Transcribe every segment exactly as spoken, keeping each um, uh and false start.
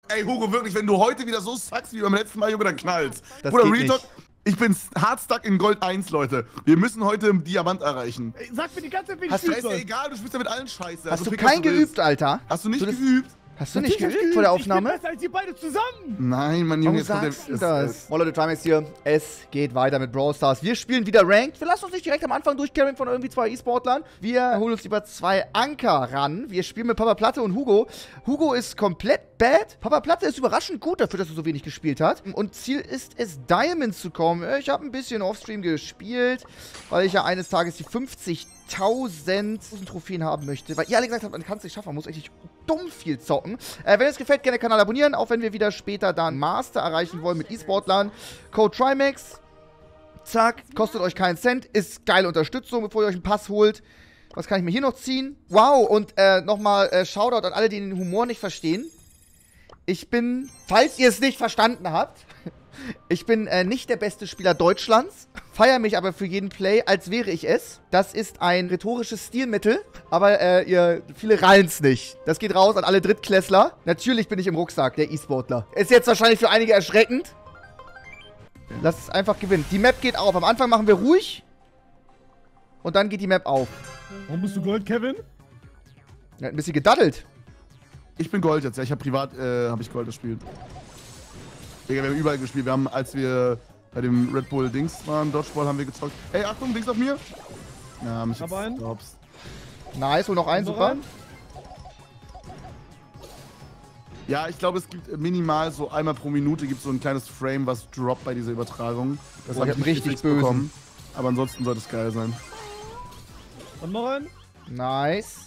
Ey, Hugo, wirklich, wenn du heute wieder so sackst wie beim letzten Mal, Junge, dann knallt's. Das Bruder, geht Real Talk, nicht. ich bin hard stuck in Gold eins, Leute. Wir müssen heute Diamant erreichen. Ey, sag mir die ganze Zeit, wie ich Hast du- Ja, spielen ist ja soll. egal, du spielst ja mit allen Scheiße. Hast Also du pick, was kein willst. geübt, Alter? Hast du nicht Du das- geübt? Hast du nicht Natürlich hab geübt ich vor der geübt. Ich Aufnahme? bin besser als ihr beide zusammen. Nein, Mann, Warum Junge, jetzt kommt der... sagst du es- das? es- Moin Leute, Trimax hier. Es geht weiter mit Brawl Stars. Wir spielen wieder Ranked. Wir lassen uns nicht direkt am Anfang durchcarryen von irgendwie zwei E-Sportlern. Wir holen uns lieber zwei Anker ran. Wir spielen mit Papa Platte und Hugo. Hugo ist komplett bad. Papa Platte ist überraschend gut dafür, dass er so wenig gespielt hat. Und Ziel ist es, Diamonds zu kommen. Ich habe ein bisschen Offstream gespielt, weil ich ja eines Tages die fünfzigtausend Trophäen haben möchte. Weil ihr alle gesagt habt, man kann es nicht schaffen. Man muss echt dumm viel zocken. Äh, wenn es gefällt, gerne den Kanal abonnieren. Auch wenn wir wieder später dann Master erreichen wollen mit E-Sportlern. Code Trimax. Zack, kostet euch keinen Cent. Ist geile Unterstützung, bevor ihr euch einen Pass holt. Was kann ich mir hier noch ziehen? Wow, und äh, nochmal äh, Shoutout an alle, die den Humor nicht verstehen. Ich bin, falls ihr es nicht verstanden habt, ich bin äh, nicht der beste Spieler Deutschlands, feiere mich aber für jeden Play, als wäre ich es. Das ist ein rhetorisches Stilmittel, aber äh, ihr, viele rallen's nicht. Das geht raus an alle Drittklässler. Natürlich bin ich im Rucksack, der E-Sportler. Ist jetzt wahrscheinlich für einige erschreckend. Lass es einfach gewinnen. Die Map geht auf. Am Anfang machen wir ruhig. Und dann geht die Map auf. Warum bist du Gold, Kevin? Er hat ein bisschen gedaddelt. Ich bin Gold jetzt, ja. Ich habe privat, äh, habe ich Gold gespielt. Digga, wir haben überall gespielt. Wir haben, als wir bei dem Red Bull Dings waren, Dodgeball, haben wir gezockt. Ey, Achtung, Dings auf mir. Ja, mich Hab einen. Stops. Nice, hol noch einen, Noch super. einen? Ja, ich glaube, es gibt minimal so einmal pro Minute gibt so ein kleines Frame, was droppt bei dieser Übertragung. Das Boah, hab ich hab einen nicht richtig gefixt bösen. bekommen. Aber ansonsten sollte es geil sein. Und noch einen? Nice.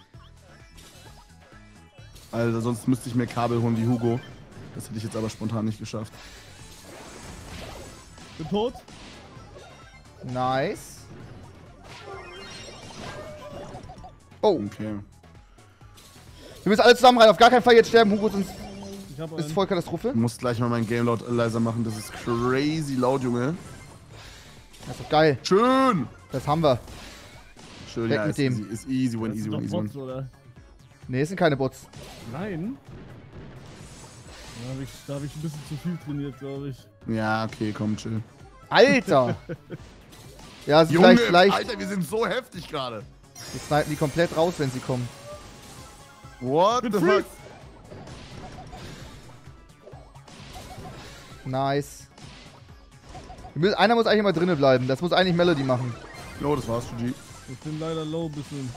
Also sonst müsste ich mir Kabel holen wie Hugo. Das hätte ich jetzt aber spontan nicht geschafft. Bin tot. Nice. Oh, Okay. wir müssen alle zusammen rein. Auf gar keinen Fall jetzt sterben. Hugo, sonst Ich hab ist einen. voll Katastrophe. Ich muss gleich mal mein Game laut leiser machen. Das ist crazy laut, Junge. Das ist doch geil. Schön! Das haben wir. Schön, Weg ja, mit ist dem. easy, ist easy win, Das easy sind win, doch easy win. Bots, oder? Ne, es sind keine Bots. Nein. Da habe ich, da hab ich ein bisschen zu viel trainiert, glaube ich. Ja, okay, komm, chill. Alter. Ja, es ist Junge, vielleicht, vielleicht. Alter, wir sind so heftig gerade. Wir snipen die komplett raus, wenn sie kommen. What Bin the freeze. fuck? Nice. Wir müssen, einer muss eigentlich immer drinnen bleiben. Das muss eigentlich Melody machen. Jo, das war's, G G. Ich bin leider low ein bisschen.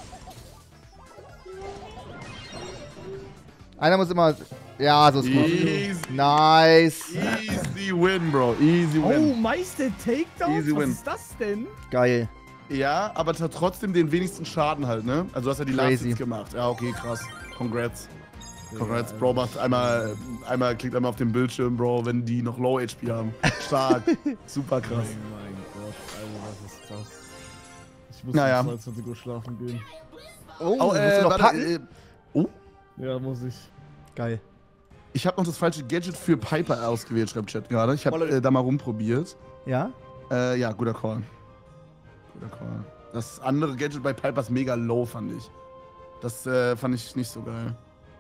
Einer muss immer. Ja, so ist gut. Easy, Nice. easy win, Bro. Easy Oh, win. Meister Takedown? Easy Was win. ist das denn? Geil. Ja, aber hat trotzdem den wenigsten Schaden halt, ne? Also du hast ja die Crazy. Last Hits gemacht. Ja, okay, krass. Congrats. Congrats, Bro. Macht einmal, einmal, klickt einmal auf den Bildschirm, Bro, wenn die noch Low H P haben. Stark. Super krass. Oh mein Gott, Alter, was ist das? Ich muss Naja. um zweiundzwanzig Uhr schlafen gehen. Oh, Oh, musst äh, du noch warte, packen? äh, oh, Ja, muss ich. Geil. ich habe noch das falsche Gadget für Piper ausgewählt, schreibt Chat gerade. Ich habe Wolle- äh, da mal rumprobiert. Ja? Äh, ja, guter Call. Guter Call. Das andere Gadget bei Piper ist mega low, fand ich. Das äh, fand ich nicht so geil.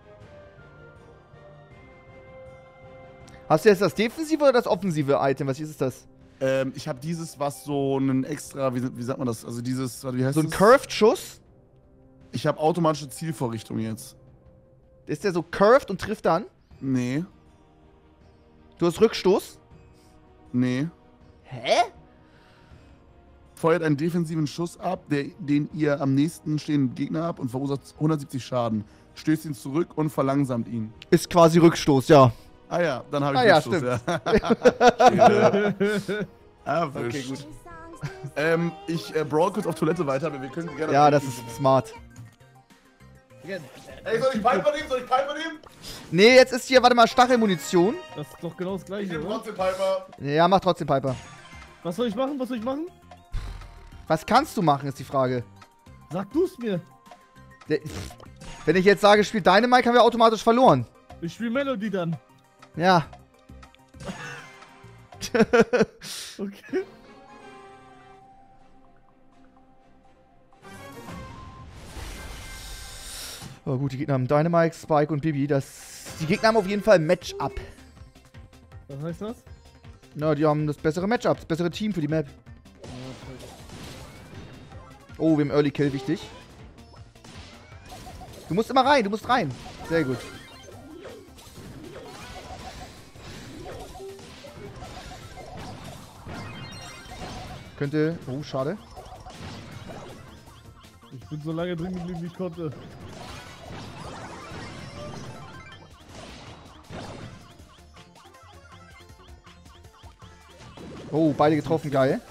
Hast du jetzt das defensive oder das offensive Item? Was ist das? Ähm, ich habe dieses, was so ein extra, wie, wie sagt man das? Also dieses, warte, wie heißt So ein das? Curved-Schuss? Ich habe automatische Zielvorrichtung jetzt. Ist der so curved und trifft dann? Nee, Du hast Rückstoß? nee. Hä? Feuert einen defensiven Schuss ab, der, den ihr am nächsten stehenden Gegner habt und verursacht hundertsiebzig Schaden. Stößt ihn zurück und verlangsamt ihn. Ist quasi Rückstoß, ja. Ah ja, dann habe ich Ah ja, Rückstoß, ja. Erwischt. Okay, gut. Ähm, ich äh, brawl kurz auf Toilette weiter, aber wir können gerne... Ja, das ist smart. Ey, soll ich Piper nehmen? Soll ich Piper nehmen? Nee, jetzt ist hier, warte mal, Stachelmunition. Das ist doch genau das Ich gleiche, nehme oder? trotzdem Piper. Ja, mach trotzdem Piper. Was soll ich machen? Was soll ich machen? Was kannst du machen, ist die Frage. Sag du's mir. Der- Wenn ich jetzt sage, spiel Dynamite, haben wir automatisch verloren. Ich spiel Melody dann. Ja. Okay. Oh gut, die Gegner haben Dynamite, Spike und Bibi. Das Die Gegner haben auf jeden Fall Match-Up. Was heißt das? Na, die haben das bessere Matchup, das bessere Team für die Map. Oh, wir haben Early Kill, wichtig. Du musst immer rein, du musst rein. Sehr gut. Könnte... Oh, schade. Ich bin so lange drin geblieben, wie ich konnte. Oh, beide getroffen, geil.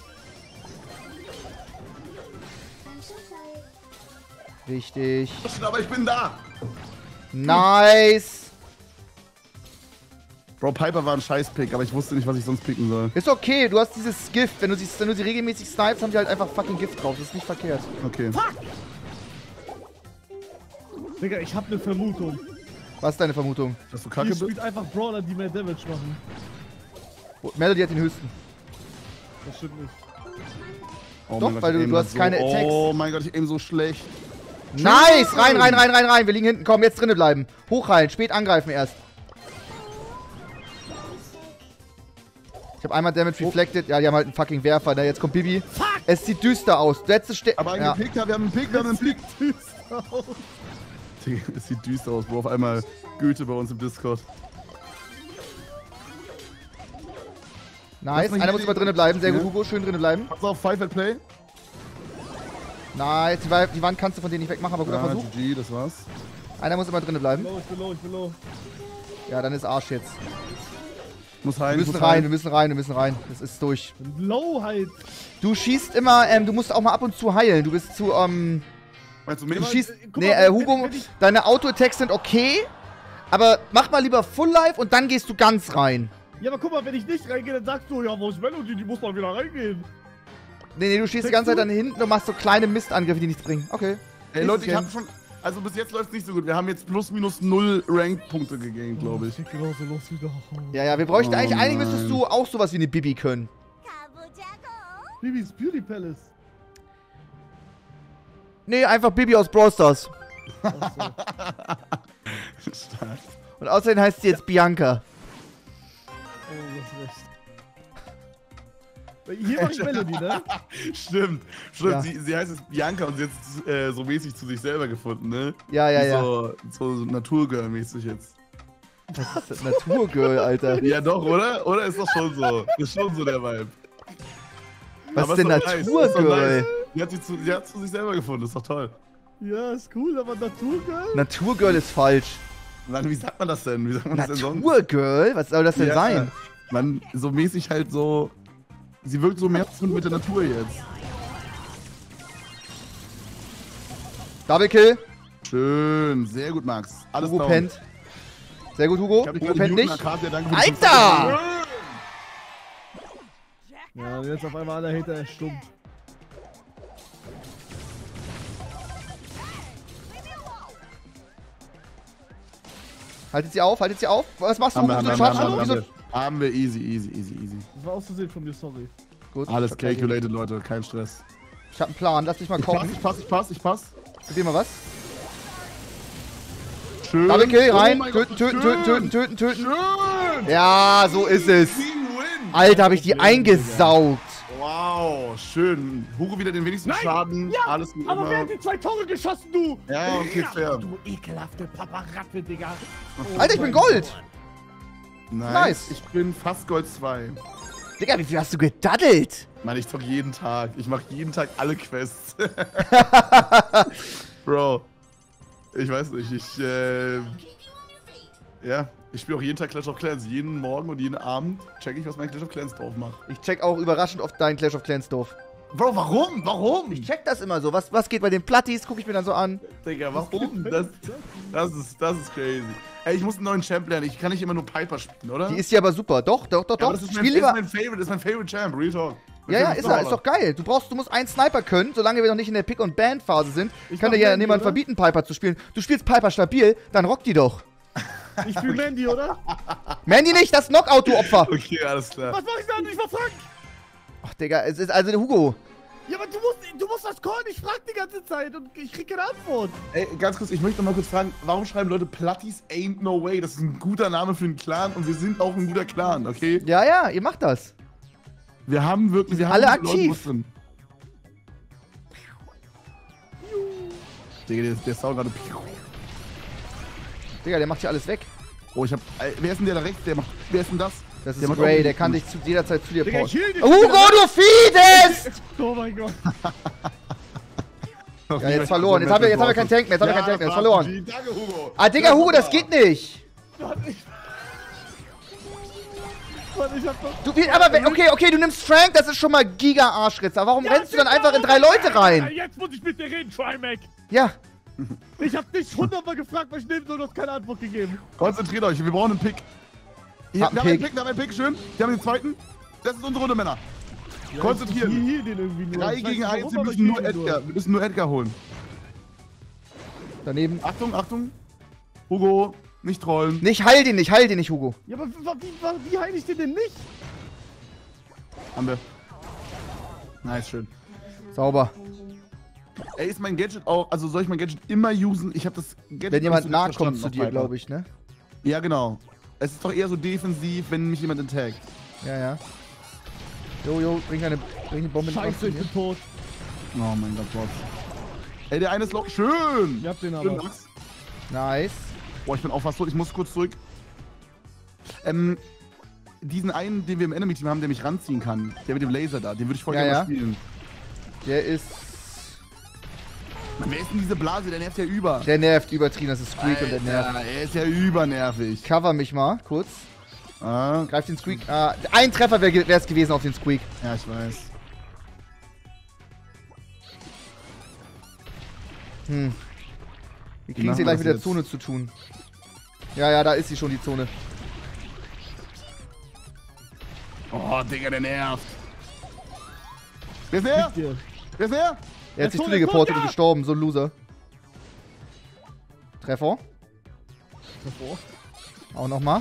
Richtig. Aber ich bin da. Nice. Bro, Piper war ein Scheiß-Pick, aber ich wusste nicht, was ich sonst picken soll. Ist okay, du hast dieses Gift. Wenn du sie, wenn du sie regelmäßig snipes, haben die halt einfach fucking Gift drauf. Das ist nicht verkehrt. Okay. Fuck! Digga, ich hab ne Vermutung. Was ist deine Vermutung? Dass du Hier kacke bist? spielt einfach Brawler, die mehr Damage machen. Oh, Melody hat den höchsten. Das stimmt nicht. Oh Doch, mein weil ich du- aim du das hast keine so, Attacks. Oh mein Gott, ich aim so schlecht. Nice! Rein, rein, rein, rein, rein. Wir liegen hinten. Komm, jetzt drinnen bleiben. Hochheilen, spät angreifen erst. Ich habe einmal Damage reflected. Ja, die haben halt einen fucking Werfer. Ne? Jetzt kommt Bibi. Fuck! Es sieht düster aus. Letzte Ste Aber ein ja. Pick, wir haben einen Pick, wir haben einen Pick. Es sieht düster aus, Bro. Auf einmal Goethe bei uns im Discord. Nice. Lass mich Einer muss hier- immer drinnen bleiben. Sehr gut, Ja. Hugo. Schön drinnen bleiben. Pass auf, Five at Play. Nice. Die, Wa- die Wand kannst du von denen nicht wegmachen, aber guter Ja, Versuch. G G, das war's. Einer muss immer drinnen bleiben. Low, ich bin low, ich bin low. Ja, dann ist Arsch jetzt. Muss Wir rein, müssen muss rein, wir müssen rein, wir müssen rein. Das ist durch. Bin low halt. Du schießt immer, ähm, du musst auch mal ab und zu heilen. Du bist zu, ähm, Meinst du du mich? schießt, guck nee, mal, äh, wenn- Hugo, wenn ich- deine Auto-Attacks sind okay, aber mach mal lieber Full Life und dann gehst du ganz rein. Ja, aber guck mal, wenn ich nicht reingehe, dann sagst du, ja, wo ist Melody? Die muss mal wieder reingehen. Nee, nee, du stehst die Checkst ganze Zeit du? dann hinten und machst so kleine Mistangriffe, die nichts bringen. Okay. Ey Leute, ich Nächstes hab schon... Also bis jetzt läuft's nicht so gut. Wir haben jetzt plus minus null Rank-Punkte gegeben, glaube ich. Geht genauso los wieder. Ja, ja, wir bräuchten Oh eigentlich, eigentlich nein. müsstest du auch sowas wie eine Bibi können. Bibis Beauty Palace. Nee, einfach Bibi aus Brawl Stars. Stark. Und außerdem heißt sie jetzt Bianca. Oh, du hast recht. Hier mach ich Melody, ne? Stimmt, stimmt. Ja. Sie, sie heißt jetzt Bianca und sie hat es äh, so mäßig zu sich selber gefunden, ne? Ja, ja, ja. So, so Naturgirl-mäßig jetzt. Das ist das Naturgirl, Alter. Ja doch, oder? Oder ist doch schon so? Ist schon so der Vibe. Was Aber ist denn doch nice, ist doch Naturgirl? nice. Die hat, sie zu, die hat zu sich selber gefunden, ist doch toll. Ja, ist cool, aber Naturgirl? Naturgirl ist falsch. Mann, wie sagt man das denn? Wie sagt man das denn sonst? Naturgirl? Was soll das denn Ja, sein? Man, so mäßig halt so. Sie wirkt so mehr verbunden mit der Natur jetzt. Double Kill. Schön, sehr gut, Max. Alles Hugo down. pennt. Sehr gut, Hugo. Ich hab dich Hugo gerade pennt Newton nicht. erkannt, ja, danke für die Alter! Ja, und jetzt auf einmal alle Hater erstummt. Haltet sie auf, haltet sie auf. Was machst du? Haben wir, Hugo? haben Du wir, schaffst haben wir, Wieso? haben wir. Haben wir, easy, easy, easy, easy. Das war auszusehen von mir, sorry. Gut. Alles ich hab gleich- calculated, Leute, kein Stress. Ich hab einen Plan, lass dich mal Ich pass, kochen. ich pass, ich pass, ich pass. Probier mal was. Schön. Double Kill, Oh rein. mein Töten, Gott, töten, schön. töten, töten, töten, töten. Schön. Ja, so ist es. Clean win. Alter, hab ich die eingesaugt. Wow, schön. Hugo wieder den wenigsten Nein, Schaden. ja, Alles wie Aber wer immer. hat die zwei Tore geschossen, du? Ja, okay, fair. Du ekelhafte Paparatte, Digga. Oh Alter, ich bin mein Gold. Gott. Nice. Nice. Ich bin fast Gold zwei. Digga, wie viel hast du gedaddelt? Mann, ich zock jeden Tag. Ich mach jeden Tag alle Quests. Bro. Ich weiß nicht, ich, äh... Ja, ich spiele auch jeden Tag Clash of Clans. Jeden Morgen und jeden Abend check ich, was mein Clash of Clans drauf macht. Ich check auch überraschend oft deinen Clash of Clans doof. Bro, warum? Warum? Ich check das immer so. Was, was geht bei den Plattis? Guck ich mir dann so an. Digga, warum? Das, das, ist, das ist crazy. Ey, ich muss einen neuen Champ lernen. Ich kann nicht immer nur Piper spielen, oder? Die ist ja aber super. Doch, doch, doch, ja, aber doch. das ist mein, Spiel das lieber. ist mein Favorite, das ist mein Favorite Champ, Real Talk. Mein Ja, ja, Favorite ist, er, ist Brawler. doch geil. Du brauchst, du musst einen Sniper können, solange wir noch nicht in der Pick- und Ban-Phase sind. Ich Kann mach dir ja Mandy, niemand oder? verbieten, Piper zu spielen. Du spielst Piper stabil, dann rock die doch. Ich spiel Mandy, oder? Mandy nicht, das Knockout, du Opfer. Okay, alles klar. Was mach ich da? Ich war Frank. Ach, Digga, es ist also Hugo. Ja, aber du musst, du musst das callen. Ich frag die ganze Zeit und ich krieg keine Antwort. Ey, ganz kurz, ich möchte noch mal kurz fragen, warum schreiben Leute Platties ain't no way? Das ist ein guter Name für einen Clan und wir sind auch ein guter Clan, okay? Ja, ja, ihr macht das. Wir haben wirklich, wir haben alle Leute aktiv. was drin. Digga, der, der Sound gerade. Digga, der macht hier alles weg. Oh, ich hab. Ey, wer ist denn der da rechts? Der macht. Wer ist denn das? Das Der ist macht Gray, auch der kann gut. dich zu jederzeit zu dir Digga, ich pausen. heal dich. Hugo, du fiedest! Oh mein Gott. Ja, jetzt verloren. Jetzt haben wir, jetzt haben wir keinen Tank mehr. Jetzt haben wir keinen Tank mehr. Jetzt verloren. Danke, Hugo. Ah, Digga, Hugo, das geht nicht. Mann, ich... Mann, ich hab doch... Du, wie- aber, wenn- okay, okay, du nimmst Frank, das ist schon mal Giga-Arschritzer. Warum rennst du dann einfach in drei Leute rein? Jetzt muss ich mit dir reden, Trimac. Ja. Ich hab dich hundertmal gefragt, was ich nehmen soll, du hast keine Antwort gegeben. Konzentriert euch, wir brauchen einen Pick. Hab Hier, wir einen haben einen Pick. Pick, wir haben einen Pick, schön. Wir haben den zweiten. Das ist unsere Runde, Männer. Ich Konzentrieren. heal den irgendwie nur. Drei Ich weiß gegen nicht eins, warum, wir aber müssen ich nur heal den Edgar. Wir müssen nur Edgar holen. Daneben. Achtung, Achtung. Hugo, nicht trollen. Nicht, heil den nicht, heil den nicht, Hugo. Ja, aber wie, wie, wie heile ich den denn nicht? Haben wir. Nice, schön. Sauber. Ey, ist mein Gadget auch, also soll ich mein Gadget immer usen? Ich habe das Gadget Wenn jemand nicht so nahe verstanden kommt zu auf dir, Piper. glaube ich, ne? Ja, genau. Es ist doch eher so defensiv, wenn mich jemand attackt. Ja, ja. Jo, jo, bring deine, bring die Bombe nicht raus Scheiße, zu ich mir. bin tot. Oh mein Gott, Gott. Ey, der eine ist low. Schön! Ihr habt den Schön, aber. Max. Nice. Boah, ich bin auch fast tot. Ich muss kurz zurück. Ähm, diesen einen, den wir im Enemy-Team haben, der mich ranziehen kann. Der mit dem Laser da. Den würde ich voll Ja, gerne ja. mal spielen. Der ist... Mann, wer ist denn diese Blase? Der nervt ja über. Der nervt übertrieben, das ist Squeak und der nervt. Alter, er ist ja übernervig. Cover mich mal, kurz. Ah, Greif den Squeak. Ah, ein Treffer wäre es gewesen auf den Squeak. ja, ich weiß. Hm. Wir kriegen machen es hier wir gleich das mit der jetzt? Zone zu tun. Ja, ja, da ist sie schon, die Zone. Oh, Digga, der nervt. Wer ist der? Dir. Wer ist der? Er hat sich Zone, zu dir geportet Zone, und ja! gestorben, so ein Loser. Treffer. Davor. Auch nochmal.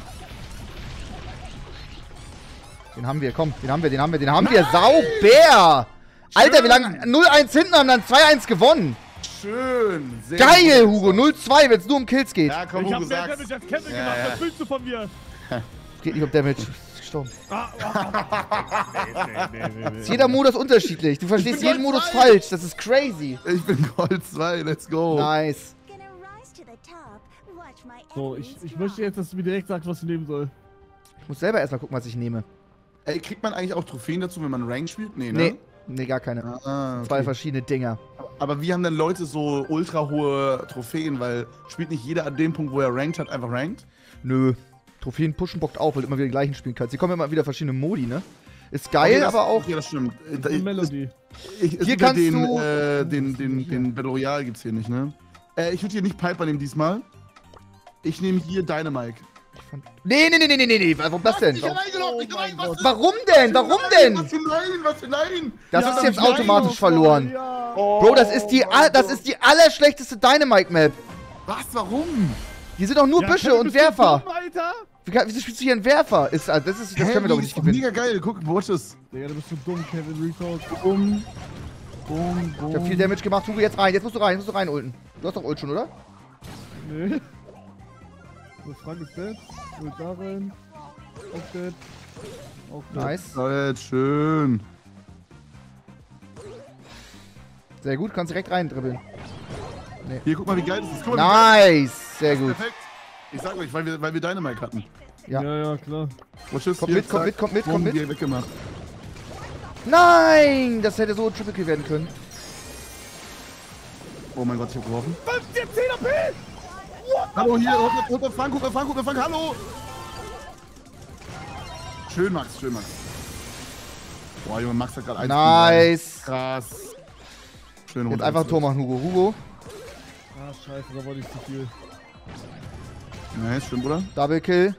Den haben wir, komm, den haben wir, den haben wir, den haben wir. Sauber! Alter, wie lange? null eins hinten, haben dann zwei eins gewonnen. Schön. Sehr Geil, gut. Hugo. null zwei, wenn es nur um Kills geht. Ja, komm, Ich Hugo, hab mehr sag's. Damage als Kevin Ja, gemacht, ja. was willst du von mir? Geht nicht um Damage. Ist gestorben. Ah, ah. nee, nee, nee, nee, Ist jeder Modus unterschiedlich. Du verstehst bin jeden Gold Modus zwei. falsch. Das ist crazy. Ich bin Gold zwei, let's go. Nice. Gonna rise to the top. Watch my So, ich, enemies ich möchte drop. jetzt, dass du mir direkt sagst, was du nehmen soll. Ich muss selber erstmal gucken, was ich nehme. Ey, kriegt man eigentlich auch Trophäen dazu, wenn man Rank spielt? Nee, ne? Nee, nee, gar keine. Ah, okay. Zwei verschiedene Dinger. Aber wie haben denn Leute so ultra hohe Trophäen? Weil spielt nicht jeder an dem Punkt, wo er Ranked hat, einfach Ranked? Nö. Trophäen pushen bockt auch, weil du immer wieder die gleichen spielen kannst. Hier kommen immer wieder verschiedene Modi, ne? Ist geil, Okay, das, aber auch. Ja, das stimmt. Äh, da- Die Melody. Ich, es Hier gibt ja kannst den, du- äh, den, den, den Battle Royale gibt's hier nicht, ne? Äh, ich würde hier nicht Piper nehmen diesmal. Ich nehme hier Dynamike. Nee, nee, nee, nee, nee, nee, nee. Warum das denn? Ich Warum, reingeloggt, ich Oh mein rein, was Gott. ist- warum denn? Warum Was denn? für nein, was für nein? Das Ja, ist jetzt nein. automatisch verloren. Ja. Oh, Bro, das ist die, all- das ist die allerschlechteste Dynamite-Map. Was, warum? Hier sind doch nur Ja, Büsche Kevin, und bist du Werfer. dumm, Alter? Wie kann, wieso spielst du hier einen Werfer? Ist, also das ist, das Hä, können wir doch wie, nicht ist doch gewinnen. mega geil, guck, watch es. Digga, du bist so dumm, Kevin Recall. Boom, boom, boom. Ich hab viel Damage gemacht. Hugo, jetzt rein. Jetzt musst du rein. Jetzt musst du rein ulten. Du hast doch Ult schon, oder? Nee. So, Frank ist dead. Ult da rein. Auch dead. Auch dead. Nice. Gold, schön. Sehr gut. Kannst direkt rein dribbeln. Hier, guck mal, wie geil das ist. Guck mal, wie geil Nice. Sehr das ist. gut. Perfekt. Ich sag euch, weil wir, weil wir Dynamike hatten. Ja. Ja, ja, klar. Watch es, Kommt hier, mit, kommt zack, mit, kommt mit, boom, kommt mit. hier weggemacht. Nein! Das hätte so ein Triple Kill werden können. Oh mein Gott, ich hab geworfen. fünfzehn, zehn A P! Hallo, hier, holt holt mir Frank, holt mir Frank, holt mir Frank, hallo! Schön, Max, schön, Max. Boah, Junge, Max hat gerade eins. Nice. Krass. Schön, Jetzt einfach ein Tor machen, Hugo. Hugo, Ah, scheiße, da war nicht zu viel. Nice, schön, Bruder. Double Kill.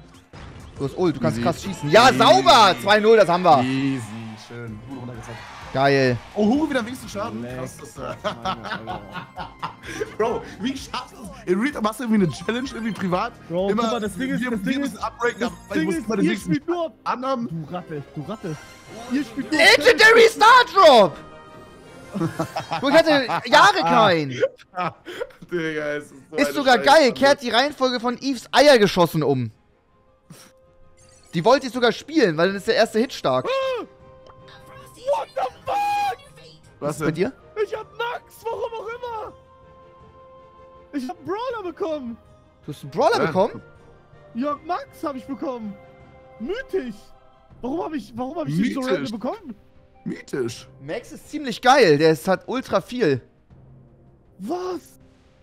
Du hast Ult, du kannst Easy. krass schießen. Ja, Easy. sauber! zwei null, das haben wir. Easy, schön. Gut runtergezockt. Geil. Oh, Hugo wieder am wenigsten Schaden. Leck. Krass, das, äh, Meine, Alter. Bro, wie schaffst du es? In Reed machst du irgendwie eine Challenge, irgendwie privat? Bro, immer, guck mal, das Ding ist- wir, das wir Ding müssen ist- upbreaken, Das aber ich Ding muss ist, mal den ihr nächsten spielt nur... anderen. Du Ratte, du Ratte. Ihr spielt nur... Legendary Star Drop! Guck, ich hatte Jahre keinen. Digga, es ist so Ist eine sogar Scheiße. geil. Kehrt die Reihenfolge von Eves Eier geschossen um. Die wollte ich sogar spielen, weil dann ist der erste Hit stark. What the fuck? Was Bei denn? dir? Ich hab Nax, warum auch immer. Ich hab Brawler bekommen. Du hast einen Brawler Ja. bekommen? Ja, Max habe ich bekommen. Mythisch. Warum habe ich, warum hab ich den so Mythisch. random bekommen? Mythisch. Max ist ziemlich geil. Der ist, hat ultra viel. Was?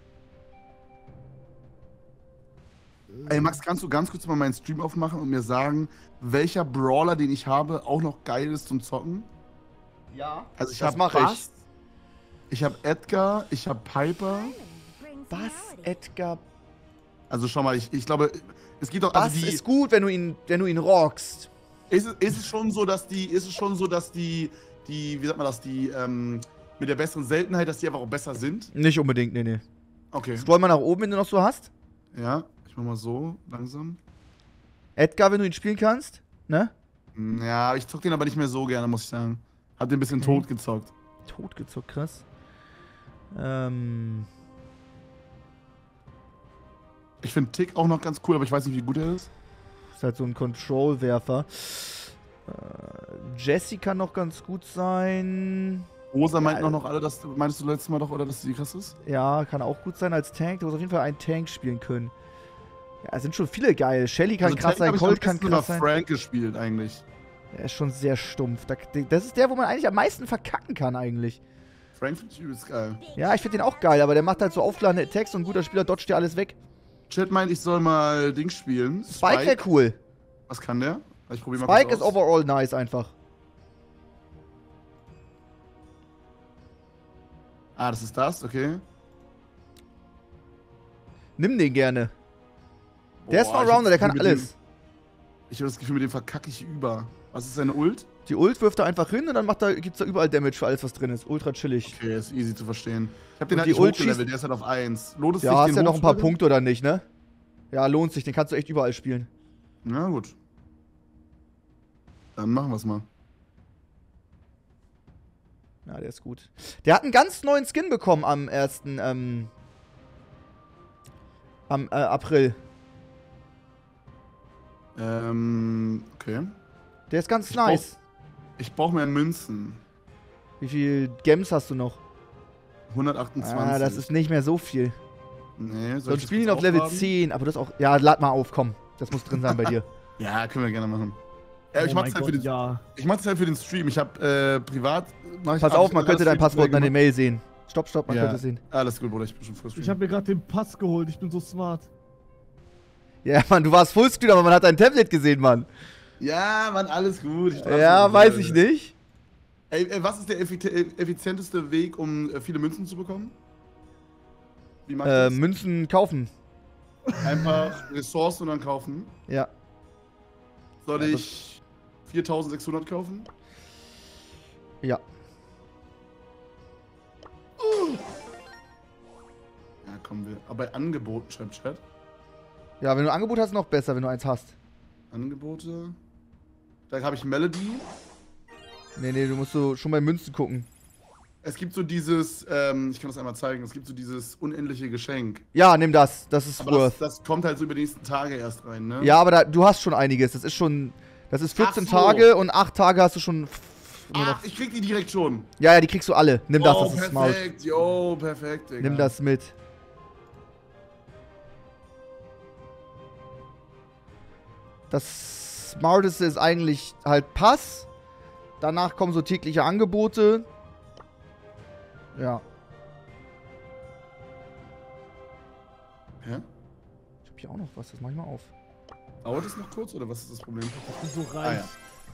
Ey, Max, kannst du ganz kurz mal meinen Stream aufmachen und mir sagen, welcher Brawler, den ich habe, auch noch geil ist zum Zocken? Ja. Also ich Das habe mach ich. Bass, ich habe Edgar, ich habe Piper. Brings Was? melody. Edgar Also schau mal, ich, ich glaube, es geht doch. Bass Also die, ist gut, wenn du ihn, wenn du ihn rockst. ist, es- ist es schon so, dass die, ist es schon so, dass die, die, wie sagt man das, die, ähm, mit der besseren Seltenheit, dass die einfach auch besser sind? Nicht unbedingt, nee, nee. Okay. Scroll mal nach oben, wenn du noch so hast. Ja, ich mach mal so, langsam. Edgar, wenn du ihn spielen kannst. Ne? Ja, ich zock den aber nicht mehr so gerne, muss ich sagen. Hab den ein bisschen tot gezockt. Totgezockt, krass. Ähm. Ich finde Tick auch noch ganz cool, aber ich weiß nicht, wie gut er ist. Ist halt so ein Control-Werfer. Äh, Jessie kann noch ganz gut sein. Rosa meinten Ja, auch noch alle, das meinst du letztes Mal doch, oder dass die krass ist? Ja, kann auch gut sein als Tank. Du musst auf jeden Fall einen Tank spielen können. Ja, es sind schon viele geil. Shelly kann Also krass Tank sein, hab ich Colt am kann besten krass über sein. Frank gespielt eigentlich. Er ist schon sehr stumpf. Da- Das ist der, wo man eigentlich am meisten verkacken kann eigentlich. Frank finde ich übelst geil. Ja, ich finde den auch geil, aber der macht halt so aufgeladene Attacks und ein guter Spieler dodgt dir alles weg. Chat meint, ich soll mal Dings spielen. Spike wäre cool. Was kann der? Ich probier mal Spike kurz ist aus. overall nice einfach. Ah, das ist das, okay. Nimm den gerne. Der ist Boah, ein ich hab Allrounder, der das kann Gefühl, mit alles. Dem, ich habe das Gefühl, mit dem verkacke ich über. Was ist seine Ult? Die Ult wirft er einfach hin und dann macht er, gibt's da überall Damage für alles, was drin ist. Ultra chillig. Okay, ist easy zu verstehen. Ich hab den Und halt die nicht Ult hochgelevelt, schießt- der ist halt auf eins. Lohnt es Ja, sich, hast den ja noch ein paar hochzuleveln? Punkte oder nicht, ne? Ja, lohnt sich. Den kannst du echt überall spielen. Na gut. Dann machen wir's mal. Ja, der ist gut. Der hat einen ganz neuen Skin bekommen am ersten Ähm, am äh, April. Ähm, okay. Der ist ganz Ich nice. Ich brauche mehr Münzen. Wie viel Gems hast du noch? hundertachtundzwanzig. Ah, das ist nicht mehr so viel. Nee, soll Sonst ich spielen ihn das auf Level aufladen? zehn, aber das auch. Ja, lad mal auf, komm. Das muss drin sein bei dir. Ja, können wir gerne machen. Ja, ich oh mach mein das halt Gott, für den, ja. ich mach das halt für den Stream. Ich hab äh, privat. Mach ich Pass hab auf, ich man alle könnte dein Streams Passwort in gemacht. der Mail sehen. Stopp, stopp, man Ja. könnte es sehen. Alles gut, Bruder, ich bin schon voll Ich habe mir gerade den Pass geholt, ich bin so smart. Ja, Mann, du warst Fullscreen, aber man hat dein Tablet gesehen, Mann. Ja, Mann, alles gut. Ich traf Ja, schon, weiß Alter. ich nicht. Ey, ey, was ist der effi- effizienteste Weg, um äh, viele Münzen zu bekommen? Wie macht Äh, das? Münzen kaufen. Einfach Ressourcen und dann kaufen. Ja. Soll Ja, das- ich viertausendsechshundert kaufen? Ja. Ja, kommen wir. Aber bei Angeboten, schreibt Chat. Ja, wenn du ein Angebot hast, noch besser, wenn du eins hast. Angebote. Da habe ich Melody. Nee, nee, du musst so schon bei Münzen gucken. Es gibt so dieses, ähm, ich kann das einmal zeigen, es gibt so dieses unendliche Geschenk. Ja, nimm das. Das ist Aber das, worth. das kommt halt so über die nächsten Tage erst rein, ne? Ja, aber da, du hast schon einiges. Das ist schon. Das ist vierzehn Ach so. Tage und acht Tage hast du schon. f- Nur Ah, noch. ich krieg die direkt schon. Ja, ja, die kriegst du alle. Nimm das, oh, das ist smart. perfekt. Jo, perfekt, Digga. Nimm das mit. Das Smarteste ist eigentlich halt Pass. Danach kommen so tägliche Angebote. Ja. Hä? Ich hab hier auch noch was, das mach ich mal auf. Dauert es noch kurz oder was ist das Problem? Ich bin so Ah, reich. ja.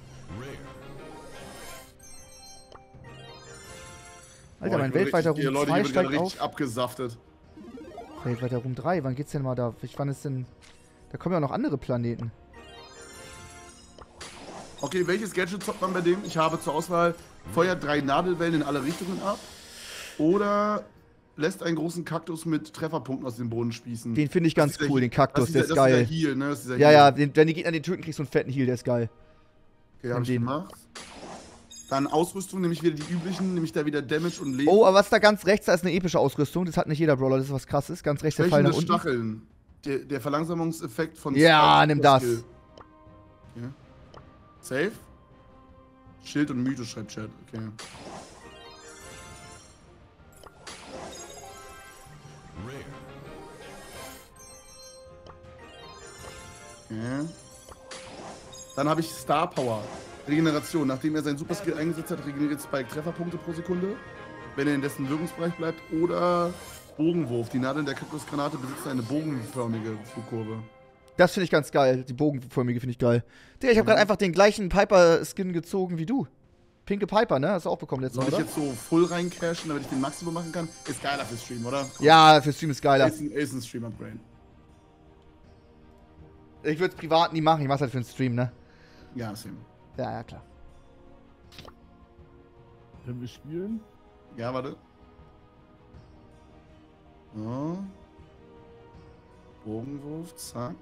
Alter, Boah, mein ich bin weltweiter richtig- Ruhm Leute, zwei ich bin gerade steigt richtig auf. abgesaftet. Weltweiter Ruhm drei, wann geht's denn mal da? Ich wann ist denn. Da kommen ja auch noch andere Planeten. Okay, welches Gadget zockt man bei dem? Ich habe zur Auswahl, feuert drei Nadelwellen in alle Richtungen ab. Oder lässt einen großen Kaktus mit Trefferpunkten aus dem Boden spießen. Den finde ich ganz cool, den Kaktus, der ist das geil. Ist dieser Heal, ne? Das ist dieser Ja, Heal. ja, den, wenn die Gegner den töten, kriegst du einen fetten Heal, der ist geil. Okay, hab ich den. gemacht. Dann Ausrüstung, nämlich wieder die üblichen, nämlich da wieder Damage und Leben. Oh, aber was da ganz rechts, da ist eine epische Ausrüstung. Das hat nicht jeder Brawler, das ist was krasses. Ganz rechts der Pfeil nach Schwächende unten. Stacheln. Der, der Verlangsamungseffekt von... Ja, Star- nimm das. Skill. Okay. Safe? Schild und Mythos, schreibt Chat. Okay. Okay. Dann habe ich Star Power. Regeneration. Nachdem er seinen Superskill eingesetzt hat, regeneriert Spike Trefferpunkte pro Sekunde, wenn er in dessen Wirkungsbereich bleibt. Oder Bogenwurf. Die Nadeln der Kaktusgranate besitzen eine bogenförmige Flugkurve. Das finde ich ganz geil. Die bogenförmige finde ich geil. Digga, ich habe Mhm. gerade einfach den gleichen Piper-Skin gezogen wie du. Pinke Piper, ne? Hast du auch bekommen letztes Soll Mal, ich oder? jetzt so voll reincashen, damit ich den Maximum machen kann? Ist geiler für Stream, oder? Ja, für Stream ist geiler. Ist ein, ist ein Stream-Upgrade. Ich würde es privat nie machen, ich mach's halt für den Stream, ne? Ja, same. Ja, ja, klar. Können wir spielen? Ja, warte. So. Bogenwurf, zack.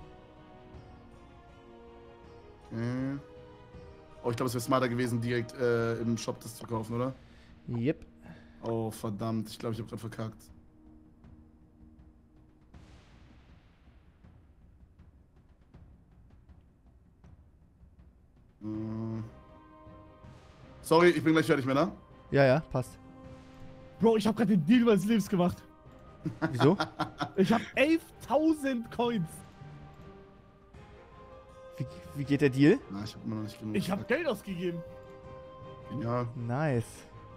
Okay. Oh, ich glaube, es wäre smarter gewesen, direkt äh, im Shop das zu kaufen, oder? Yep. Oh, verdammt. Ich glaube, ich habe gerade verkackt. Hm. Sorry, ich bin gleich fertig, Männer. Ja, ja, passt. Bro, ich habe gerade den Deal meines Lebens gemacht. Wieso? Ich habe elftausend Coins. wie, wie geht der Deal? Na, ich habe immer noch nicht genug. Ich habe Geld ausgegeben. Ja, Nice.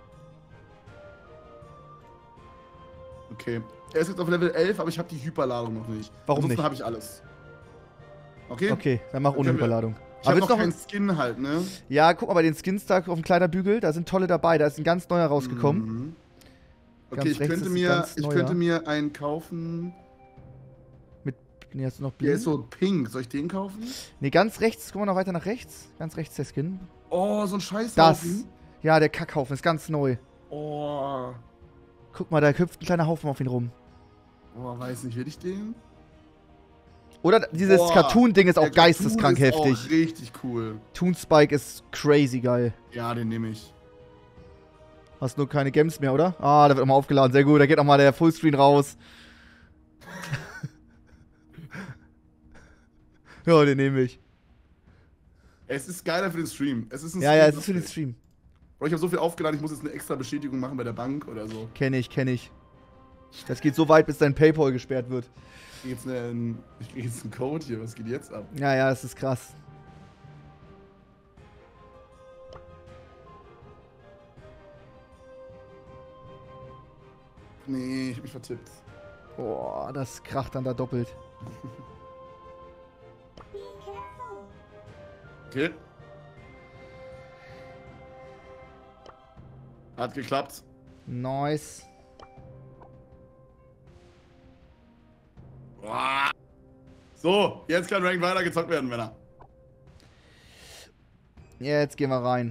okay. Er ist jetzt auf Level elf, aber ich habe die Hyperladung noch nicht. Warum Ansonsten nicht? habe ich alles. Okay? Okay, dann mach ohne können wir- Überladung. Ich habe willst noch du keinen Skin halt, ne? Ja, guck mal bei den Skins da auf dem Kleiderbügel, da sind tolle dabei. Da ist ein ganz neuer rausgekommen. Mhm. Ganz Okay, ich rechts könnte, ist ein mir, ganz ich neuer. könnte mir einen kaufen. Nee, hast du noch Der blind? ist so pink. Soll ich den kaufen? Nee, ganz rechts, guck mal noch weiter nach rechts. Ganz rechts der Skin. Oh, so ein Scheiß. Das. Ja, der Kackhaufen ist ganz neu. Oh. Guck mal, da hüpft ein kleiner Haufen auf ihn rum. Oh, weiß nicht, will ich den? Oder dieses Boah, Cartoon-Ding ist auch Der geisteskrank Cartoon heftig. Ist auch richtig cool. Toon Spike ist crazy geil. Ja, den nehme ich. Hast nur keine Gems mehr, oder? Ah, da wird nochmal aufgeladen. Sehr gut, da geht nochmal der Fullscreen raus. Ja, den nehme ich. Es ist geiler für den Stream. Es ist ein Ja, ja, es Stream- ist für den Stream. Bro, ich habe so viel aufgeladen, ich muss jetzt eine extra Bestätigung machen bei der Bank oder so. Kenn ich, kenn ich. Das geht so weit, bis dein PayPal gesperrt wird. Ich krieg jetzt einen, ich krieg jetzt einen Code hier. Was geht jetzt ab? Ja, ja, das ist krass. Nee, ich hab mich vertippt. Boah, das kracht dann da doppelt. Okay. Hat geklappt. Nice. Boah. So, jetzt kann Rank weiter gezockt werden, Männer. Ja, jetzt gehen wir rein.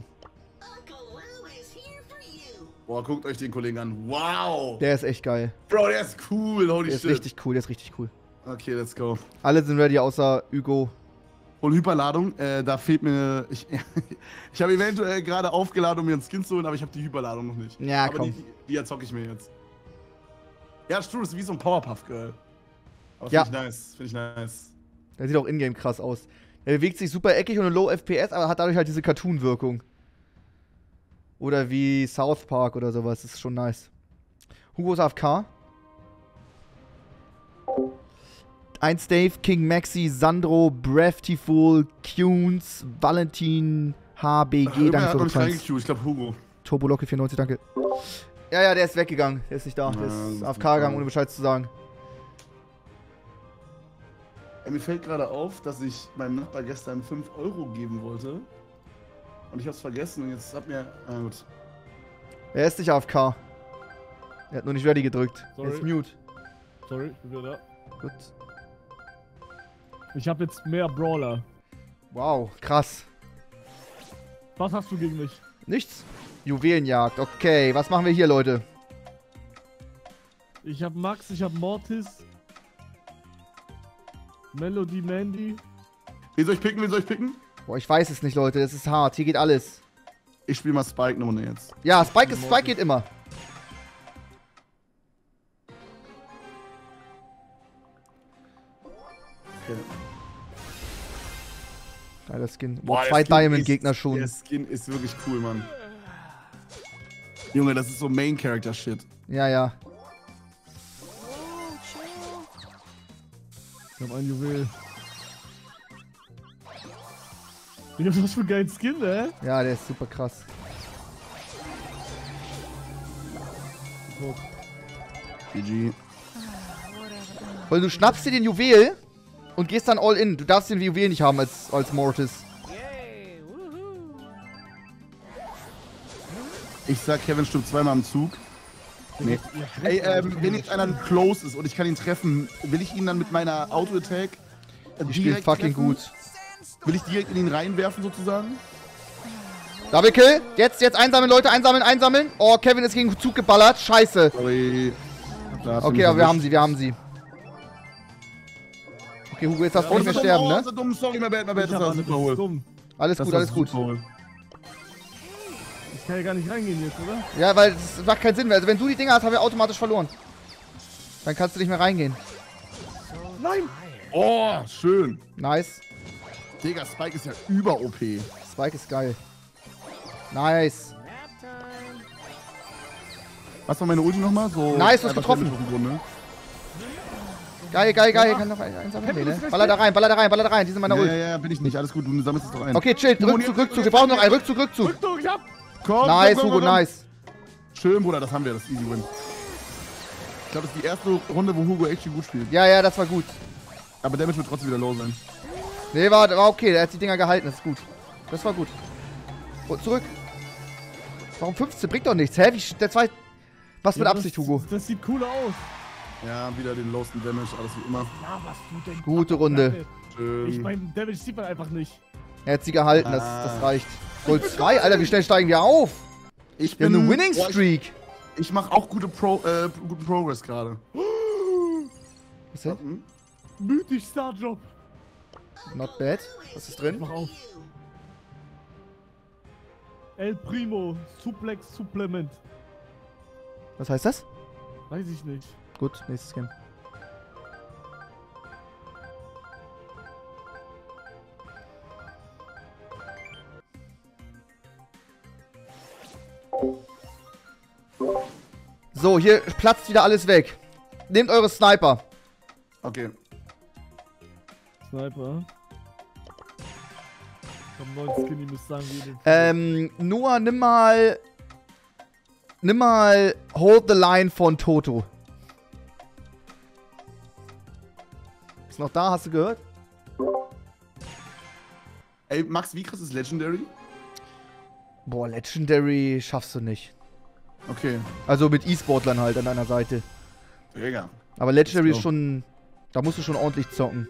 Boah, guckt euch den Kollegen an. Wow. Der ist echt geil. Bro, der ist cool. Holy Der ist shit. richtig cool, der ist richtig cool. Okay, let's go. Alle sind ready, außer Hugo. Und Hyperladung, äh, da fehlt mir. Ich, ich habe eventuell gerade aufgeladen, um mir einen Skin zu holen, aber ich habe die Hyperladung noch nicht. Ja, aber komm. Die, die erzocke ich mir jetzt. Ja, ist true, das ist wie so ein Powerpuff-Girl. Aber Ja. finde ich nice. Finde ich nice. Der sieht auch ingame krass aus. Er bewegt sich super eckig und eine Low F P S, aber hat dadurch halt diese Cartoon-Wirkung. Oder wie South Park oder sowas. Das ist schon nice. Hugo ist A F K. eins Dave, King Maxi, Sandro, Breathful, Kunes, Valentin, H B G, Irgendwer danke hat für noch nicht eure reingequeued, ich glaube Hugo. Turbolocke vierundneunzig, danke. Ja, ja, der ist weggegangen. Der ist nicht da. Der Ja, ist das A F ist K gegangen, klar. ohne Bescheid zu sagen. Ja, mir fällt gerade auf, dass ich meinem Nachbar gestern fünf Euro geben wollte. Und ich hab's vergessen und jetzt hat mir. Na gut. Er ist nicht A F K. Er hat nur nicht ready gedrückt. Er ist Sorry. mute. Sorry, ich bin wieder da. Gut. Ich habe jetzt mehr Brawler. Wow, krass. Was hast du gegen mich? Nichts. Juwelenjagd. Okay, was machen wir hier, Leute? Ich hab Max, ich hab Mortis. Melody, Mandy. Wen soll ich picken? Wen soll ich picken? Boah, ich weiß es nicht, Leute. Das ist hart. Hier geht alles. Ich spiele mal Spike eine Runde jetzt. Ja, Spike, ist, Spike geht immer. Okay. Geiler Skin. Boah, Boah, zwei der Skin Diamond-Gegner ist- schon. Der Skin ist wirklich cool, Mann. Junge, das ist so Main-Character-Shit. Ja, ja. Ich hab ein Juwel. Ich hab was für einen geilen Skin, ne? Ja, der ist super krass. G G. Weil du schnappst dir den Juwel und gehst dann all in. Du darfst den Juwel nicht haben als, als Mortis. Ich sag, Kevin stirbt zweimal am Zug. Nee. Ey, ähm, wenn jetzt einer close ist und ich kann ihn treffen, will ich ihn dann mit meiner Auto-Attack äh, Die spielt fucking treffen? gut. Will ich direkt in ihn reinwerfen, sozusagen? Double Kill. Jetzt, jetzt einsammeln, Leute. Einsammeln, einsammeln. Oh, Kevin ist gegen den Zug geballert. Scheiße. Sorry. Da hast du Okay, mich aber wir erwischt. haben sie, wir haben sie. Okay, Hugo, jetzt darfst du Oh, nicht das mehr ist dumm, sterben, oh, ne? das ist dumm. Sorry, my bad, my bad. Ich Das hab war alles, super das ist hohl. dumm. Alles Das gut, war alles gut. super hohl. Ich kann ja gar nicht reingehen jetzt, oder? Ja, weil es macht keinen Sinn mehr. Also wenn du die Dinger hast, haben wir automatisch verloren. Dann kannst du nicht mehr reingehen. Nein! Oh, schön. Nice. Digga, Spike ist ja über O P. Spike ist geil. Nice. Was war meine Ulti nochmal? So Nice, du hast einfach getroffen. Damage auf den Grunde. Geil, geil, geil. Kann noch ein- einsammeln? Nee, Kevin ne? ist Baller da rein, baller da rein, baller da rein. Die sind meiner Ja, Ult. ja, ja, bin ich nicht. Alles gut, du sammelst es doch ein. Okay, chill. Rückzug, Rückzug. Wir brauchen noch einen. Rückzug, Rückzug. Rückzug, ich hab! Komm, Nice, komm, komm, Hugo, komm, komm. nice. Schön, Bruder, das haben wir, das Easy Win. Ich glaube, das ist die erste Runde, wo Hugo echt gut spielt. Ja, ja, das war gut. Aber Damage wird trotzdem wieder low sein. Nee, war, war okay. Der hat die Dinger gehalten. Das ist gut. Das war gut. Und zurück. Warum fünfzehn? Bringt doch nichts. Hä? Wie, sch- der zwei. Was mit Ja, Absicht, das, Hugo? Das sieht cooler aus. Ja, wieder den lowsten Damage, alles wie immer. Ja, was du denn? Gute Runde. Schön. Ich mein, Damage sieht man einfach nicht. Er hat sie gehalten. Das, Ah. das reicht. Gold zwei? Alter, wie schnell steigen wir auf? ich Wir haben eine Boah, Winning Streak. Ich, ich mache auch gute Pro, äh, guten Progress gerade. Was ist denn? Hm? Mythisch Starjob. Not bad. Was ist drin? Mach auf. El Primo, Suplex Supplement. Was heißt das? Weiß ich nicht. Gut, nächstes Skin. So, hier platzt wieder alles weg. Nehmt eure Sniper. Okay. Sniper. Ich hab einen neuen Skin, ihr müsst sagen, wie ihr den Ähm, Noah, nimm mal... Nimm mal Hold the Line von Toto. Ist noch da, hast du gehört? Ey, Max, wie krass ist Legendary? Boah, Legendary schaffst du nicht. Okay. Also mit E-Sportlern halt an deiner Seite. Digga. Aber Legendary Let's ist go. schon... Da musst du schon ordentlich zocken.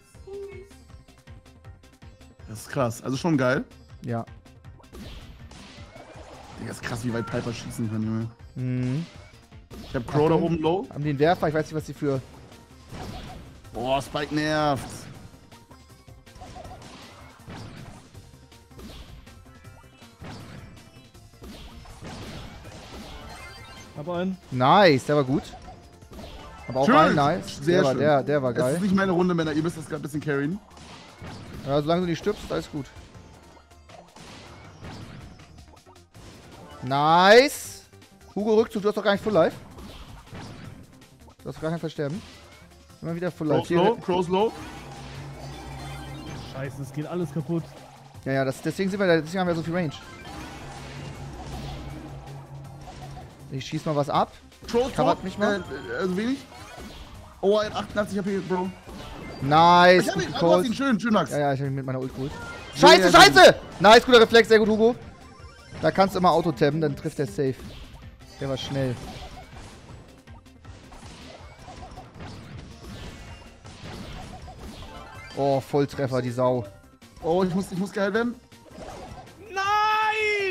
Das ist krass. Also schon geil. Ja. Digga, ist krass, wie weit Piper schießen kann, Junge. Mhm. Ich hab Crow da oben low. Haben die einen Werfer? Ich weiß nicht, was die für... Boah, Spike nervt. Aber einen. Nice, der war gut. Aber auch Schön. ein nice. Sehr der, war, schön. der, der war Es geil. ist nicht meine Runde, Männer. Ihr müsst das gerade ein bisschen carryen. Ja, solange du nicht stirbst, ist alles gut. Nice. Hugo, Rückzug, du hast doch gar nicht Full Life. Du hast doch gar kein Versterben. Immer wieder Full Life. Crow's low, Hier, Crow's low. Scheiße, es geht alles kaputt. ja, ja, das, deswegen, sind wir da, deswegen haben wir so viel Range. Ich schieß mal was ab. Crow's Covert top. mich mal. Äh, also wenig. Oh, er hat achtundachtzig H P, Bro. Nice, Ich hab gut ihn, du hast ihn gecallt. schön, schön, Max. Ja, ja, ich hab ihn mit meiner Ult geholt. Ja, Scheiße, ja, scheiße! Nice, guter Reflex, sehr gut, Hugo. Da kannst du immer Auto-tabben, dann trifft der safe. Der war schnell. Oh, Volltreffer, die Sau. Oh, ich muss, ich muss geheilt werden. Nein!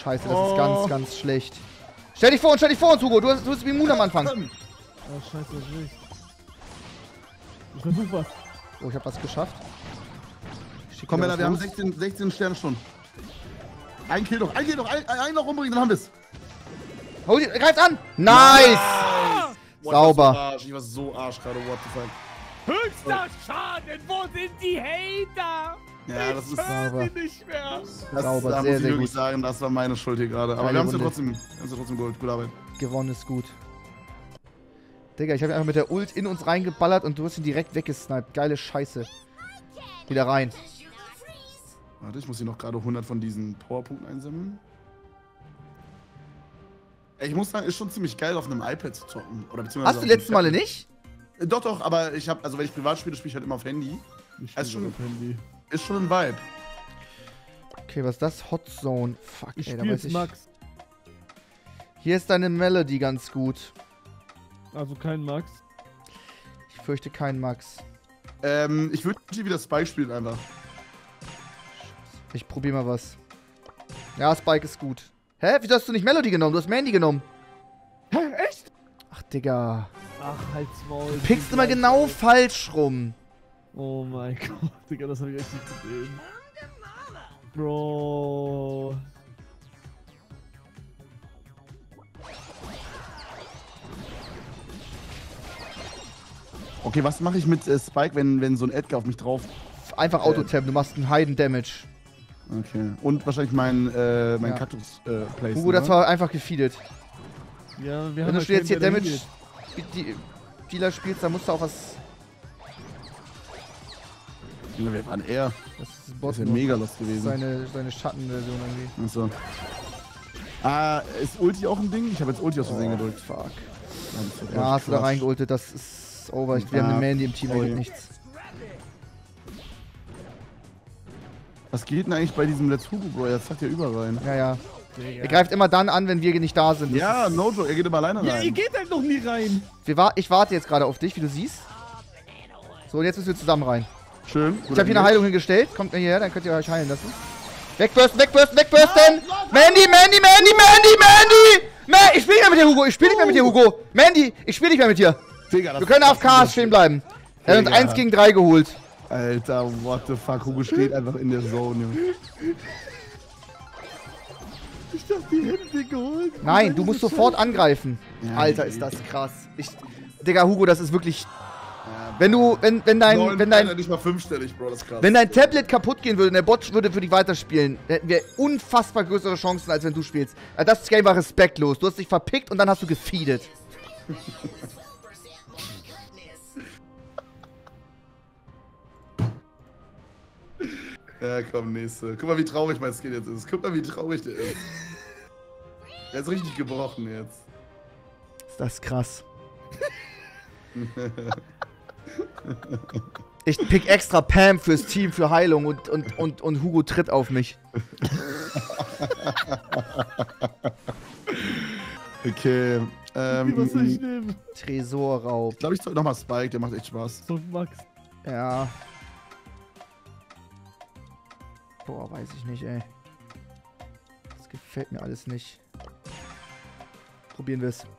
scheiße, das Oh. ist ganz, ganz schlecht. Stell dich vor uns, stell dich vor uns, Hugo. Du, hast, du bist wie immun am Anfang. Oh, scheiße, das will ich. Ich versuch was. Oh, ich hab was geschafft. Ich schick Komm, wieder Männer, was wir haben los. sechzehn, sechzehn Sterne schon. Ein Kill noch, ein Kill noch, ein, ein noch umbringen, dann haben wir es. Hol die, greift an! Nice! What, Sauber. Ich war so arsch, ich war so arsch gerade, what the fuck. Höchster Schaden! Wo sind die Hater? Ja, das ist Sauber. Die nicht mehr. das, Sauber, da sehr, muss ich sehr wirklich gut. sagen, das war meine Schuld hier gerade. Aber Geile wir haben es ja Runde. trotzdem, wir haben's ja trotzdem geholt. Gute Arbeit. Gewonnen ist gut. Digga, ich habe einfach mit der Ult in uns reingeballert und du hast ihn direkt weggesniped. Geile Scheiße. Wieder rein. Warte, ich muss hier noch gerade hundert von diesen Powerpunkten einsammeln. Ey, ich muss sagen, ist schon ziemlich geil, auf einem iPad zu zocken. Oder beziehungsweise Hast du auf letzte einem Male Tablet. nicht? Äh, Doch, doch, aber ich habe, also wenn ich privat spiele, spiele ich halt immer auf Handy. Ich Also spiele schon- auf Handy. Ist schon ein Vibe. Okay, was ist das? Hot Zone. Fuck, Ich ey, da spiele weiß jetzt ich. Max. Hier ist deine Melody ganz gut. Also kein Max. Ich fürchte keinen Max. Ähm, ich würde hier wieder Spike spielen einfach. Ich probier mal was. Ja, Spike ist gut. Hä? Wieso hast du nicht Melody genommen? Du hast Mandy genommen. Hä, echt? Ach, Digga. Ach, halt's Maul. Du pickst immer genau falsch rum. Oh mein Gott, Digga, das hab ich echt nicht gesehen. Bro. Okay, was mache ich mit äh, Spike, wenn, wenn so ein Edgar auf mich drauf... Einfach Äh. Auto-Tab, du machst einen Heiden-Damage. Okay. Und wahrscheinlich mein, äh, mein Ja. Kaktus äh, placen, Hugo, das oder? war einfach gefeedet. Ja, wir haben Wenn du halt jetzt hier keinen, der da Damage hingeht. die, Dealer spielst, dann musst du auch was... Junge, wir waren eher... Das ist ein Das Bot ist ja nur. mega los gewesen. Seine, seine Schattenversion irgendwie. Achso. Ah, ist Ulti auch ein Ding? Ich habe jetzt Ulti aus Versehen Oh, gedrückt. fuck. Ja, Ja, hast du da reingeultet, das ist over. Ich- Wir Ja, haben eine Mandy im Team, da sorry. geht nichts. Was geht denn eigentlich bei diesem Let's Hugo, Bro? Er zackt ja überall rein. Ja, ja. Digga. Er greift immer dann an, wenn wir nicht da sind. Das Ja, ist, no joke, er geht immer alleine Ja, ihr rein. geht halt noch nie rein. wir wa ich warte jetzt gerade auf dich, wie du siehst. So, und jetzt müssen wir zusammen rein. Schön. Ich habe hier eine Heilung hingestellt. Kommt mir hierher, dann könnt ihr euch heilen lassen. Wegbürsten, wegbürsten, wegbürsten! Mandy, Mandy, Mandy, Mandy, Mandy! Ma ich spiele nicht mehr mit dir, Hugo. Ich spiele nicht mehr mit dir, Hugo. Mandy, ich spiele nicht mehr mit dir. Digga, das Wir können auf K stehen bleiben. Er hat uns Digga. eins gegen drei geholt. Alter, what the fuck. Hugo steht einfach in der Zone, Junge. Ich dachte, die hätten den geholt. Nein, du musst sofort angreifen. Ja, Alter, nee. ist das krass. Ich, Digga, Hugo, das ist wirklich... Wenn du, wenn, wenn dein, Neun, wenn dein, nicht mal fünfstellig, Bro, das ist krass. wenn dein Tablet kaputt gehen würde und der Bot würde für dich weiterspielen, hätten wir unfassbar größere Chancen, als wenn du spielst. Also das Game war respektlos. Du hast dich verpickt und dann hast du gefeedet. Ja, komm, nächste. Guck mal, wie traurig mein Skin jetzt ist. Guck mal, wie traurig der ist. Der ist richtig gebrochen jetzt. Ist das krass. Ich pick extra Pam fürs Team, für Heilung und, und, und, und Hugo tritt auf mich. Okay, Was soll ich ähm... nehmen? Tresorraub. Ich glaube, ich zeig nochmal Spike, der macht echt Spaß. So, Max. Ja. Boah, weiß ich nicht, ey. Das gefällt mir alles nicht. Probieren wir es.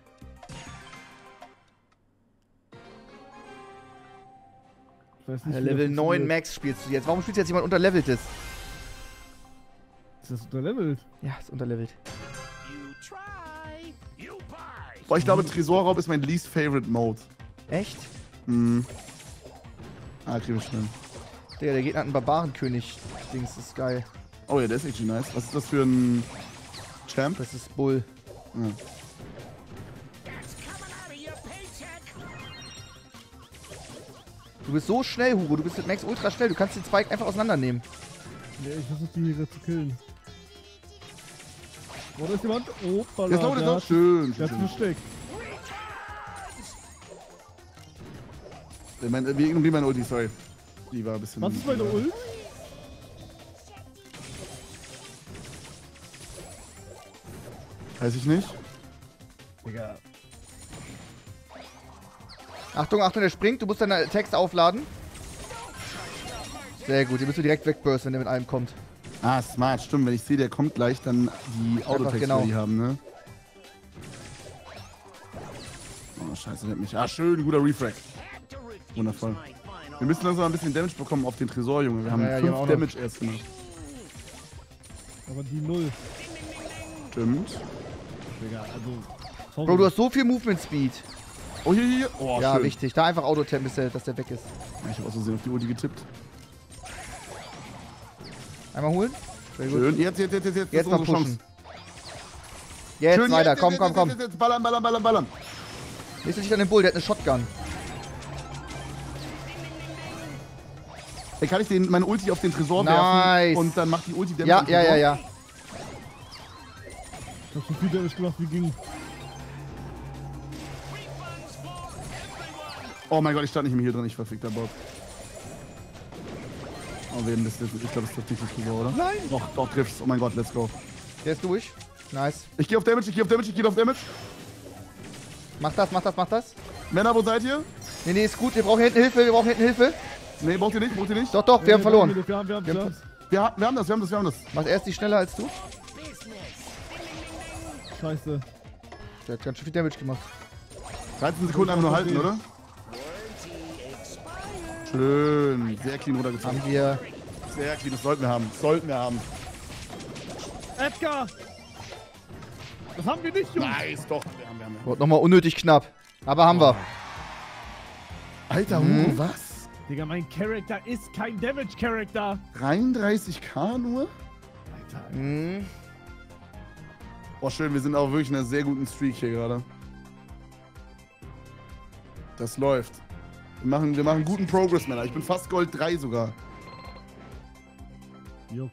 Ich weiß nicht, wie Level das neun funktioniert. Max spielst du jetzt. Warum spielst du jetzt jemand unterlevelt ist? Ist das unterlevelt? Ja, ist unterlevelt. Boah, ich glaube, Tresorraub ist mein least favorite Mode. Echt? Hm. Ah, krieg ich schnell. Digga, der Gegner hat einen Barbarenkönig. Dings, das ist geil. Oh ja, der ist actually nice. Was ist das für ein Champ? Das ist Bull. Ja. Du bist so schnell, Hugo. Du bist mit Max ultra schnell. Du kannst den Spike einfach auseinandernehmen. Ja, ich versuche die hier zu killen. Oh, da ist jemand. Opala, Jetzt noch, der noch. hat- Schön. Der schön, hat schön. versteckt. Ich mein, wir ignorieren meine Ulti, sorry. Die war ein bisschen... Was ist meine Ult? Weiß ich nicht. Digga. Achtung, Achtung, der springt. Du musst deine Text aufladen. Sehr gut. Den müsst du direkt wegbursten, wenn der mit einem kommt. Ah, smart, stimmt. Wenn ich sehe, der kommt gleich, dann die Autotext genau. die haben, ne? Oh, scheiße, der hat mich. Ah, schön, guter Refrag. Wundervoll. Wir müssen langsam ein bisschen Damage bekommen auf den Tresor, Junge. Wir haben Ja, ja, fünf die haben auch Damage erst gemacht. Aber die Null. Stimmt. Digga, also. Sorry. Bro, du hast so viel Movement Speed. Oh, hier, hier. Oh, ja, schön. wichtig. Da einfach Autotap, bis der, dass der weg ist. Ja, ich hab aus Versehen auf die Ulti getippt. Einmal holen. Sehr gut. Schön. Jetzt, jetzt, jetzt, jetzt. Jetzt, Jetzt ist noch unsere pushen. Chance. Jetzt Schön, weiter. jetzt, Komm, jetzt, komm, jetzt, komm. Jetzt, jetzt, ballern, ballern, ballern, ballern. Nächste nicht an den Bull, der hat eine Shotgun. Ey, kann ich den, meine Ulti auf den Tresor Nice. werfen und dann macht die Ulti Damage Ja, am ja, ja, Tresor? ja. Ich hab so viel Damage gemacht, wie ging. Oh mein Gott, ich stand nicht mehr hier drin, ich verfickter Bob. Oh, wen das jetzt? Ich glaube, das trifft nicht das Tresor, oder? Nein! Doch, doch, trifft's. Oh mein Gott, let's go. Der ist durch. Nice. Ich gehe auf Damage, ich gehe auf Damage, ich gehe auf Damage. Mach das, mach das, mach das. Männer, wo seid ihr? Nee, nee, ist gut. Wir brauchen hinten Hilfe, wir brauchen hinten Hilfe. Nee, braucht ihr nicht, braucht ihr nicht? Doch, doch, wir haben verloren. Wir haben, wir haben, Wir wir haben- haben. Wir, ha- wir haben das, wir haben das, wir haben das. Macht erst die schneller als du. Scheiße. Der hat ganz schön viel Damage gemacht. dreizehn Sekunden einfach nur halten, oder? Schön, sehr clean runtergezogen. Haben wir. Sehr clean, das sollten wir haben. Das sollten wir haben. Edgar! Das haben wir nicht, Jungs! Nice, doch. Wir haben, wir haben. Wurde nochmal unnötig knapp. Aber haben wir. Alter, Mhm. Hugo, was? Digga, mein Charakter ist kein Damage-Charakter! dreiunddreißig K nur? Alter. Mhm. Boah, schön, wir sind auch wirklich in einer sehr guten Streak hier gerade. Das läuft. Wir machen, wir machen guten Progress, Männer. Ich bin fast Gold drei sogar. Juck.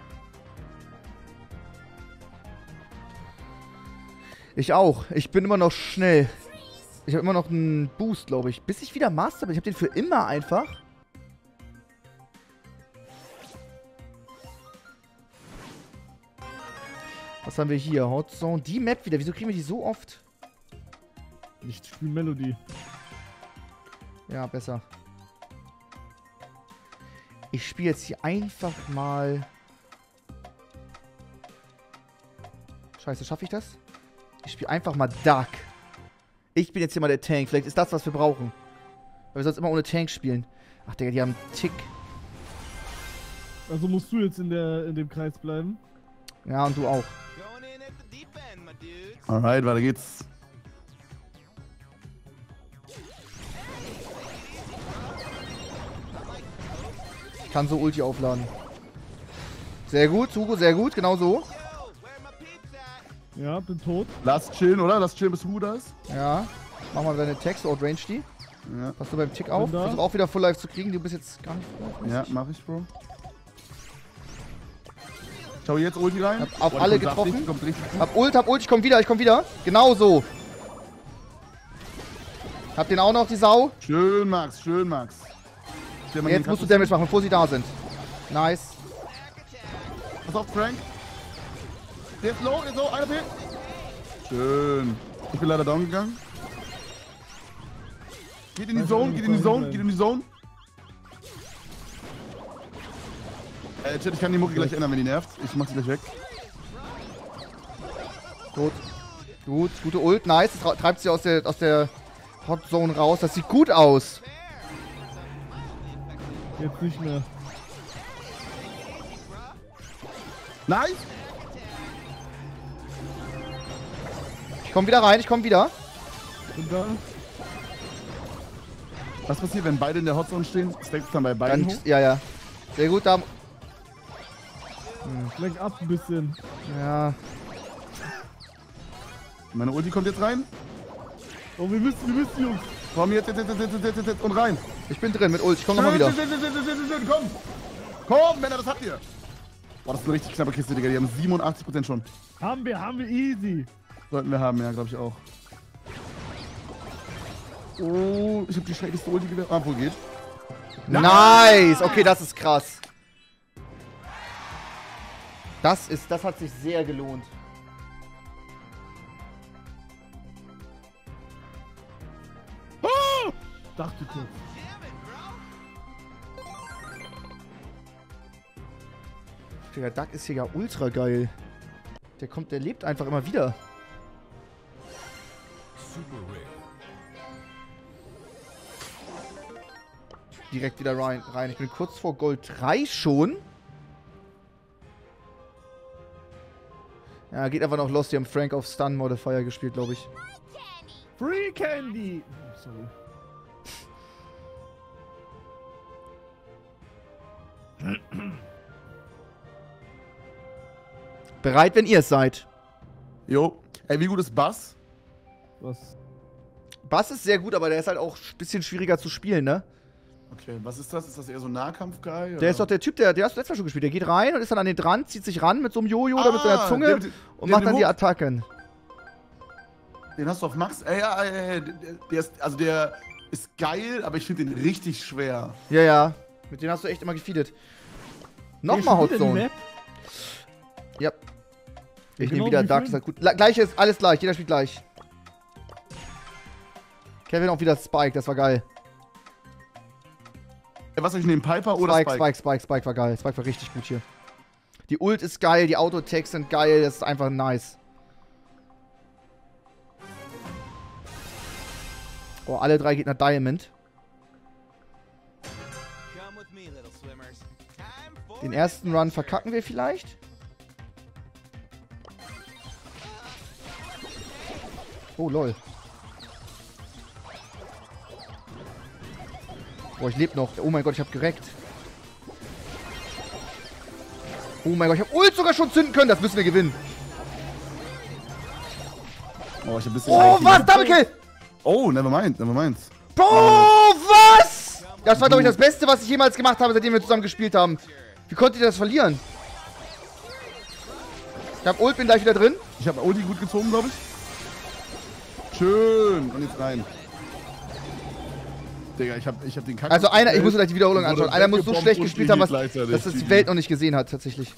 Ich auch. Ich bin immer noch schnell. Ich habe immer noch einen Boost, glaube ich. Bis ich wieder Master bin. Ich habe den für immer einfach. Was haben wir hier? Hot Zone. Die Map wieder. Wieso kriegen wir die so oft? Ich spiele Melody. Ja, besser. Ich spiele jetzt hier einfach mal... Scheiße, schaffe ich das? Ich spiele einfach mal Dark. Ich bin jetzt hier mal der Tank. Vielleicht ist das, was wir brauchen. Weil wir sonst immer ohne Tank spielen. Ach, Digga, die haben einen Tick. Also musst du jetzt in, der, in dem Kreis bleiben. Ja, und du auch. Alright, weiter geht's. Ich kann so Ulti aufladen. Sehr gut, Hugo, sehr gut. Genau so. Ja, bin tot. Lass chillen, oder? Lass chillen, bis Hugo da ist. Ja. Mach mal deine Text, outrange die. Ja, Passt du beim Tick auf? da. Versuch auch wieder Full Life zu kriegen. Du bist jetzt gar nicht Full Life. ja mach ich, Bro. Schau jetzt Ulti rein. Hab auf Boah, die alle kommt getroffen. saftig, kommt richtig gut. Hab Ult, hab Ult, ich komm wieder, ich komm wieder. Genau so. Hab den auch noch, die Sau. Schön, Max, schön, Max. Der Mann, den Jetzt musst du kannst Damage machen, bevor sie da sind. Nice. Pass auf, Frank. Der ist low, der ist low, einer fehlt. Schön. Ich bin leider down gegangen. Geht in die Zone, geht in die Zone, geht in die Zone. Äh, Chat, ich kann die Mucke gleich ändern, wenn die nervt. Ich mach sie gleich weg. Gut. Gut, gute Ult, nice. Das tra- treibt sie aus der, aus der Hot Zone raus. Das sieht gut aus. Jetzt nicht mehr. Nice! Ich komm wieder rein, ich komm wieder. Bin da. Was passiert, wenn beide in der Hotzone stehen? Stackt dann bei beiden Dann, hoch? ja, ja. Sehr gut, da. Lenk ab ein bisschen. Ja. Meine Ulti kommt jetzt rein. Oh, wir müssen, wir müssen, Jungs. Komm jetzt, jetzt, jetzt, jetzt, jetzt, jetzt, jetzt und rein. Ich bin drin mit Ult, ich komm nochmal wieder. Schön, schön, schön, schön, schön, schön, komm! Komm, Männer, das habt ihr! Boah, das ist eine richtig knappe Kiste, Digga. Die haben siebenundachtzig Prozent schon. Haben wir, haben wir easy. Sollten wir haben, ja, glaube ich auch. Oh, ich habe die schrecklichste Ulti gewählt. Ah, wo geht? Nice! Okay, das ist krass. Das ist, das hat sich sehr gelohnt. Dachte kurz. Der Duck ist hier ja ultra geil. Der kommt, der lebt einfach immer wieder. Direkt wieder rein, rein. Ich bin kurz vor Gold drei schon. Ja, geht einfach noch los. Die haben Frank auf Stun Modifier gespielt, glaube ich. Free Candy! Oh, sorry. Bereit, wenn ihr es seid. Jo. Ey, wie gut ist Bass? Was? Bass ist sehr gut, aber der ist halt auch ein bisschen schwieriger zu spielen, ne? Okay, was ist das? Ist das eher so ein Nahkampf-Guy? Der ist doch der Typ, der, der hast du letztes Mal schon gespielt. Der geht rein und ist dann an den dran, zieht sich ran mit so einem Jojo oder mit so einer Ah, Zunge der mit- und der macht dann mit die hoch- Attacken. Den hast du auf Max? Ey, ja, ey, ey, der, der ist, also der ist geil, aber ich finde den richtig schwer. Ja, ja. Mit dem hast du echt immer gefeedet. Nochmal Hot Hotzone. Ja. Ich Genau nehme wieder wie Dark. vorhin. Ist halt gut. La gleich ist alles gleich. Jeder spielt gleich. Kevin auch wieder Spike. Das war geil. Ey, was soll ich nehmen? Piper oder Spike, Spike? Spike, Spike, Spike war geil. Spike war richtig gut hier. Die Ult ist geil. Die Auto-Attacks sind geil. Das ist einfach nice. Oh, alle drei Gegner Diamond. Den ersten Run verkacken wir vielleicht. Oh, lol. Boah, ich lebe noch. Oh mein Gott, ich habe gereckt. Oh mein Gott, ich habe Ult sogar schon zünden können. Das müssen wir gewinnen. Oh, ich hab ein bisschen. Oh, was? Double Kill! Oh, never mind, never mind. Bro, was? Das war, glaube ich, das Beste, was ich jemals gemacht habe, seitdem wir zusammen gespielt haben. Wie konntet ihr das verlieren? Ich hab Ult, bin gleich wieder drin. Ich habe Ulti gut gezogen, glaube ich. Schön. Und jetzt rein. Digga, ich hab, ich hab den Kack. Also einer, ich muss mir gleich die Wiederholung Wurde anschauen. Einer muss so weggebombt schlecht und gespielt haben, was, gleichzeitig. dass das die Welt noch nicht gesehen hat, tatsächlich.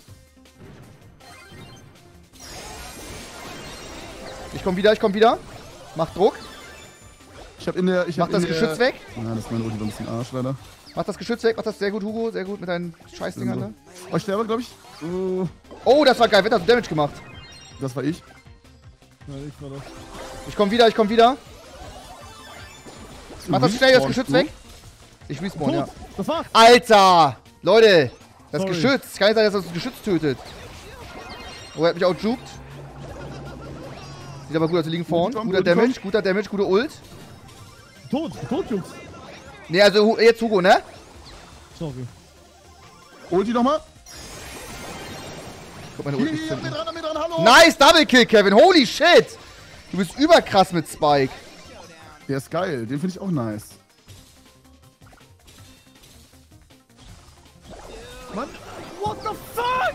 Ich komm wieder, ich komm wieder. Mach Druck. Ich hab in der. Ich Mach hab das in der, Geschütz weg. Ja, das ist mein Ulti ein bisschen Arsch, leider. Mach das Geschütz weg. Mach das sehr gut, Hugo. Sehr gut mit deinen Scheißdingern da. Oh, ich sterbe, glaube ich. Oh, Oh, das war geil. Wer hat so Damage gemacht? das war ich. Ja, ich war das. Ich komm wieder, ich komm wieder. Mach das schnell, das Respawnst Geschütz du? weg. Ich respawn, ja. Tot! Das war's! Alter! Leute! Das Sorry. Geschütz! Kann nicht sein, dass das Geschütz tötet. Oh, er hat mich auch juckt. Sieht aber gut aus, wir liegen vorn. Gut, Guter gut, Damage, gut. guter Damage, gute Ult. Tot! Tot, Jungs! Ne, also Hu- jetzt Hugo, ne? Sorry. Ulti nochmal. Guck, meine Hier, Ult nicht hier, mit zünden. dran, mit dran, hallo. Nice, Double Kill, Kevin. Holy shit! Du bist überkrass mit Spike. Der ist geil, den finde ich auch nice. Mann! What the fuck?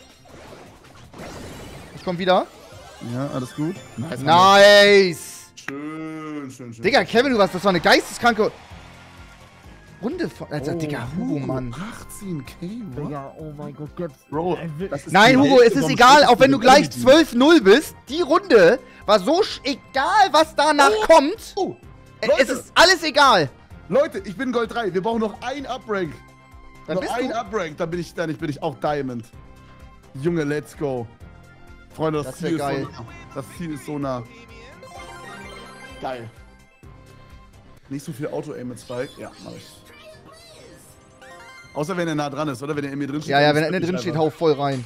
Ich komm wieder. Ja, alles gut. Nice. Nice! Schön, schön, schön. Digga, Kevin, du warst, das war eine geisteskranke Runde von. Alter, Oh, Digga, Hugo, Mann. achtzehn K, what? Digga, oh mein Gott, Gott. Bro, Er will- das ist Nein, die Hugo, es Hälfte ist vom egal, Schritt auch wenn du mit gleich Ulti. zwölf null bist. Die Runde war so sch egal, was danach kommt. Oh, Äh, Leute, Es ist alles egal. Leute, ich bin Gold drei. Wir brauchen noch ein Uprank. Dann noch bist ein du. Uprank, dann bin ich, dann bin ich auch Diamond. Junge, let's go. Freunde, das, Das wär Ziel ist geil. so nah. Das Ziel ist so nah. Geil. Nicht so viel Auto-Aim mit Spike. Ja, mach ich. Außer wenn er nah dran ist, oder? Wenn er in mir drin steht. Ja, ja, dann wenn er ist innen drin wirklich steht, einfach- hau voll rein.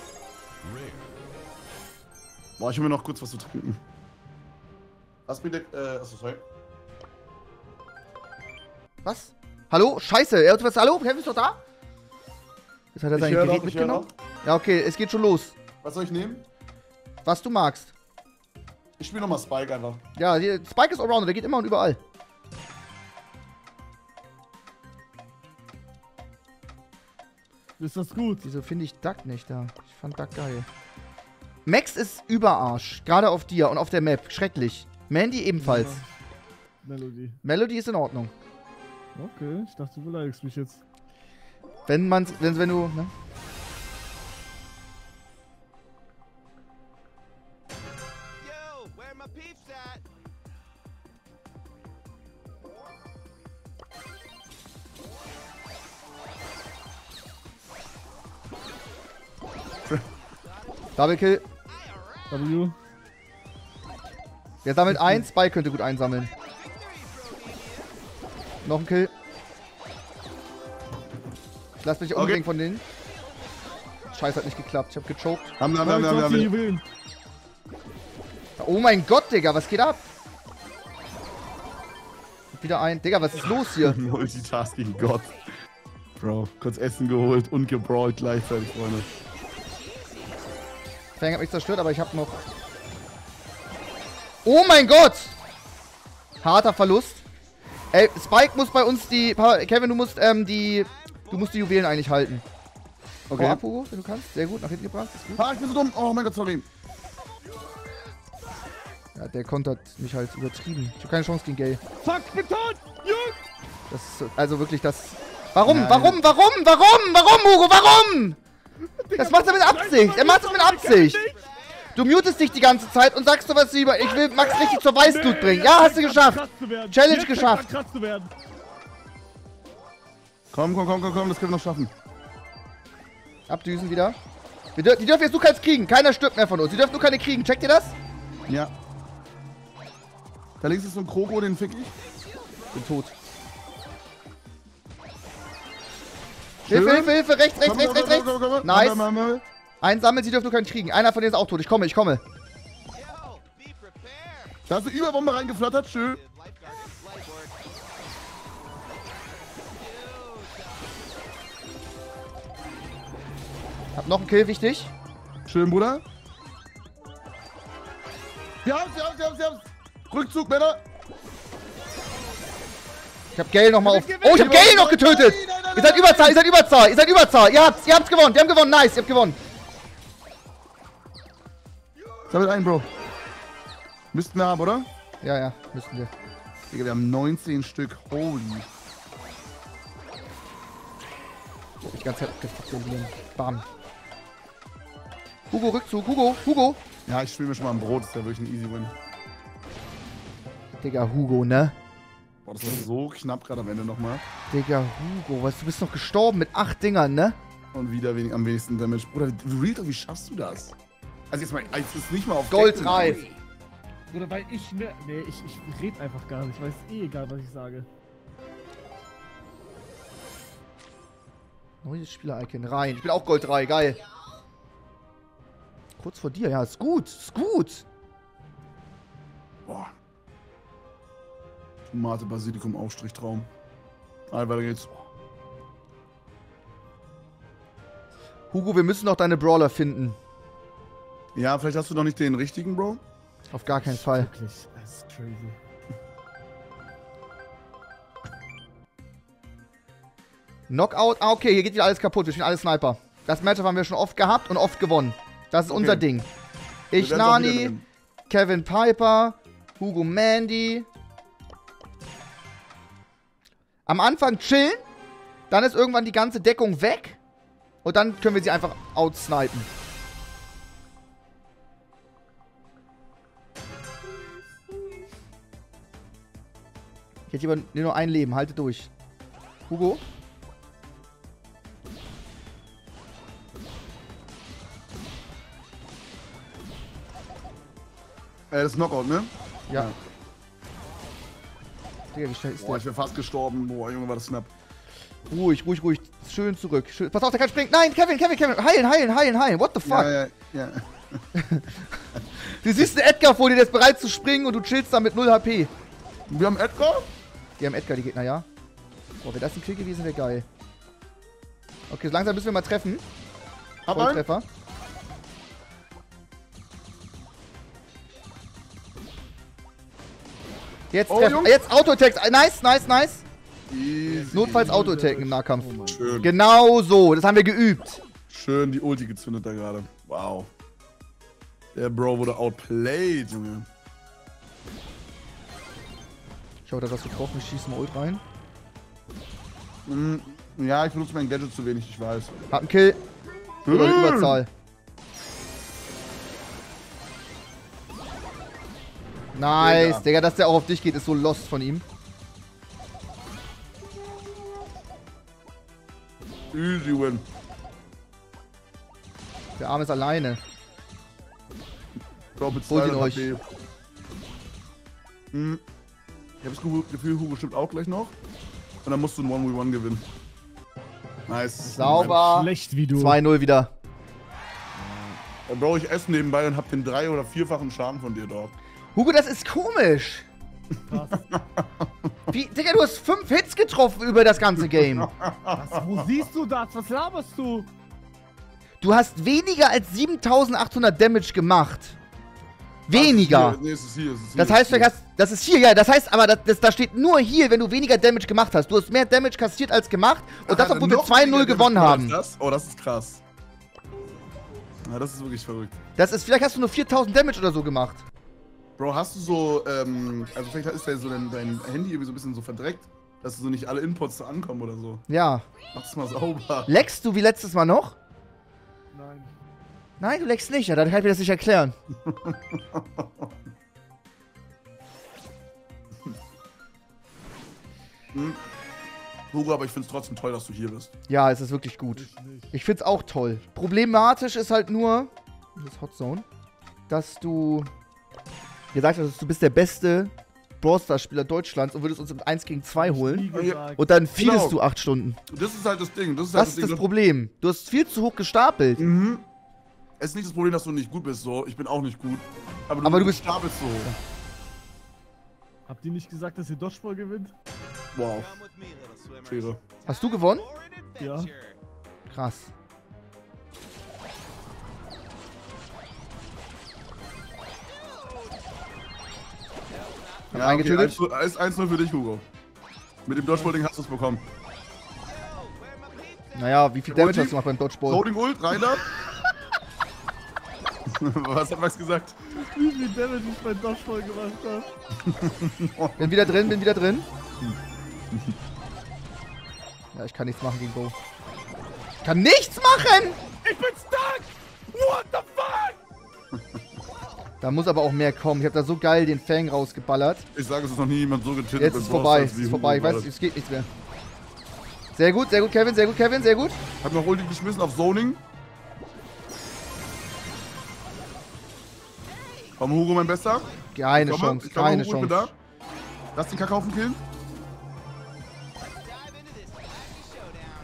Boah, ich will mir noch kurz was zu trinken. Was bitte? Äh, achso, sorry. Was? Hallo? Scheiße, er hat was. Hallo? Kevin ist doch da? Jetzt hat er Ich sein höre Gerät noch, ich höre mitgenommen. Ja, okay, es geht schon los. Was soll ich nehmen? Was du magst. Ich spiele nochmal Spike einfach. Ja, die, Spike ist Allrounder, der geht immer und überall. Ist das gut? Wieso finde ich Duck nicht da? Ich fand Duck geil. Max ist Überarsch. Gerade auf dir und auf der Map. Schrecklich. Mandy ebenfalls. Melody. Melody ist in Ordnung. Okay, ich dachte, du beleidigst mich jetzt. Wenn man's, wenn, wenn du, ne? Yo, where my peeps at? Double Kill. W. Der sammelt eins, Spike könnte gut einsammeln. Noch ein Kill. Ich lass mich umbringen von denen. Scheiße, hat nicht geklappt. Ich hab gechoked. Haben, haben, haben, haben, haben, haben. Juwelen. Oh mein Gott, Digga, was geht ab? Wieder ein. Digga, was ist los hier? Multitasking Gott. Bro, kurz Essen geholt und gebrawlt gleichzeitig, Freunde. Fang hat mich zerstört, aber ich hab noch... Oh mein Gott! Harter Verlust. Ey, Spike muss bei uns die... Kevin, du musst ähm, die... Du musst die Juwelen eigentlich halten. Okay. Hau ab, Hugo, wenn du kannst. Sehr gut, nach hinten gebracht. Ist gut. Ah, ich bin so dumm. Oh mein Gott, sorry. Ja, der kontert mich halt übertrieben. Ich hab keine Chance gegen Gale. Fuck, ich bin tot! Junge! Das ist so- also wirklich das... Warum? Nein. Warum? Warum? Warum? Warum, Hugo? Warum? Das macht er mit Absicht. Er macht es mit Absicht. Du mutest dich die ganze Zeit und sagst sowas wie, ich will Max richtig zur Weißglut bringen. Ja, hast du geschafft. Challenge geschafft. Krass zu werden. Komm, komm, komm, komm, komm, das können wir noch schaffen. Abdüsen wieder. Wir dür die dürfen jetzt nur keins kriegen. Keiner stirbt mehr von uns. Die dürfen nur keine kriegen. Checkt ihr das? Ja. Da links ist so ein Kroko, den fick ich. Bin tot. Hilfe, Hilfe, Hilfe. Rechts, rechts, Komm, rechts, komm, rechts, komm, komm, komm, rechts. komm. Nice. Komm, komm, komm, komm. Einen sammelt, sie dürfen nur keinen kriegen. Einer von denen ist auch tot. Ich komme, ich komme. Yo, be prepared. Da hast du Überbombe reingeflattert, schön. Lifeguard is light work. Hab noch einen Kill, wichtig. Schön, Bruder. Wir haben's, wir haben's, wir haben's, wir haben's. Rückzug, Männer. Ich hab Gale nochmal auf... Oh, ich hab Gale noch getötet! Ihr seid Überzahl, ihr seid Überzahl, ihr seid Überzahl. Ihr habt's, ihr habt's gewonnen, die haben gewonnen. Nice, ihr habt gewonnen. Sammelt ein, Bro. Müssten wir haben, oder? Ja, ja, müssen wir. Digga, wir haben neunzehn Stück. Holy. Ich hab die ganze Zeit abgefuckt. Bam. Hugo, Rückzug. Hugo, Hugo. Ja, ich spiele mir schon mal ein Brot. Das ist ja wirklich ein easy win. Digga, Hugo, ne? Boah, das war so knapp gerade am Ende nochmal. Digga, Hugo, was, du bist noch gestorben mit acht Dingern, ne? Und wieder wenig, am wenigsten Damage. Bruder, Real Talk, wie schaffst du das? Also jetzt mal, jetzt ist nicht mal auf Gold Decken. drei. Oder weil ich ne. Nee, ich, ich red einfach gar nicht. Weil es eh egal, was ich sage. Neues Spieler-Icon rein. Ich bin auch Gold drei, geil. Kurz vor dir, ja, ist gut, ist gut. Boah. Tomate, Basilikum, Aufstrich, Traum. Ah, weiter geht's. Hugo, wir müssen noch deine Brawler finden. Ja, vielleicht hast du noch nicht den richtigen, Bro. Auf gar keinen Fall. Wirklich, das ist crazy. Knockout, ah, okay, hier geht wieder alles kaputt. Wir spielen alle Sniper. Das Matchup haben wir schon oft gehabt und oft gewonnen. Das ist Okay. unser Ding. Ich, Wir werden's auch wieder Nani, gewinnen. Kevin Piper, Hugo Mandy. Am Anfang chillen, dann ist irgendwann die ganze Deckung weg und dann können wir sie einfach outsnipen. Ich hätte lieber nur ein Leben, halte durch. Hugo? Äh, das ist Knockout, ne? Ja. Ja. Digga, wie schnell ist Boah, der? ich wäre fast gestorben. Boah, Junge, war das knapp. Ruhig, ruhig, ruhig. Schön zurück. Schön. Pass auf, der kann springen. Nein, Kevin, Kevin, Kevin. Heilen, heilen, heilen, heilen. What the fuck? Ja, ja, ja. Du siehst einen Edgar vor dir, der ist bereit zu springen und du chillst da mit null H P. Wir haben Edgar? Die haben Edgar, die Gegner, ja. Boah, wäre das ein Kill gewesen, wäre geil. Okay, so langsam müssen wir mal treffen. Hab einen. Volltreffer. Jetzt Oh, treffen. Jungs. Jetzt Auto-Attacks. Nice, nice, nice. Easy. Notfalls Auto-Attacken im Nahkampf. Oh mein Schön. Genau so, das haben wir geübt. Schön die Ulti gezündet da gerade. Wow. Der Bro wurde outplayed, Junge. Ich hoffe, da hast du getroffen. Ich schieße mal Ult rein. Hm, ja, ich benutze mein Gadget zu wenig, ich weiß. Hab einen Kill. Über die Hm. Überzahl. Nice, Digga. Digga, dass der auch auf dich geht, ist so lost von ihm. Easy win. Der Arm ist alleine. Bro, mit Holt ihn zweihundert euch. H P. Hm. Ich habe das Gefühl, Hugo stimmt auch gleich noch. Und dann musst du ein one v one gewinnen. Nice. Sauber. Schlecht wie du. zwei null wieder. Dann brauche ich Essen nebenbei und hab den drei- oder vierfachen Schaden von dir dort. Hugo, das ist komisch. Was? Wie, Digga, du hast fünf Hits getroffen über das ganze Game. Was? Wo siehst du das? Was laberst du? Du hast weniger als siebentausendachthundert Damage gemacht. Weniger. Ah, es ist hier. Nee, es ist hier. Es ist hier. Das heißt, du hast, das ist hier, ja, das heißt aber, das, das, da steht nur hier, wenn du weniger Damage gemacht hast. Du hast mehr Damage kassiert als gemacht und das, Ach, obwohl wir noch zwei null weniger gewonnen Damage haben. als Das? Oh, das ist krass. Ja, das ist wirklich verrückt. Das ist, vielleicht hast du nur viertausend Damage oder so gemacht. Bro, hast du so, ähm, also vielleicht ist ja so dein, dein Handy irgendwie so ein bisschen so verdreckt, dass du so nicht alle Inputs so ankommen oder so. Ja. Mach's mal sauber. Leckst du wie letztes Mal noch? Nein. Nein, du leckst nicht, ja, dann kann ich mir das nicht erklären. hm. Hugo, aber ich find's trotzdem toll, dass du hier bist. Ja, es ist wirklich gut. Ich nicht. Ich find's auch toll. Problematisch ist halt nur, das Hot Zone, dass du gesagt hast, du bist der beste Brawl Stars Spieler Deutschlands und würdest uns im eins gegen zwei Nie holen. gesagt. Und dann fielst Genau. du acht Stunden. Das ist halt das Ding. Das ist halt Das ist Ding, das Problem. Du hast viel zu hoch gestapelt. Mhm. Es ist nicht das Problem, dass du nicht gut bist, so. Ich bin auch nicht gut. Aber du, Aber du bist- stapelst so hoch. Habt ihr nicht gesagt, dass ihr Dodgeball gewinnt? Wow. Come with me, little swimmers. Schwere. Hast du gewonnen? For an Ja. adventure. Krass. Ja, einen okay, getötet? eins- eins null für dich, Hugo. Mit dem Dodgeball-Ding hast du es bekommen. Naja, wie viel Damage hast du gemacht beim Dodgeball? Loading Ult, rein da. Was hat Max gesagt? Wie viel Damage ich bei Dodgeball gemacht habe. Bin wieder drin, bin wieder drin. Ja, ich kann nichts machen gegen Bo. Ich kann nichts machen! Ich bin stuck! What the fuck? Da muss aber auch mehr kommen. Ich habe da so geil den Fang rausgeballert. Ich sage, es ist noch nie jemand so getötet. Jetzt mit ist Brawl vorbei, Stars es wie ist Hugo vorbei. Ich weiß, gerade. es geht nichts mehr. Sehr gut, sehr gut, Kevin, sehr gut, Kevin, sehr gut. Hab noch Ulti geschmissen auf Zoning. Komm, Hugo, mein Bester. Keine Ich komme, Chance, ich komme, keine Hugo, ich bin Chance. da. Lass den Kackhaufen killen. Dive into this mighty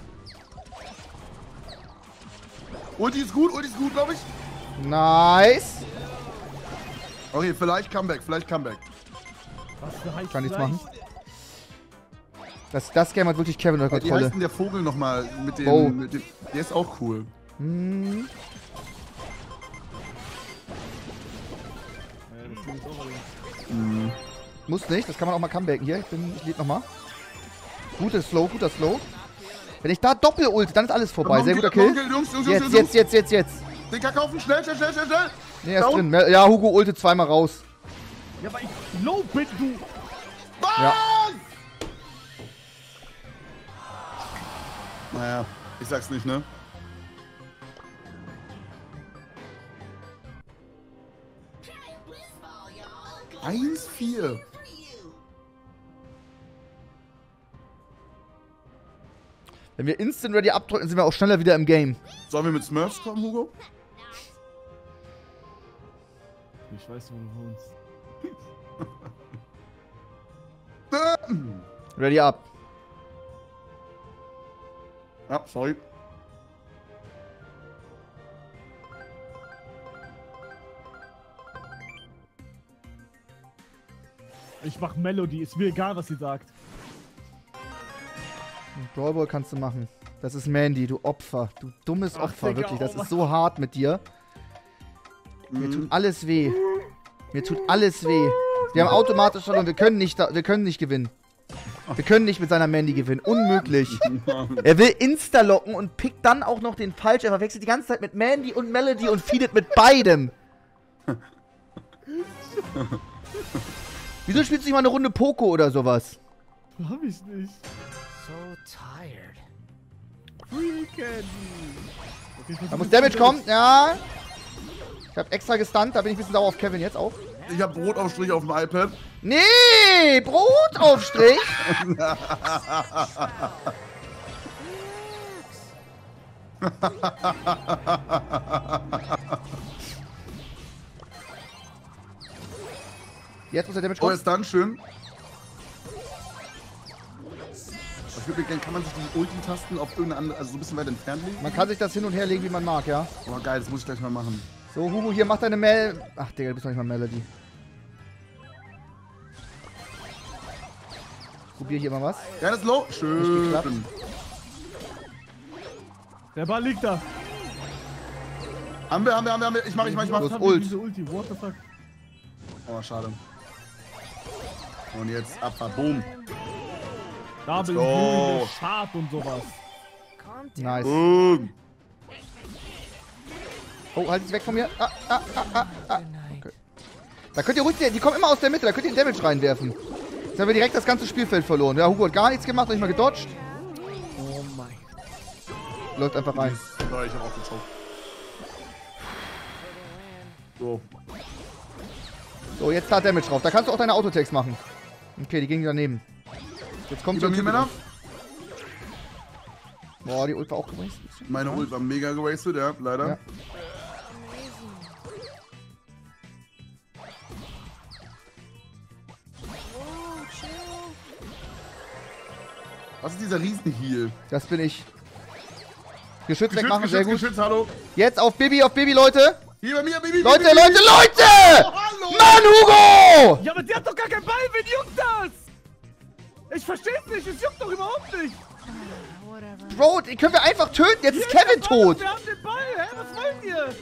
showdown. Ulti ist gut, Ulti ist gut, glaube ich. Nice. Okay, vielleicht Comeback, vielleicht Comeback. Was für heißt Kann nichts vielleicht? machen. Das, das Game hat wirklich Kevin unter Wie heißt Kontrolle. denn der Vogel nochmal mit dem, Oh. mit dem... Der ist auch cool. Hm. Ja, das will ich auch erleben. Muss nicht, das kann man auch mal comebacken. Hier, ich, bin, ich lebe nochmal. Guter Slow, guter Slow. Wenn ich da doppel-ult, dann ist alles vorbei. Noch Sehr ein guter Kill, noch ein Kill. Kill, Jungs, Jungs, Jetzt, Jungs, jetzt, jetzt, jetzt, jetzt. Den Kackhaufen, schnell, schnell, schnell, schnell, schnell. Nee, er ist Down. drin. Ja, Hugo ultet zweimal raus. Ja, aber ich low bin du. Ja. Naja, ich sag's nicht, ne? eins vier. Wenn wir Instant Ready abdrücken, sind wir auch schneller wieder im Game. Sollen wir mit Smurfs kommen, Hugo? Ich weiß, wo du wohnst. Ready up. Ja, sorry. Ich mach Melody, ist mir egal, was sie sagt. Brawl Ball kannst du machen. Das ist Mandy, du Opfer. Du dummes Ach, Opfer, Digga, wirklich. Das oh ist so hart mit dir. Mir Mhm. tut alles weh. Mir tut alles weh. Wir haben automatisch verloren. Wir können nicht, da, wir können nicht gewinnen. Wir können nicht mit seiner Mandy gewinnen. Unmöglich. Er will Insta-locken und pickt dann auch noch den falsch. Er verwechselt die ganze Zeit mit Mandy und Melody und feedet mit beidem. Wieso spielst du nicht mal eine Runde Poco oder sowas? Hab ich nicht. So tired. Free Candy. Okay, ich Da muss Damage kommen. Ja. Ich hab extra gestunt. Da bin ich ein bisschen sauer auf Kevin jetzt auch. Ich hab Brotaufstrich auf dem iPad. Nee, Brotaufstrich. Jetzt muss der Damage Oh, kommen. ist dann schön. Ich würde mir gerne, kann man sich die Ulti-Tasten auf irgendeine andere, also so ein bisschen weit entfernt legen? Man kann sich das hin und her legen, wie man mag, ja. Oh geil, das muss ich gleich mal machen. So, Hugo, hier, mach deine Mel... Ach, Digga, du bist noch nicht mal Melody. Probier hier mal was. Ja, das ist low. Nicht Schön. geklappt. Der Ball liegt da. Haben wir, haben wir, haben wir, haben wir. Ich mach, ich mach, ich mach. Du hast Was haben wir Ult. diese Ulti? What the fuck? Oh, schade. Und jetzt Abfahrt. Boom. Double go. Kill, Schad und sowas. Nice. Boom. Oh, halt dich weg von mir. Ah, ah, ah, ah, ah. Okay. Da könnt ihr ruhig, die kommen immer aus der Mitte, da könnt ihr den Damage reinwerfen. Jetzt haben wir direkt das ganze Spielfeld verloren. Ja, Hugo hat gar nichts gemacht, hat nicht mal gedodged. Oh mein. Läuft einfach rein. Ja, ich hab auch geschaut. So. So, jetzt da Damage drauf. Da kannst du auch deine Autotext machen. Okay, die gingen daneben. Jetzt kommt Über mir, Männer. Boah, die Ult war auch gewastet. Meine Ult war mega gewastet, ja, leider. Ja. Was ist dieser Riesen-Heal? Das bin ich. Geschütz wegmachen, sehr gut. Geschütz, hallo. Jetzt auf Bibi, auf Bibi, Leute. Hier bei mir, Baby. Leute, Baby, Leute, Baby. Leute! Oh, hallo. Mann, Hugo! Ja, aber die hat doch gar keinen Ball, wen juckt das? Ich versteh's nicht, es juckt doch überhaupt nicht. Bro, den können wir einfach töten. Jetzt ist Kevin Der Ball, tot. Wir haben den Ball, hä? Was wollt ihr?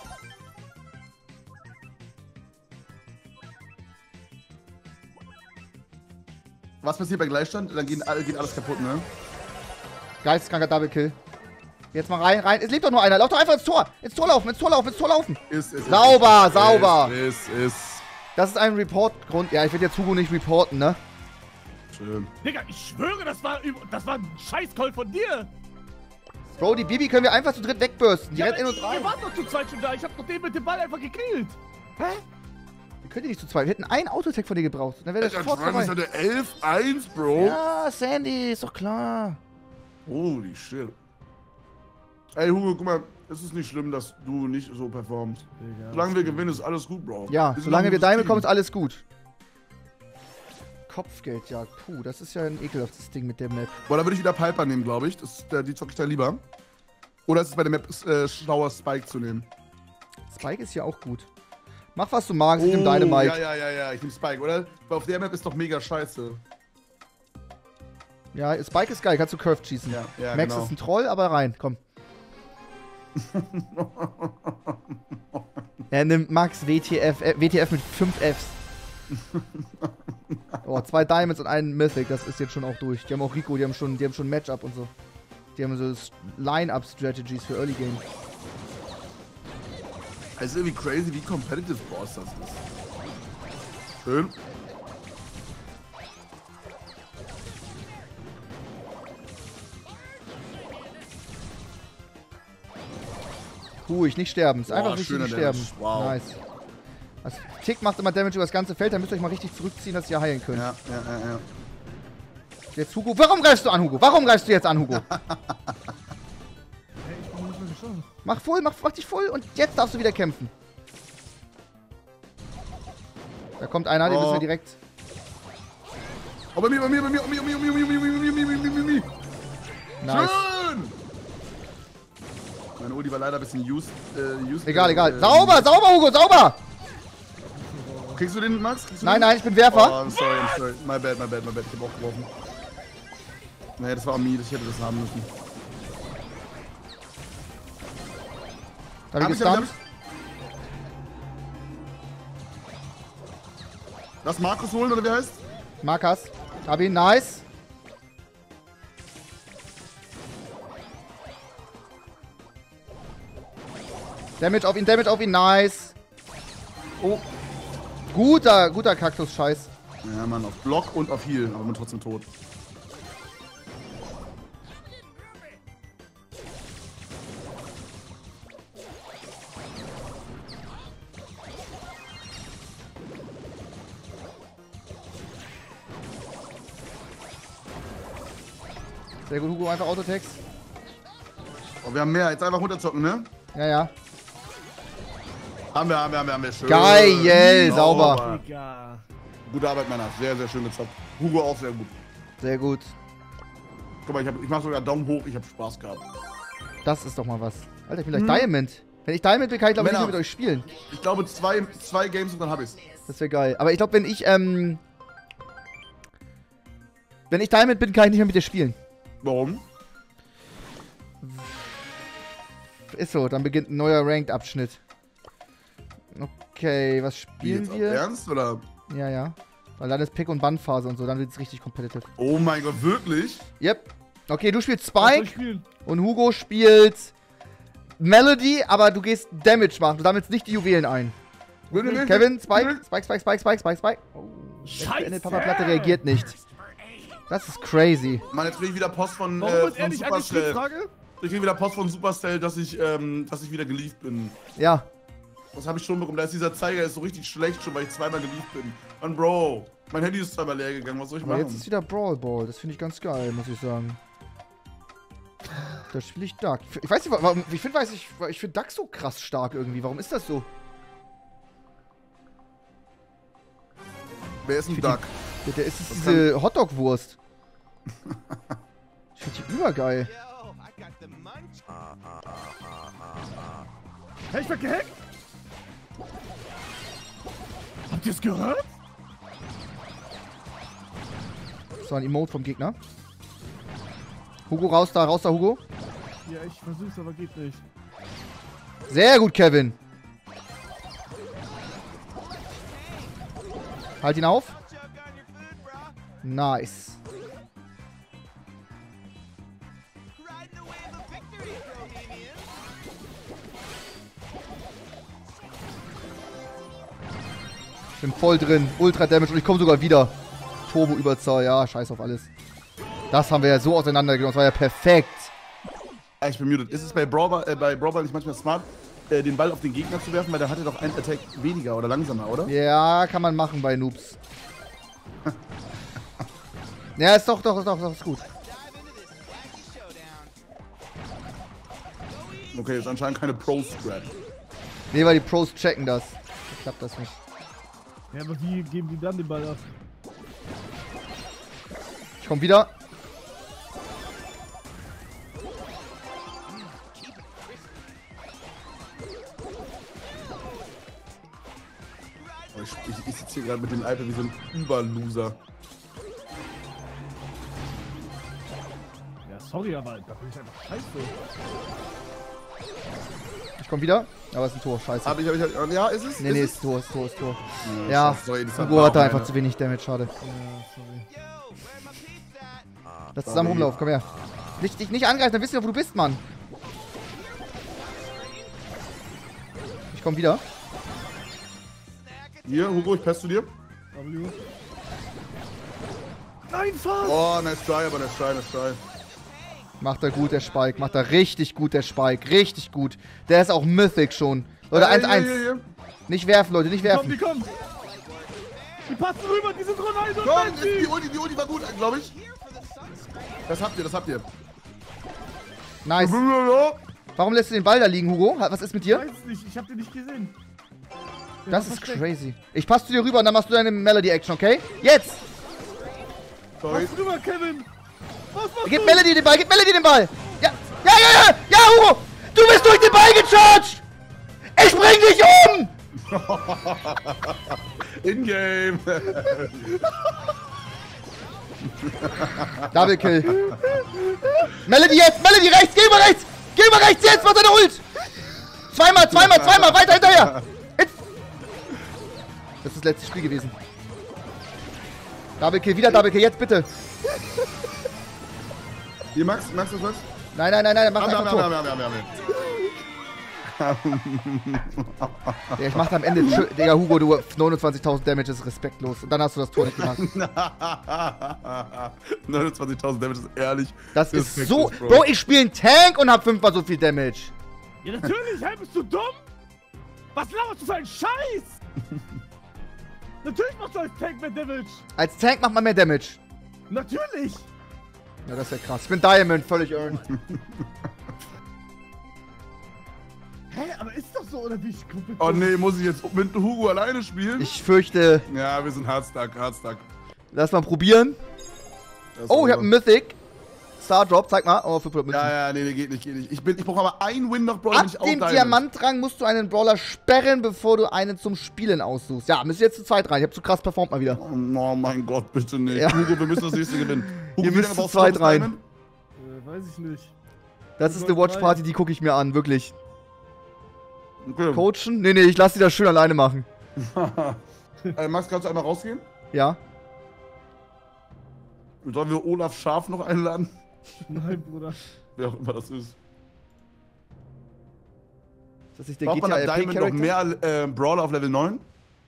Was passiert bei Gleichstand? Dann gehen, alle- geht alles kaputt, ne? Geisteskranker Double Kill. Jetzt mal rein, rein. Es lebt doch nur einer. Lauf doch einfach ins Tor. Ins Tor laufen, ins Tor laufen, ins Tor laufen. Ist, ist, Sauber, ist, sauber. Ist, ist, ist. Das ist ein Reportgrund. Ja, ich werde jetzt Hugo nicht reporten, ne? Schön. Digga, ich schwöre, das war, üb- das war ein Scheiß-Call von dir. Bro, die Bibi können wir einfach zu dritt wegbürsten. Die Ja, rennt in aber uns ihr rein. wart doch zu zweit schon da. Ich hab doch den mit dem Ball einfach gekillt. Hä? Wir können die nicht zu zweit. Wir hätten einen Autotech von dir gebraucht. Dann wäre das Alter, sofort Travis vorbei. hatte elf eins, Bro. Ja, Sandy, ist doch klar. Holy shit. Ey, Hugo, guck mal, es ist nicht schlimm, dass du nicht so performst. Solange wir gewinnen, ist alles gut, Bro. Ja, sind solange ein wir gutes Diamond Team. bekommen, ist alles gut. Kopfgeldjagd. Puh, das ist ja ein ekelhaftes Ding mit der Map. Boah, da würde ich wieder Piper nehmen, glaube ich. Das, der, die zocke ich da lieber. Oder ist es bei der Map äh, schlauer, Spike zu nehmen? Spike ist ja auch gut. Mach, was du magst, ich nehm Dynamite. ja, ja, ja, ja, ich nehme Spike, oder? Weil auf der Map ist doch mega scheiße. Ja, Spike ist geil, kannst du Curved schießen. Ja, ja, Max genau. ist ein Troll, aber rein, komm. Er nimmt Max W T F, äh, W T F mit fünf Fs. Oh, zwei Diamonds und einen Mythic, das ist jetzt schon auch durch. Die haben auch Rico, die haben schon, die haben schon Matchup und so. Die haben so Line-Up-Strategies für Early Game. Es ist irgendwie crazy, wie competitive Boss das ist. Schön. Ruhig, nicht sterben. Ist Boah, einfach richtig schöner nicht sterben. Damage. Wow. Nice. Das Tick macht immer Damage über das ganze Feld, da müsst ihr euch mal richtig zurückziehen, dass ihr heilen könnt. Ja, ja, ja, ja. Jetzt Hugo. Warum greifst du an, Hugo? Warum greifst du jetzt an, Hugo? Ey, ich bin nicht mehr geschossen. Mach voll, mach, mach dich voll und jetzt darfst du wieder kämpfen. Da kommt einer, den Oh. müssen wir direkt. Oh, bei mir, bei mir, bei mir, bei mir, bei mir, bei mir, bei mir, bei mir, bei mir, bei mir, bei mir. Nice. Schön! Meine Ulti war leider ein bisschen used. Äh, used Egal, äh, egal. äh, Sauber, sauber, Hugo, sauber! Kriegst du den, Max? Kriegst du Nein, den? nein, ich bin Oh, Werfer. I'm sorry, I'm sorry. My bad, my bad, my bad. Ich hab auch geworfen. Nee, das war auch mir, ich hätte das haben müssen. Da hab Hab ich ich, hab ich, hab gestunt. ich. Lass Markus holen, oder wie heißt? Markas. Hab ihn, nice. Damage auf ihn, Damage auf ihn, nice. Oh. Guter, guter Kaktus-Scheiß. Ja, Mann, auf Block und auf Heal, aber bin trotzdem tot. Sehr gut, Hugo, einfach Autotext. Oh, wir haben mehr. Jetzt einfach runterzocken, ne? Ja, ja. Haben wir, haben wir, haben wir, haben wir. Schön. Geil, sauber. Digga. Gute Arbeit, Männer. Sehr, sehr schön gezockt. Hugo auch sehr gut. Sehr gut. Guck mal, ich, hab, ich mach sogar Daumen hoch. Ich habe Spaß gehabt. Das ist doch mal was. Alter, ich bin gleich Diamond. Wenn ich Diamond bin, kann ich glaube ich nicht Männer. mehr mit euch spielen. Ich glaube, zwei, zwei Games und dann hab ich's. Das wäre geil. Aber ich glaube, wenn ich, ähm... Wenn ich Diamond bin, kann ich nicht mehr mit dir spielen. Warum? Ist so, dann beginnt ein neuer Ranked-Abschnitt. Okay, was Wie spielen jetzt, wir? Ernst, oder? Ja, ja. Weil dann ist Pick- und Ban-Phase und so, dann wird es richtig competitive. Oh mein Gott, wirklich? Yep. Okay, du spielst Was soll ich Spike spielen? und Hugo spielt Melody, aber du gehst Damage machen. Du sammelst nicht die Juwelen ein. Kevin, Spike, Spike, Spike, Spike, Spike, Spike, Spike. Oh, Scheiße. Papa Platte reagiert nicht. Das ist crazy. Mann, jetzt krieg ich wieder Post von, Warum äh, wird er von nicht angeschrieben, Supercell. Frage? Ich krieg wieder Post von Supercell, dass ich, ähm, dass ich wieder gelieft bin. Ja. Das habe ich schon bekommen. Da ist dieser Zeiger ist so richtig schlecht schon, weil ich zweimal gelieft bin. Und Bro, mein Handy ist zweimal leer gegangen. Was soll ich Aber machen? jetzt ist wieder Brawl Ball. Das finde ich ganz geil, muss ich sagen. Da spiele ich Duck. Ich weiß nicht, warum. Ich finde, weiß ich, ich finde Duck so krass stark irgendwie. Warum ist das so? Wer ist ein Ich Duck? Der, der ist es diese Hotdog-Wurst. Ich finde die übergeil. Yo, I got the munch. Hey, ich werd gehackt! Habt ihr's gehört? Das war ein Emote vom Gegner. Hugo, raus da, raus da, Hugo. Ja, ich versuch's, aber geht nicht. Sehr gut, Kevin. Halt ihn auf. Chug on your food, bro. Nice. Riding the wave of victory, Bohemian. Ich bin voll drin. Ultra Damage und ich komme sogar wieder. Turbo Überzahl, ja, scheiß auf alles. Das haben wir ja so auseinandergenommen. Das war ja perfekt. Ah, ich bin muted. Ist es bei Brawl, äh, bei Brawl Ball nicht manchmal smart, äh, den Ball auf den Gegner zu werfen, weil der hatte doch einen Attack weniger oder langsamer, oder? Ja, kann man machen bei Noobs. Ja, ist doch, doch, ist doch, doch, ist gut. Dive into this wacky showdown. Okay, ist anscheinend keine Pro-Scrap. Nee, weil die Pros checken das. Da klappt das nicht. Ja, aber wie geben die dann den Ball ab? Ich komm wieder. Oh, ich ich, ich sitze hier gerade mit dem iPad wie so ein Überloser. Ja, sorry, aber da bin ich einfach scheiße. Ich komm wieder. Aber es ist ein Tor, scheiße. Hab ich, hab ich, hab, ja, ist es? Nee, nee, ist ist Tor, ist Tor, ist Tor. es? Ja, sorry, das hat Hugo hatte auch einfach eine. zu wenig Damage, schade. Ja, sorry. Yo, where my peeps at? Lass zusammen rumlaufen, komm her. Nicht, dich nicht angreifen, dann wissen wir, wo du bist, Mann. Ich komm wieder. Hier, Hugo, ich passe zu dir. W. Nein, fast! Oh, nice try, aber nice try, nice try. Macht er gut, der Spike. Macht er richtig gut, der Spike. Richtig gut. Der ist auch Mythic schon. Leute, Äh, eins hier, eins. hier, hier. Nicht werfen, Leute, nicht Die kommen, die werfen. kommen! Die passen rüber, die sind Ronaldo und Komm, ist die Messi! Ulti, die Ulti war gut, glaube ich. Das habt ihr, das habt ihr. Nice. Warum lässt du den Ball da liegen, Hugo? Was ist mit Ich dir? weiß es nicht, ich hab den nicht gesehen. Der Das war ist versteckt. crazy. Ich passe zu dir rüber und dann machst du deine Melody-Action, okay? Jetzt! Sorry. Pass rüber, Kevin! Was machst Gib du? Melody den Ball, gib Melody den Ball! Ja, ja, ja, ja! Ja, Hugo! Du bist durch den Ball gecharged! Ich bring dich um! In-game. Double Kill. Melody jetzt! Melody rechts! Geh mal rechts! Geh mal rechts jetzt! Mach deine Ult! Zweimal, zweimal, zweimal! Weiter hinterher! Jetzt. Das ist das letzte Spiel gewesen. Double Kill, wieder Double Kill, jetzt bitte! Hier, Max, Max, was? Nein, nein, nein, nein, mach Haben wir, einfach haben wir, Tor. haben wir, haben wir, haben wir. Ja, ich mach am Ende. Tschö- Digga, Hugo, du neunundzwanzigtausend Damage ist respektlos. Und dann hast du das Tor nicht gemacht. neunundzwanzigtausend Damage ist ehrlich. Das ist respektlos, so. Bro, ich spiele einen Tank und hab fünfmal so viel Damage. Ja, natürlich, hey, bist du dumm? Was laberst du für einen Scheiß? Natürlich machst du als Tank mehr Damage. Als Tank macht man mehr Damage. Natürlich. Ja, das ist ja krass. Ich bin Diamond, völlig earned. aber ist doch so, oder wie ich komplett. Oh nee, muss ich jetzt mit Hugo alleine spielen? Ich fürchte, Ja, wir sind hardstuck, hardstuck. lass mal probieren. Das Oh, ich ist hab einen Mythic. Star Drop, zeig mal. Oh, fünfhundert Münzen. Ja, ja, nee, nee, geht nicht, geht nicht. Ich, bin, ich brauche aber einen Win noch, Brawler, Ab bin ich auch dem Diamond. Diamantrang musst du einen Brawler sperren, bevor du einen zum Spielen aussuchst. Ja, müsst ihr jetzt zu zweit rein. Ich hab zu krass performt mal wieder. Oh, oh mein Gott, bitte nicht. Ja. Hugo, wir müssen das nächste gewinnen. Hugo, Ihr wie müsst lange zu brauchst du zweit noch rein. Diamond? Äh, weiß ich nicht. Das ist eine Watchparty, die gucke ich mir an, wirklich. Okay. Coachen? Nee, nee, ich lass die das schön alleine machen. äh, Max, kannst du einmal rausgehen? Ja. Sollen wir Olaf Scharf noch einladen? Nein, Bruder. Wer auch immer das ist. Ist das nicht der Braucht man ab G T A Diamond noch mehr äh, Brawler auf Level neun?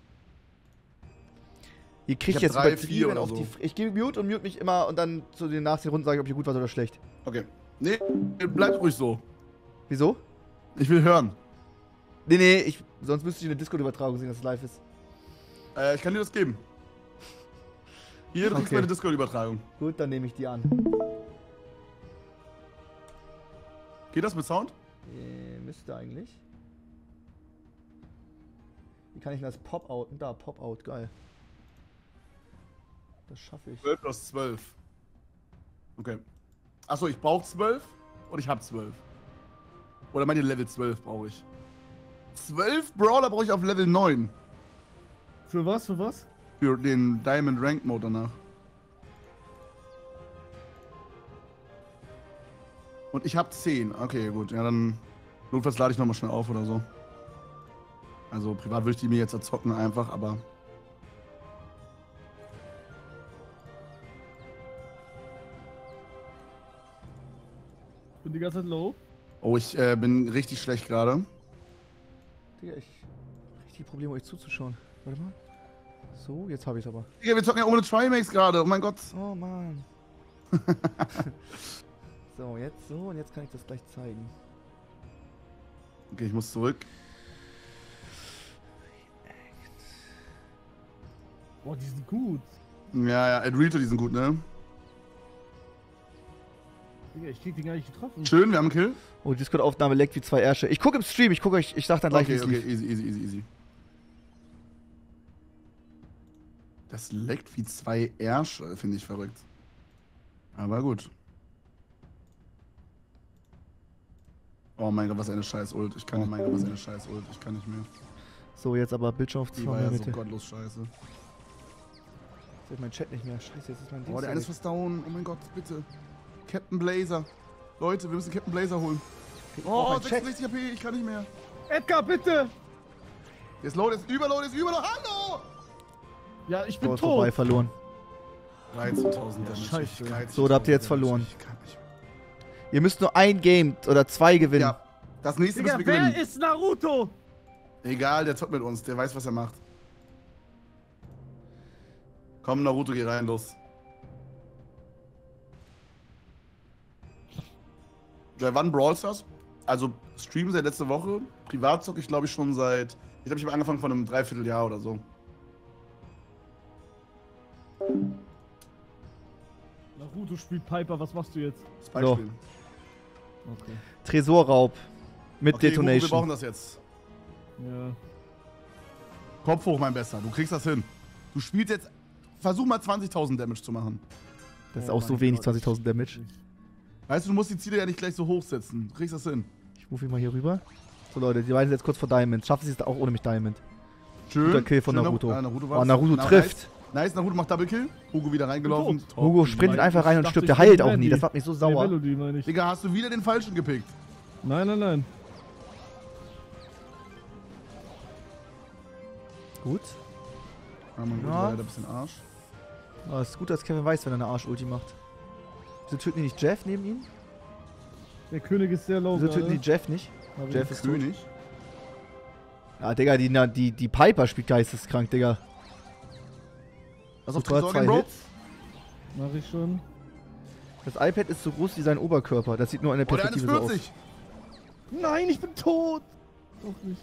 Ihr kriegt Ich hab jetzt drei, übertrieben vier oder auf so. die... F ich gebe Mute und mute mich immer und dann zu den nächsten Runden sage ich, ob ihr gut wart oder schlecht. Okay. Nee, bleibt ruhig so. Wieso? Ich will hören. Nee, nee, ich, sonst müsste ich eine Discord-Übertragung sehen, dass es live ist. Äh, ich kann dir das geben. Hier, du kriegst Okay. meine Discord-Übertragung. Gut, dann nehme ich die an. Geht das mit Sound? Äh, müsste eigentlich. Wie kann ich denn das Pop-Outen? Da, Pop-Out, geil. Das schaffe ich. zwölf plus zwölf. Okay. Achso, ich brauche zwölf und ich habe zwölf. Oder meine Level zwölf brauche ich. zwölf Brawler brauche ich auf Level neun. Für was, für was? Für den Diamond Rank Mode danach. Und ich habe zehn. Okay, gut. Ja, dann notfalls lade ich nochmal schnell auf oder so. Also privat würde ich die mir jetzt erzocken einfach, aber... Ich bin die ganze Zeit low. Oh, ich äh, bin richtig schlecht gerade. Digga, ich richtig Probleme, euch zuzuschauen. Warte mal. So, jetzt habe ich es aber. Digga, wir zocken ja ohne Trimax gerade. Oh mein Gott. Oh Mann. So, jetzt so und jetzt kann ich das gleich zeigen. Okay, ich muss zurück. Boah, die sind gut. Ja, ja, Adrito, die sind gut, ne? Digga, ich krieg die gar nicht getroffen. Schön, wir haben einen Kill. Oh, die Discord-Aufnahme leckt wie zwei Ärsche. Ich gucke im Stream, ich gucke euch, ich sag dann gleich, wie Okay, es okay, lief. easy, easy, easy, easy. Das leckt wie zwei Ärsche, finde ich verrückt. Aber gut. Oh mein Gott, was eine scheiß Ult. Ich kann, oh mein Gott, was eine scheiß Ult. Ich kann nicht mehr. So, jetzt aber Bildschirm auf Die zwei war ja so bitte. gottlos scheiße. Jetzt ist mein Chat nicht mehr. Scheiße, jetzt ist mein Ding. Oh, der eine ist fast down. Oh mein Gott, bitte. Captain Blazer. Leute, wir müssen Captain Blazer holen. Oh, mein Chat. sechsundsechzig H P, ich kann nicht mehr. Edgar, bitte! Der ist low, der ist überlow, der ist überlow. Hallo! Ja, ich bin So, ist vorbei, tot. verloren. dreizehntausend Ja, Damage. scheiße. dreizehntausend So, da habt ihr jetzt Damage. verloren. Ich kann nicht mehr. Ihr müsst nur ein Game oder zwei gewinnen. Ja, das nächste Digga, müssen wir gewinnen. wer ist Naruto? Egal, der zockt mit uns, der weiß, was er macht. Komm, Naruto, geh rein, los. Seit wann Brawl Stars? Also, streamen seit letzte Woche. Privat zocke ich, glaube ich, schon seit... Ich glaube, ich habe angefangen von einem Dreivierteljahr oder so. Naruto spielt Piper, was machst du jetzt? Spike So. spielen. Okay. Tresorraub. Mit Okay, Hugo, wir Detonation. brauchen das jetzt. Ja. Kopf hoch, mein Bester. Du kriegst das hin. Du spielst jetzt... Versuch mal zwanzigtausend Damage zu machen. Das ist Oh auch so mein wenig, Gott. zwanzigtausend Damage. Weißt du, du musst die Ziele ja nicht gleich so hoch setzen. Du kriegst das hin. Ich rufe ihn mal hier rüber. So Leute, die beiden sind jetzt kurz vor Diamond. Schaffen sie es auch ohne mich Diamond. Schön. Guter Kill von Schön, Naruto. Ah, Naruto, Oh, war's. Naruto Na, trifft. Nice. nice, Naruto macht Double Kill. Hugo wieder reingelaufen. Tot. Top. Hugo sprintet Nein, einfach rein ich und dachte, stirbt. ich Der heilt bin auch nie. Randy. Das macht mich so Nee, sauer. Melody, meine ich. Digga, hast du wieder den falschen gepickt? Nein, nein, nein. Gut. Ah, mein Gott, Ja. war leider ein bisschen Arsch. Aber es ist gut, dass Kevin weiß, wenn er eine Arsch-Ulti macht. Wieso töten die nicht Jeff neben ihm? Der König ist sehr low. Wieso töten gerade. die Jeff nicht? Hab ich- Jeff ist tot. König. Ja, Digga, die, na, die, die Piper spielt geisteskrank, Digga. Was auf Super, Tresor zwei gehen, Bro? Hits. Mach ich schon. Das iPad ist so groß wie sein Oberkörper. Das sieht nur in der Oh, der eine ist Perspektive so aus. vierzig. Nein, ich bin tot! Doch nicht.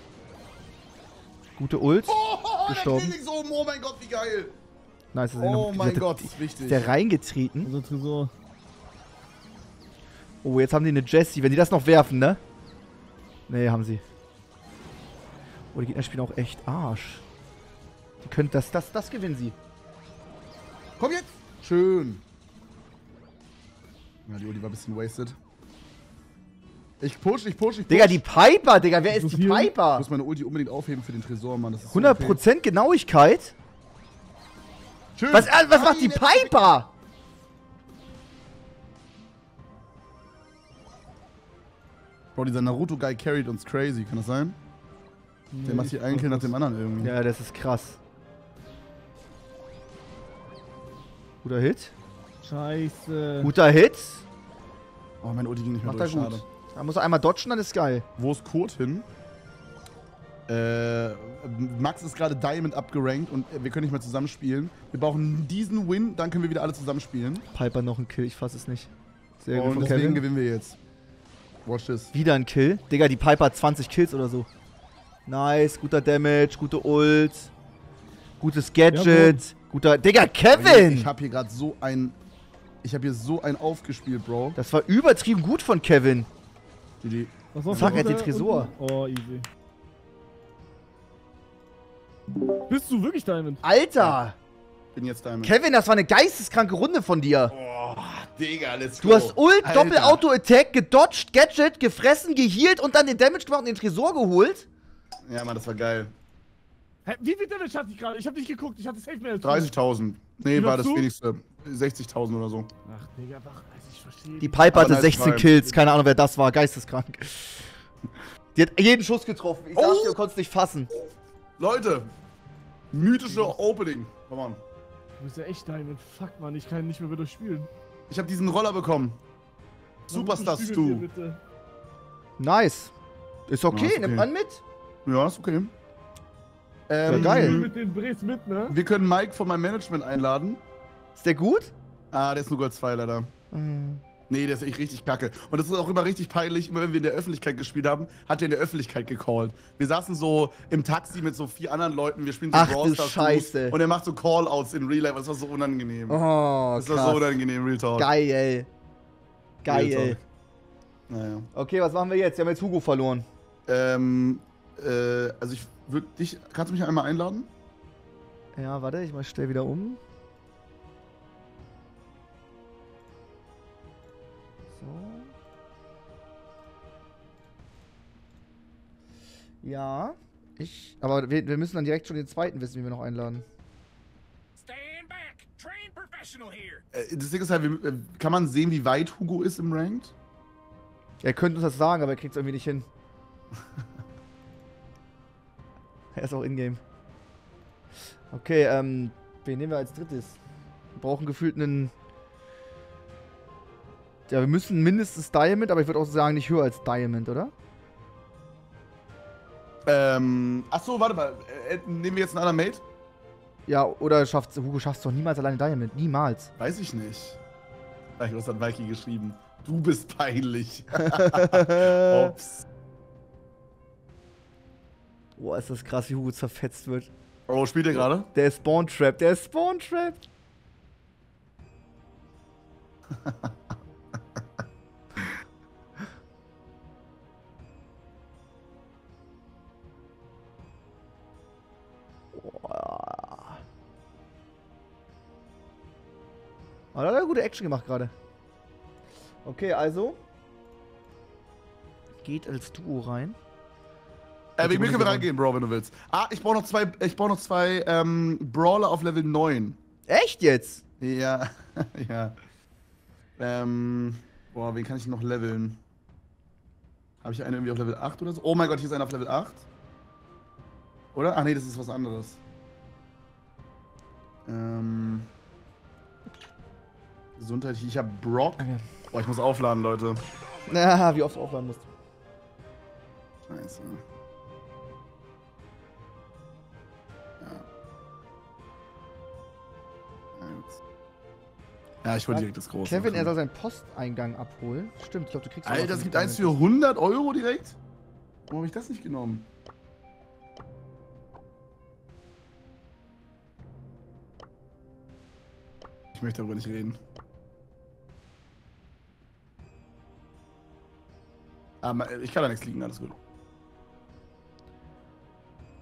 Gute Ult. Oh, Gestorben. der König so oben. Oh mein Gott, wie geil. Nice, dass er Oh noch- mein der- Gott, Ist wichtig. der reingetreten? Unser Tresor. Oh, jetzt haben die eine Jessie. Wenn die das noch werfen, ne? Nee, haben sie. Oh, die Gegner spielen auch echt Arsch. Die können das, das, das gewinnen sie. Komm jetzt! Schön. Ja, die Ulti war ein bisschen wasted. Ich push, ich push, ich push. Digga, die Piper, Digga, wer ist So die viel? Ich Piper? muss meine Ulti unbedingt aufheben für den Tresor, Mann. Das ist so hundert Prozent Genauigkeit? okay. Schön. Was, äh, was macht die Nein, Piper? Bro, dieser Naruto-Guy carried uns crazy, kann das sein? Der Nee, macht ich hier einen glaub Kill nach das. dem anderen irgendwie. Ja, das ist krass. Guter Hit. Scheiße. Guter Hit. Oh, meine Ulti ging nicht mehr Macht er durch, gut. schade. Da muss er einmal dodgen, dann ist geil. Wo ist Kurt hin? Äh, Max ist gerade Diamond abgerankt und wir können nicht mehr zusammenspielen. Wir brauchen diesen Win, dann können wir wieder alle zusammenspielen. Piper noch ein Kill, ich fass es nicht. Sehr gut Und von deswegen Kevin. gewinnen wir jetzt. Watch this. Wieder ein Kill. Digga, die Piper hat zwanzig Kills oder so. Nice, guter Damage, gute Ult. Gutes Gadget. Guter. Digga, Kevin! Ich hab hier gerade so ein... Ich hab hier so ein aufgespielt, Bro. Das war übertrieben gut von Kevin. G G. Was war Fuck, er hat den unter- Tresor. unten? Oh, easy. Bist du wirklich Diamond? Alter! Bin jetzt Diamond. Kevin, das war eine geisteskranke Runde von dir. Oh, Digga, let's go. Du hast Ult, Alter. Doppel-Auto-Attack, gedodged, Gadget, gefressen, gehealt und dann den Damage gemacht und den Tresor geholt. Ja, Mann, das war geil. Hä, wie viel Damage hatte ich gerade? Ich hab nicht geguckt, ich hatte safe mehr als du. dreißigtausend. Nee, Wie war warst das du? wenigste. sechzigtausend oder so. Ach, Digga, wach, also ich verstehe. Die Piper Aber hatte nice sechzehn try. Kills, keine Ahnung wer das war, geisteskrank. Die hat jeden Schuss getroffen. Ich sag's Oh. dir, du konntest nicht fassen. Leute, mythische Opening. Komm on. Du bist ja echt Diamond. Fuck, Mann, ich kann nicht mehr mit euch spielen. Ich habe diesen Roller bekommen. Superstar Spiegel Stu. mir bitte. Nice. Ist okay, Ja, ist okay. nimmt man mit. Ja, ist okay. Ja, Ähm, geil. Spiel mit den Brees mit, ne? Wir können Mike von meinem Management einladen. Ist der gut? Ah, der ist nur Gold zwei leider. Mhm. Nee, der ist echt richtig kacke. Und das ist auch immer richtig peinlich, immer wenn wir in der Öffentlichkeit gespielt haben, hat er in der Öffentlichkeit gecallt. Wir saßen so im Taxi mit so vier anderen Leuten, wir spielen so Ach Brawl du Stars Scheiße. und er macht so Callouts in Real Life. Das war so unangenehm. Oh, das war krass. so unangenehm, Real Talk. Geil. Geil. Real Talk. Naja. Okay, was machen wir jetzt? Wir haben jetzt Hugo verloren. Ähm, äh, also ich würde dich, kannst du mich einmal einladen? Ja, warte, ich mal stell wieder um. So. Ja, ich. Aber wir, wir müssen dann direkt schon den zweiten wissen, wie wir noch einladen. Stand back. Trained professional here. Äh, das Ding ist halt, wir, äh, kann man sehen, wie weit Hugo ist im Ranked? Er könnte uns das sagen, aber er kriegt es irgendwie nicht hin. Er ist auch in-game. Okay, ähm, wen nehmen wir als drittes? Wir brauchen gefühlt einen. Ja, wir müssen mindestens Diamond, aber ich würde auch sagen, nicht höher als Diamond, oder? Ähm, achso, warte mal. Äh, nehmen wir jetzt einen anderen Mate? Ja, oder schafft Hugo schafft es doch niemals alleine Diamond. Niemals. Weiß ich nicht. Vielleicht was hat Vicky geschrieben. Du bist peinlich. Ups. Boah, ist das krass, wie Hugo zerfetzt wird. Oh, spielt ihr gerade? Der ist Spawn-Trapped, der ist Spawn-Trapped. Boah. Oh, da hat er gute Action gemacht gerade. Okay, also. Geht als Duo rein. Äh, wir muss können wir ich reingehen, Bro, wenn du willst. Ah, ich brauche noch zwei, ich brauche noch zwei ähm, Brawler auf Level neun. Echt jetzt? Ja, ja. Ähm, boah, wen kann ich noch leveln? Habe ich einen irgendwie auf Level acht oder so? Oh mein Gott, hier ist einer auf Level acht. Oder? Ach nee, das ist was anderes. Ähm. Gesundheit, ich habe Brock. Okay. Boah, ich muss aufladen, Leute. Na, wie oft du aufladen musst. Scheiße. Ja. Ja, gut. Ja, ich wollte direkt das große. Kevin, er machen. soll seinen Posteingang abholen. Stimmt, ich glaube, du kriegst auch Alter, was es gibt mit eins Diamond. für hundert Euro direkt? Warum habe ich das nicht genommen? Ich möchte darüber nicht reden. Aber ich kann da nichts liegen, alles gut.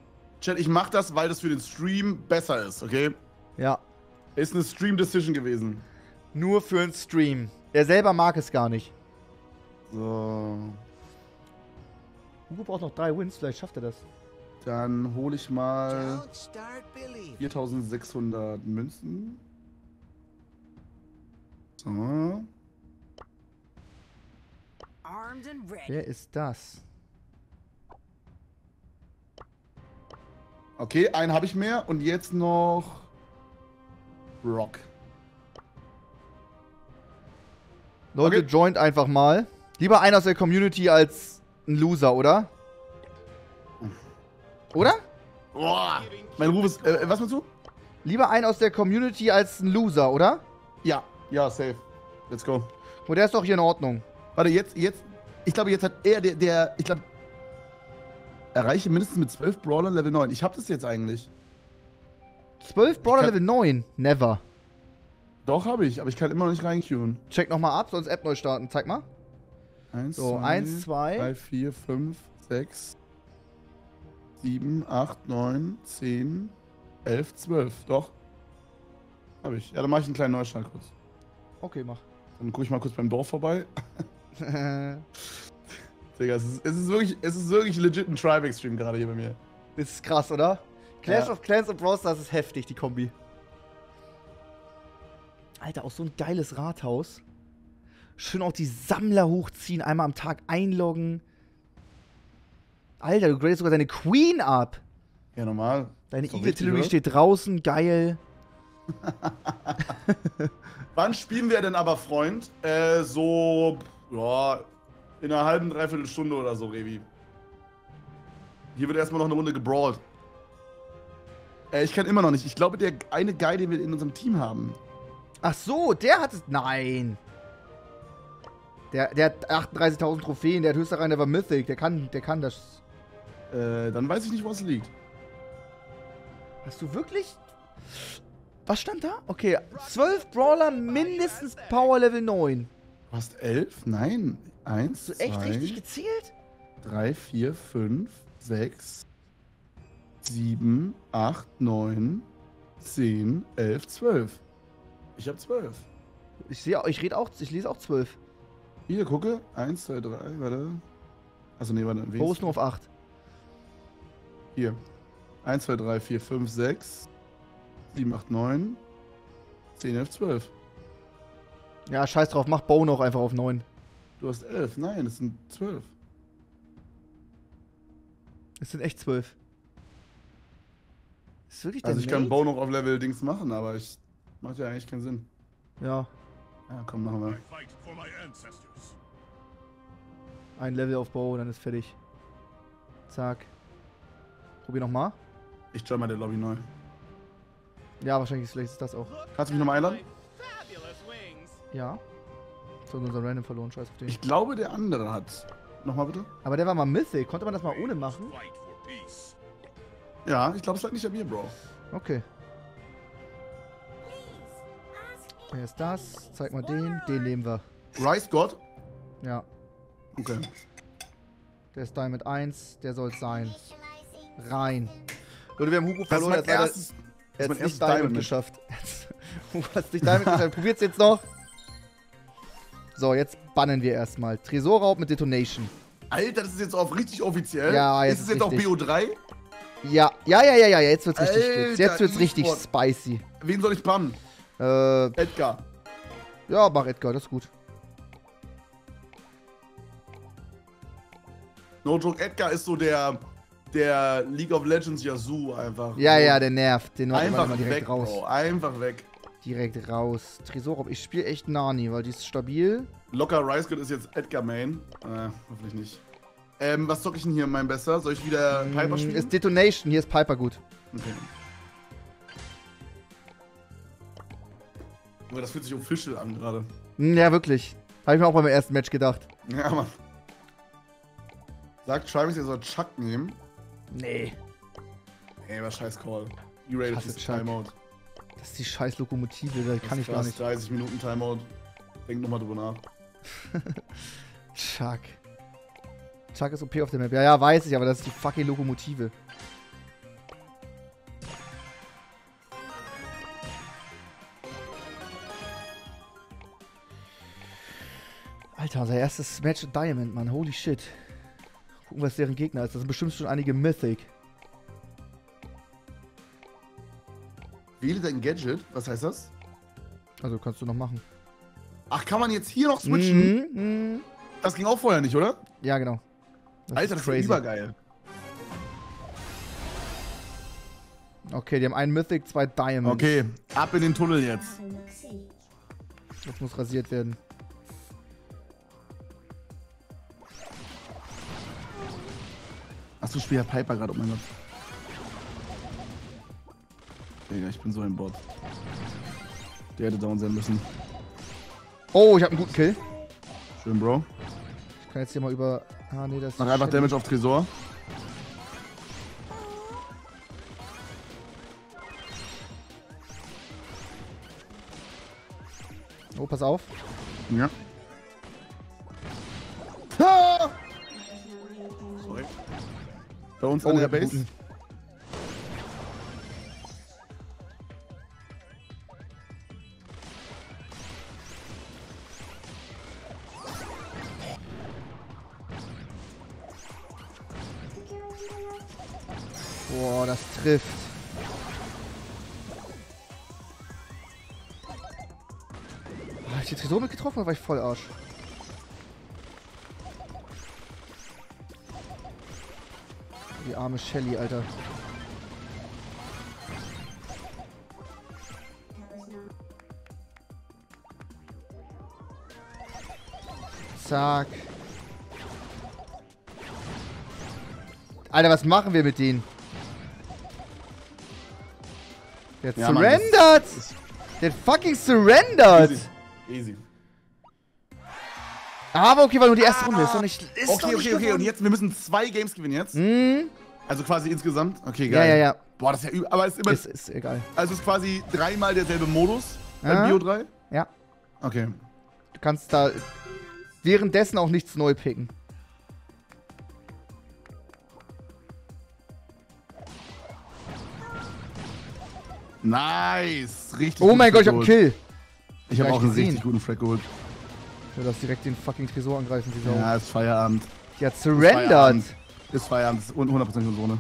Chat, ich mach das, weil das für den Stream besser ist, okay? Ja. Ist eine Stream-Decision gewesen. Nur für einen Stream. Er selber mag es gar nicht. So. Hugo braucht noch drei Wins, vielleicht schafft er das. Dann hole ich mal Don't start believing. viertausendsechshundert Münzen. So. Armed and ready. Wer ist das? Okay, einen habe ich mehr und jetzt noch Rock. Leute, Okay. joint einfach mal. Lieber einer aus der Community als ein Loser, oder? Oder? Boah. Mein Ruf ist. Äh, was meinst du? Lieber einen aus der Community als ein Loser, oder? Ja, ja, safe. Let's go. Und der ist doch hier in Ordnung. Warte, jetzt, jetzt. Ich glaube, jetzt hat er, der, der ich glaube, erreiche mindestens mit zwölf Brawlern Level neun. Ich habe das jetzt eigentlich. zwölf Brawler kann- Level neun. Never. Doch, habe ich, aber ich kann immer noch nicht reinqueuen. Check nochmal ab, sonst App neu starten. Zeig mal. Eins, So, zwei, eins, zwei. drei, vier, fünf, sechs, sieben, acht, neun, zehn, elf, zwölf. Doch. Habe ich. Ja, dann mache ich einen kleinen Neustart kurz. Okay, mach. Dann gucke ich mal kurz beim Dorf vorbei. Digga, es ist, es ist wirklich, es ist wirklich legit ein Tribe-Stream gerade hier bei mir. Das ist krass, oder? Clash Ja. of Clans und Brawl Stars ist heftig, die Kombi. Alter, auch so ein geiles Rathaus. Schön auch die Sammler hochziehen, einmal am Tag einloggen. Alter, du gradest sogar deine Queen ab. Ja, normal. Deine Ist doch Eagle richtig, Artillery oder? steht draußen, geil. Wann spielen wir denn aber, Freund? Äh, so, ja, in einer halben, dreiviertel Stunde oder so, Revi. Hier wird erstmal noch eine Runde gebrawlt. Äh, ich kann immer noch nicht. Ich glaube, der eine Guy, den wir in unserem Team haben. Ach so, der hat es. Nein. Der, der hat achtunddreißigtausend Trophäen, der hat höchster Rang, der war Mythic. Der kann, der kann das. Äh, dann weiß ich nicht, wo es liegt. Hast du wirklich. Was stand da? Okay, zwölf Brawler, mindestens Power Level neun. Du hast elf? Nein. Eins, Hast du echt zwei, richtig gezählt? drei, vier, fünf, sechs, sieben, acht, neun, zehn, elf, zwölf. Ich hab zwölf. Ich sehe, ich rede auch, ich lese auch zwölf. Hier, gucke. Eins, zwei, drei, warte. Achso, nee, warte. Wo ist nur auf acht? Hier. eins, zwei, drei, vier, fünf, sechs, sieben, acht, neun, zehn, elf, zwölf. Ja, scheiß drauf, mach Bow noch einfach auf neun. Du hast elf. Nein, das sind zwölf. Es sind echt zwölf. Ist wirklich der Also ich kann Nate? Bow noch auf Level Dings machen, aber ich macht ja eigentlich keinen Sinn. Ja, Ja, komm, machen wir. ein Level auf Bow, dann ist fertig. Zack. Probier nochmal. Ich join mal der Lobby neu. Ja, wahrscheinlich ist, vielleicht ist das auch. Kannst du mich nochmal einladen? Fabulous wings. Ja. So, unser Random verloren, scheiß auf den. Ich glaube, der andere hat. Nochmal bitte? Aber der war mal Mythic. Konnte man das mal ohne machen? Ja, ich glaube, es lag nicht an mir, Bro. Okay. Wer ist das? Zeig mal den. Den nehmen wir. Rice God? Ja. Okay. Der ist Diamond eins. Der soll es sein. Rein. Leute, wir haben Hugo Das ist verloren. mein Er hat leider- erstes. Das er ist hat mein es nicht erstes Diamond Diamond. geschafft. Hugo hat es nicht Diamond geschafft. Probiert's jetzt noch. So, jetzt bannen wir erstmal. Tresorraub mit Detonation. Alter, das ist jetzt auch richtig offiziell. Ja, jetzt ist es ist jetzt auch richtig. B O drei? Ja, ja, ja, ja, ja. Jetzt wird's richtig Alter, gut. Jetzt wird's richtig E-Sport. spicy. Wen soll ich bannen? Äh, Edgar. ja, mach Edgar, das ist gut. No joke, Edgar ist so der, der League of Legends Yazoo einfach. Ja, So ja, der nervt. Den macht man Einfach immer direkt weg, raus. Bro. Einfach weg. Direkt raus. Tresorraub. Ich spiele echt Nani, weil die ist stabil. Locker Rice God ist jetzt Edgar Main. Äh, hoffentlich nicht. Ähm, was zocke ich denn hier, mein Bester? Soll ich wieder Piper Mm, spielen? ist Detonation. Hier ist Piper gut. Okay. Aber das fühlt sich official an gerade. Mm, ja, wirklich. Habe ich mir auch beim ersten Match gedacht. Ja, Mann. Sagt Travis, er soll Chuck nehmen. Nee. Ey, was scheiß Call. E-Rated hasse ist Chuck. Timeout. Das ist die scheiß Lokomotive, da kann ich gar nicht. dreißig Minuten Timeout. Denk nochmal drüber nach. Chuck. Chuck ist O P auf der Map. Ja, ja, weiß ich, aber das ist die fucking Lokomotive. Alter, unser erstes Match in Diamond, Mann. Holy shit. Gucken, was deren Gegner ist. Das sind bestimmt schon einige Mythic. Wähle dein Gadget. Was heißt das? Also kannst du noch machen. Ach, kann man jetzt hier noch switchen? Mhm, mhm. Das ging auch vorher nicht, oder? Ja, genau. Das Alter, das ist übergeil. Okay, die haben einen Mythic, zwei Diamonds. Okay, ab in den Tunnel jetzt. Jetzt muss rasiert werden. Achso, spielt ja Piper gerade, oh mein Gott. Digga, ich bin so ein Bot. Der hätte down sein müssen. Oh, ich habe einen guten Kill. Schön, Bro. Ich kann jetzt hier mal über... Ah, nee, das ist... Mach einfach Shelly. Damage auf Tresor. Oh, pass auf. Ja. Ah! Sorry. Bei uns Oh, an ich der hab einen Base. guten. Boah, das trifft. Oh, hab ich die Tresor mit getroffen oder war ich voll Arsch? Die arme Shelly, Alter. Zack. Alter, was machen wir mit denen? Der Ja, Mann, surrendert! Der fucking surrendert! Easy. Easy. Aber okay, war nur die erste Runde. Ist doch nicht. Ist doch Okay, nicht okay, okay. gewonnen. Und jetzt, wir müssen zwei Games gewinnen jetzt. Hm? Also quasi insgesamt. Okay, Ja, geil. ja, ja. Boah, das ist ja übel. Aber es ist immer. Ist, ist egal. Also es ist quasi dreimal derselbe Modus Ja. beim Bio drei. Ja. Okay. Du kannst da währenddessen auch nichts neu picken. Nice. Richtig. Oh guten mein Gott, ich Frag hab einen geholt. Kill. Ich habe Gleich auch einen gesehen. richtig guten Frag geholt. Ich will das direkt den fucking Tresor angreifen, die Sau. Ja, ist Feierabend. Die hat Ist surrendert. Feierabend. Ist Feierabend. Ist hundert Prozent Konsole.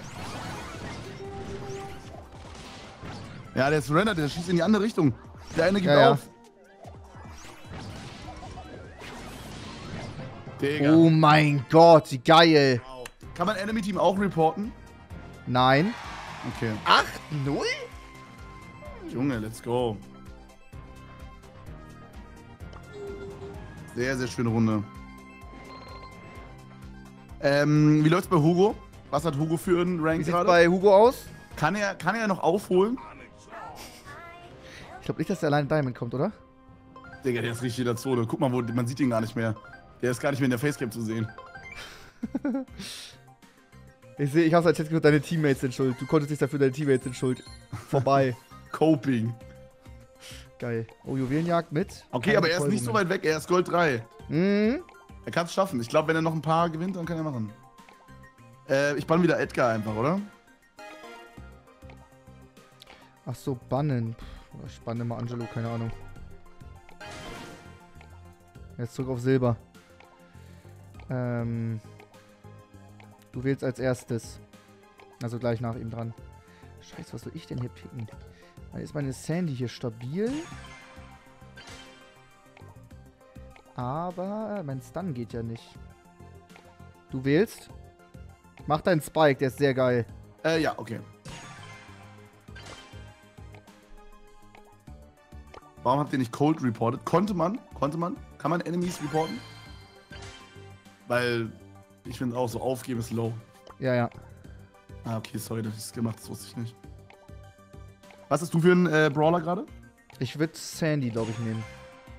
Ja, der surrendert, der schießt in die andere Richtung. Der eine gibt Ja, ja. auf. Digga. Oh mein Gott, wie geil. Kann man Enemy Team auch reporten? Nein. Okay. acht null? Junge, let's go. Sehr, sehr schöne Runde. Ähm, wie läuft's bei Hugo? Was hat Hugo für einen Wie Rank sieht's gerade? bei Hugo aus? Kann er, kann er noch aufholen? Ich glaube nicht, dass der allein Diamond kommt, oder? Digga, der ist richtig in der Zone. Guck mal, wo, man sieht ihn gar nicht mehr. Der ist gar nicht mehr in der Facecam zu sehen. Ich sehe, ich hab's als jetzt gehört, deine Teammates sind schuld. Du konntest nicht dafür, deine Teammates sind schuld. Vorbei. Coping. Geil. Oh, Juwelenjagd mit. Okay, Keine aber er ist nicht so Betäubung. weit weg. Er ist Gold drei. Mhm. Er kann es schaffen. Ich glaube, wenn er noch ein paar gewinnt, dann kann er machen. Äh, ich bann wieder Edgar einfach, oder? Ach so, bannen. Puh, ich banne mal Angelo, keine Ahnung. Jetzt zurück auf Silber. Ähm. Du wählst als erstes. Also gleich nach ihm dran. Scheiße, was soll ich denn hier picken? Dann ist meine Sandy hier stabil. Aber mein Stun geht ja nicht. Du wählst. Mach deinen Spike, der ist sehr geil. Äh, ja, okay. Warum habt ihr nicht Cold reported? Konnte man? Konnte man? Kann man Enemies reporten? Weil ich finde auch so, aufgeben ist low. Ja, ja. Ah, okay, sorry, das ist gemacht, das wusste ich nicht. Was hast du für einen äh, Brawler gerade? Ich würde Sandy, glaube ich, nehmen.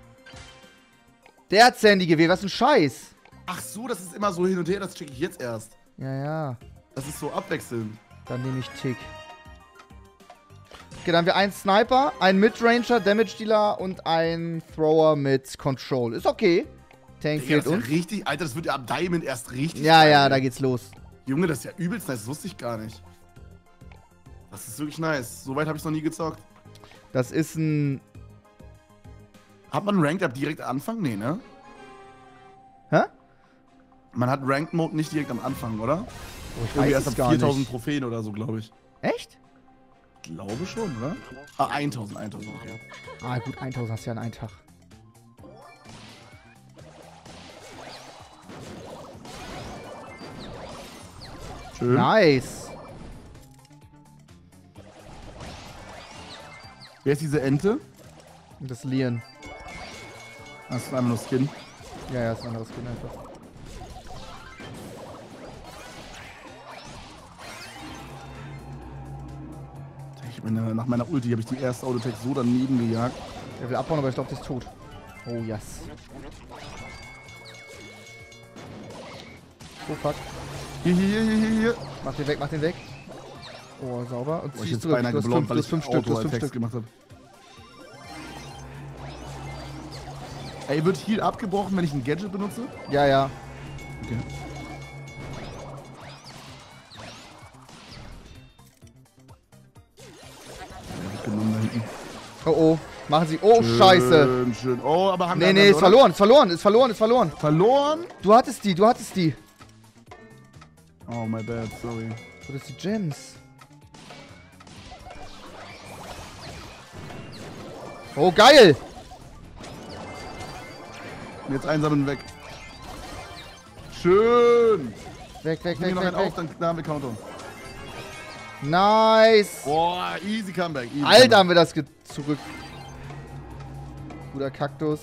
Der hat Sandy gewählt, was ein Scheiß. Ach so, das ist immer so hin und her, das checke ich jetzt erst. Ja, ja. Das ist so abwechselnd. Dann nehme ich Tick. Okay, dann haben wir einen Sniper, einen Midranger, Damage Dealer und einen Thrower mit Control. Ist okay. Tank Digga, fehlt das ist ja uns. richtig, Alter, das wird ja ab Diamond erst richtig. Ja, geil. ja, da geht's los. Junge, das ist ja übelst nice, das wusste ich gar nicht. Das ist wirklich nice. So weit habe ich noch nie gezockt. Das ist ein... Hat man Ranked ab direkt Anfang? Nee, ne? Hä? Man hat Ranked Mode nicht direkt am Anfang, oder? Oh, ich Irgendwie weiß erst es ab gar viertausend nicht. Trophäen oder so, glaube ich. Echt? Glaube schon, oder? Ah, eintausend, eintausend, okay. Ah, gut, eintausend hast du ja an einem Tag. Schön. Nice. Wer ist diese Ente? Und das Leon. Das ist einfach nur Skin. Ja, ja, ist ein anderes Skin einfach. Ich meine, nach meiner Ulti habe ich die erste Autotech so daneben gejagt. Er will abbauen, aber ich glaube, der ist tot. Oh, yes. Oh, fuck. Hier, hier, hier, hier, hier. Mach den weg, mach den weg. Oh, sauber. Und Boah, ich ziehst jetzt zurück. beinahe Du hast geblombt, fünf, weil du ich hast fünf Stück, du hast fünf Auto-Attacks Stück. gemacht habe. Ey, wird Heal abgebrochen, wenn ich ein Gadget benutze? Ja, ja. Okay. Ja, wird genommen da hinten. Oh, oh. Machen sie. Oh, Schön, scheiße. Schön. Oh, aber haben Nee, wir nee, anderen, ist oder? verloren, ist verloren, ist verloren, ist verloren. Verloren? Du hattest die, du hattest die. Oh, my bad, sorry. Du hattest die Gems. Oh, geil. Jetzt einsammeln weg. Schön. Weg, weg, Ich nehme weg, noch weg, einen auf, weg. dann da haben wir Counter. Nice. Boah, easy Comeback. Easy Alter, Comeback. haben wir das ge- zurück. Guter Kaktus.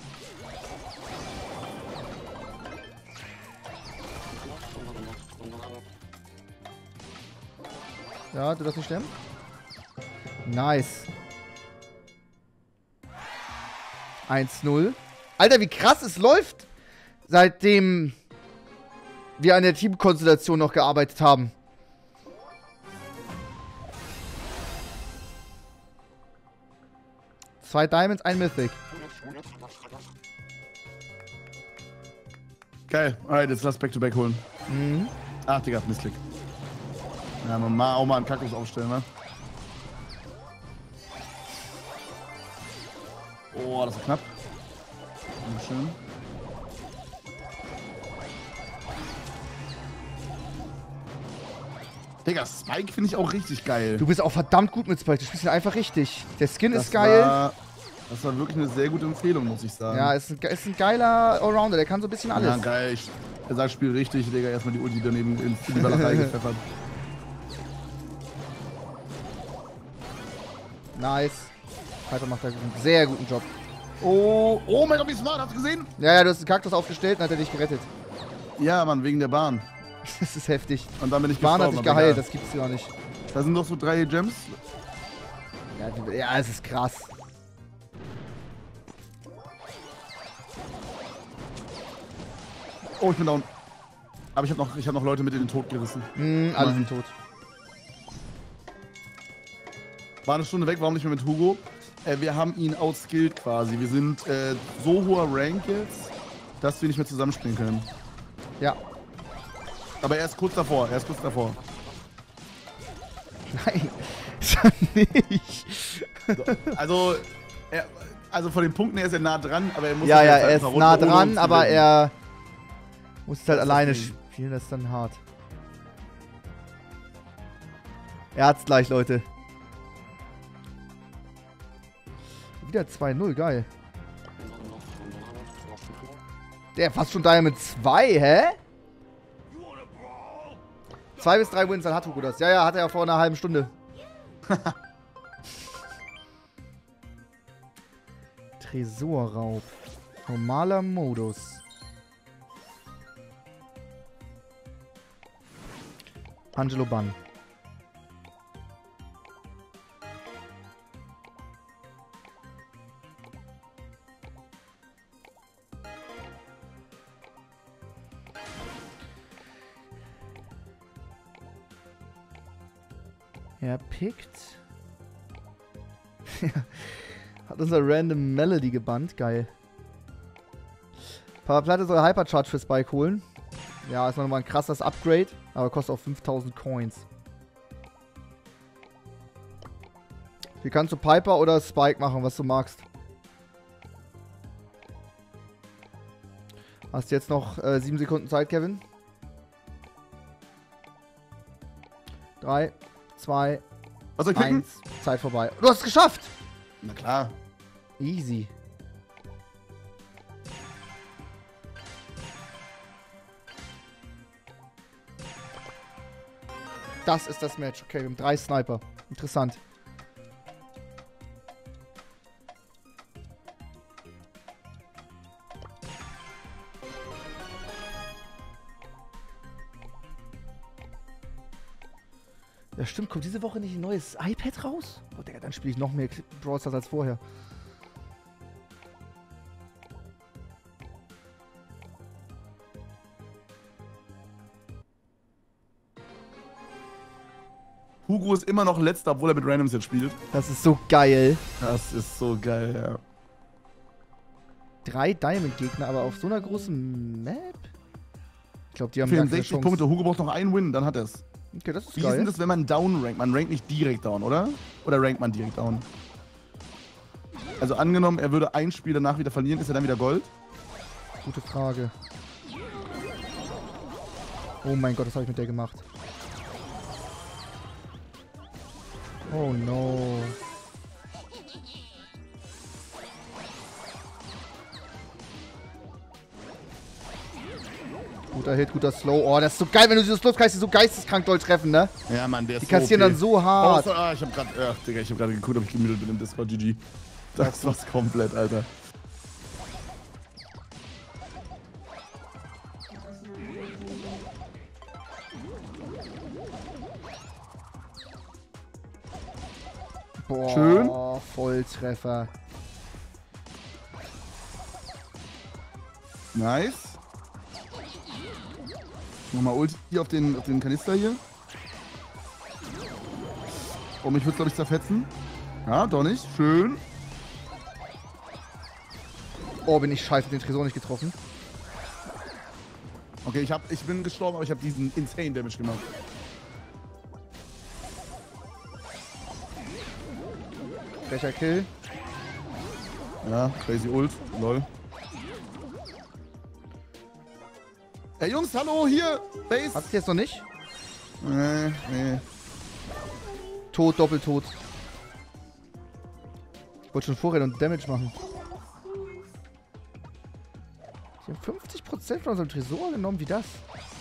Ja, du darfst nicht sterben? Nice. eins null. Alter, wie krass es läuft, seitdem wir an der Teamkonstellation noch gearbeitet haben. Zwei Diamonds, ein Mythic. Geil. Alright, jetzt lass Back-to-Back holen. Mhm. Ach, Digga, Missklick. Ja, man mal auch mal einen Kaktus aufstellen, ne? Oh, das ist knapp. Schön. Digga, Spike finde ich auch richtig geil. Du bist auch verdammt gut mit Spike. Du spielst ihn einfach richtig. Der Skin das ist geil. War, das war wirklich eine sehr gute Empfehlung, muss ich sagen. Ja, ist ein, ist ein geiler Allrounder. Der kann so ein bisschen alles. Ja, geil. Ich, er sagt, spiel richtig, Digga. Erstmal die Ulti daneben in die Ballerei gepfeffert. Nice. Piper macht da einen sehr guten Job. Oh, oh mein Gott, wie smart. Hast du gesehen? Ja, ja, du hast den Kaktus aufgestellt und hat er dich gerettet. Ja, Mann, wegen der Bahn. Das ist heftig. Und dann bin ich Bahn hat gestorben, dich aber geheilt. egal. Das gibt's ja nicht. Da sind doch so drei Gems. Ja, die, ja, es ist krass. Oh, ich bin down. Aber ich habe noch, ich hab noch Leute mit in den Tod gerissen. Hm, alle Nein. sind tot. War eine Stunde weg, warum nicht mehr mit Hugo? Äh, wir haben ihn outskilled quasi. Wir sind äh, so hoher Rank jetzt, dass wir nicht mehr zusammenspielen können. Ja. Aber er ist kurz davor, er ist kurz davor. Nein. Ist er nicht. Also, er, also von den Punkten her ist er nah dran, aber er muss Ja, halt ja, jetzt er ein ist paar nah Runden ohne dran, uns aber gewinnen. er muss es halt Das ist alleine das Ding. spielen. Das ist dann hart. Er hat's gleich, Leute. Wieder zwei null, geil. Der fast schon Diamond zwei, hä? Zwei bis drei Wins, dann hat Hugo das. Ja, ja, hat er ja vor einer halben Stunde. Tresorraub. Normaler Modus. Angelo Ban. Er pickt. Hat unser Random Melody gebannt. Geil. Papa Platte soll Hypercharge für Spike holen. Ja, ist nochmal ein krasses Upgrade. Aber kostet auch fünftausend Coins. Hier kannst du Piper oder Spike machen, was du magst. Hast jetzt noch äh, sieben Sekunden Zeit, Kevin. Drei, zwei, Was soll ich klicken? eins. Zeit vorbei. Du hast es geschafft! Na klar. Easy. Das ist das Match. Okay, wir haben drei Sniper. Interessant. Ja, stimmt. Kommt diese Woche nicht ein neues iPad raus? Oh, Digga, dann spiele ich noch mehr Brawl Stars als vorher. Hugo ist immer noch letzter, obwohl er mit Randoms jetzt spielt. Das ist so geil. Das ist so geil, ja. Drei Diamond-Gegner, aber auf so einer großen Map? Ich glaube, die haben gar keine vierundsechzig Chance. Punkte. Hugo braucht noch einen Win, dann hat er es. Okay, das ist Wie geil. ist denn das, wenn man down rankt? Man rankt nicht direkt down, oder? Oder rankt man direkt down? Also angenommen, er würde ein Spiel danach wieder verlieren, ist er dann wieder Gold? Gute Frage. Oh mein Gott, was habe ich mit der gemacht? Oh no. Guter Hit, guter Slow. Oh, das ist so geil, wenn du dieses Slow kannst, die so geisteskrank doll treffen, ne? Ja, Mann, der ist Die kassieren dann so hart. Oh, so, ah, ich hab grad, ach, Digga, ich hab gerade geguckt, ob ich gemüdelt bin im Discord, G G. Das war's komplett, Alter. Boah, Schön. Volltreffer. Nice. Nochmal Ulti auf den, auf den Kanister hier. Oh, mich wird, glaube ich, zerfetzen. Ja, doch nicht. Schön. Oh, bin ich scheiße, den Tresor nicht getroffen. Okay, ich, hab, ich bin gestorben, aber ich habe diesen insane Damage gemacht. Welcher Kill? Ja, crazy Ult. Lol. Ey, Jungs, hallo, hier. Base. Hat's jetzt noch nicht? Nee, nee. Tot, doppeltot. Ich wollte schon vorrennen und Damage machen. Die haben fünfzig Prozent von unserem Tresor genommen, wie das?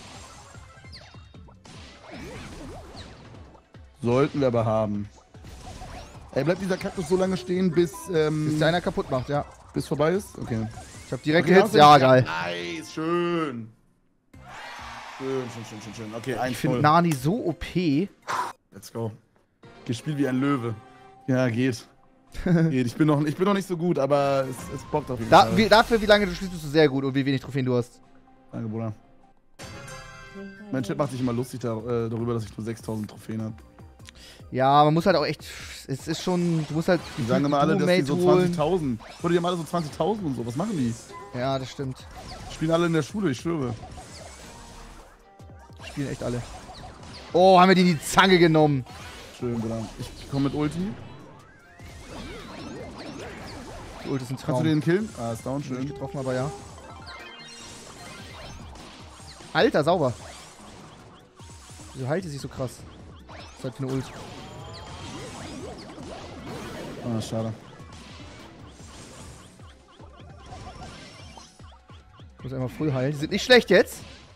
Sollten wir aber haben. Ey, bleibt dieser Kaktus so lange stehen, bis, ähm, Bis der einer kaputt macht, ja. bis vorbei ist? Okay. Ich hab direkt Okay, gehitzt. hast du- Ja, geil. Nice, schön. Schön, schön, schön, schön, schön. Okay, ein Ich finde voll. Nani so O P. Let's go. Gespielt wie ein Löwe. Ja, geht. geht. Ich bin, noch, ich bin noch nicht so gut, aber es, es bockt auf jeden Da, Fall. wie, dafür, wie lange du spielst, bist du sehr gut und wie wenig Trophäen du hast. Danke, Bruder. Mein Chat macht sich immer lustig da, äh, darüber, dass ich nur sechstausend Trophäen habe. Ja, man muss halt auch echt. Es ist schon. Du musst halt. Die sagen immer alle, dass die so Duo-Mate holen. zwanzigtausend. Oder die haben alle so zwanzigtausend und so. Was machen die? Ja, das stimmt. Spielen alle in der Schule, ich schwöre. Spielen echt alle. Oh, haben wir die in die Zange genommen. Schön, Bruder. Ich komme mit Ulti. Die Ult ist ein Kannst Traum. du den killen? Ah, ist down, Nicht schön. getroffen, aber ja. Alter, sauber. Wieso heilt die sich so krass? Das ist halt für eine Ult. Ah, schade. Ich muss einmal früh heilen. Die sind nicht schlecht jetzt.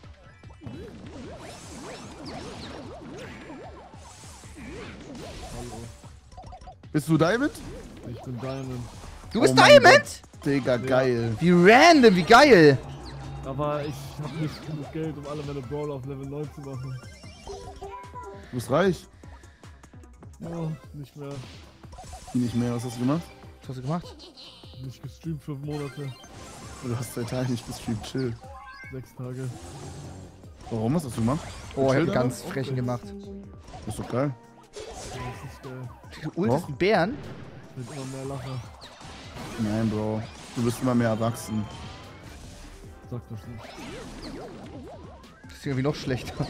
Bist du Diamond? Ich bin Diamond. Du bist Oh mein Diamond? Digga, geil. Wie random, wie geil. Aber ich habe nicht genug Geld, um alle meine Brawler auf Level neun zu machen. Du bist reich. Oh, nicht mehr. Wie nicht mehr, was hast du gemacht? Was hast du gemacht? Nicht gestreamt fünf Monate. Du hast zwei Tage nicht gestreamt, chill. Sechs Tage. Warum? Was hast du gemacht? Oh, ich hab Chill einen da? ganz frechen gemacht. Das ist doch geil. Das ist geil. Die Ult ist ein Bären. Mit immer mehr Lacher. Nein, Bro. Du bist immer mehr erwachsen. Sag das nicht. Das ist irgendwie noch schlechter.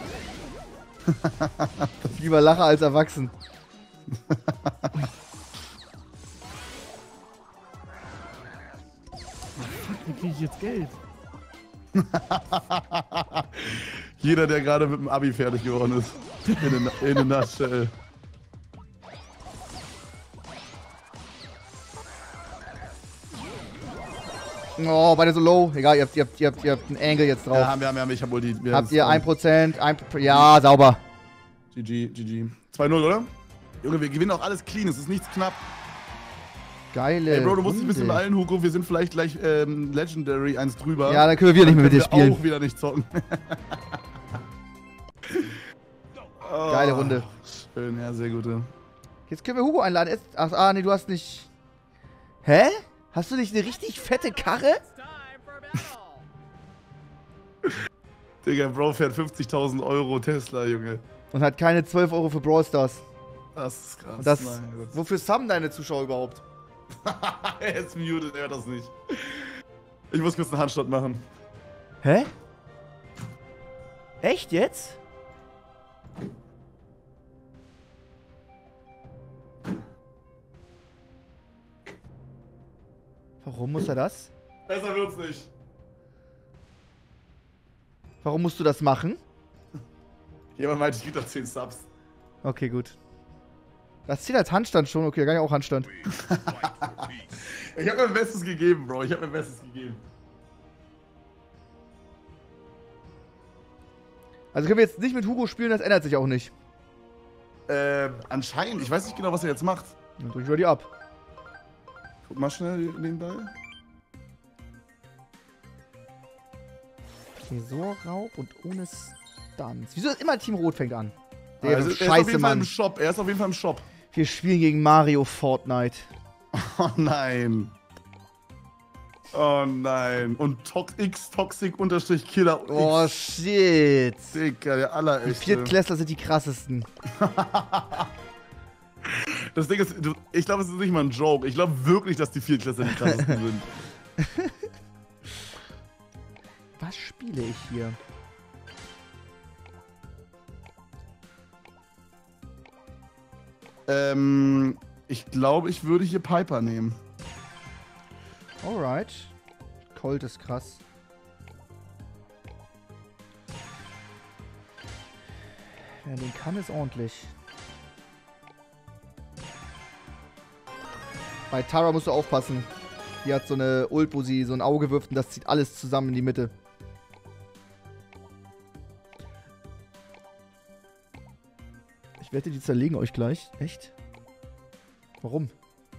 Lieber Lacher als erwachsen. Wie krieg ich jetzt Geld? Jeder, der gerade mit dem Abi fertig geworden ist. In a, in a nutshell. Oh, beide so low. Egal, ihr habt, ihr habt, ihr habt, ihr habt einen Angle jetzt drauf. Ja, haben wir, haben wir, ich hab wohl die... wir habt haben's ihr dran. ein Prozent? ein Prozent? Ja, sauber. G G, G G. zwei null, oder? Junge, wir gewinnen auch alles clean, es ist nichts knapp. Geile Ey, Bro, du musst ein bisschen Runde. beeilen, Hugo. Wir sind vielleicht gleich ähm, Legendary eins drüber. Ja, dann können wir wieder nicht mehr mit dir Dann können wir spielen. auch wieder nicht zocken. Oh, Geile Runde. Schön, ja, sehr gut. Ja. Jetzt können wir Hugo einladen. Jetzt- Ach, ah, nee, du hast nicht... Hä? Hast du nicht eine richtig fette Karre? Digga, Bro fährt fünfzigtausend Euro Tesla, Junge. Und hat keine zwölf Euro für Brawl Stars. Das ist krass. Und das, Nein, Gott. wofür subben deine Zuschauer überhaupt? Er ist muted, er hört das nicht. Ich muss kurz einen Handstand machen. Hä? Echt jetzt? Warum muss er das? Besser wird's nicht. Warum musst du das machen? Jemand meinte, ich krieg doch zehn Subs. Okay, gut. Das zählt als Handstand schon. Okay, da kann ich auch Handstand. Ich hab mein Bestes gegeben, Bro. Ich hab mein Bestes gegeben. Also können wir jetzt nicht mit Hugo spielen, das ändert sich auch nicht. Ähm, anscheinend. Ich weiß nicht genau, was er jetzt macht. Dann drück ich über die ab. Guck mal schnell den Ball. Tresorraub und ohne Stunts. Wieso ist immer Team Rot fängt an? Der Also, er ist auf Scheiße, jeden Fall Mann. im Shop. Er ist auf jeden Fall im Shop. Wir spielen gegen Mario Fortnite. Oh nein. Oh nein. Und Tox X Toxic unterstrich Killer. Oh, X. shit. Digga, der Die allerechte. Viertklässler sind die krassesten. Das Ding ist, du- ich glaube, es ist nicht mal ein Joke. Ich glaube wirklich, dass die Viertklässler die krassesten sind. Was spiele ich hier? ähm, ich glaube, ich würde hier Piper nehmen. Alright. Colt ist krass. Wer den kann, ist ordentlich. Bei Tara musst du aufpassen. Die hat so eine Ult, wo sie so ein Auge wirft und das zieht alles zusammen in die Mitte. Ich wette, die zerlegen euch gleich. Echt? Warum?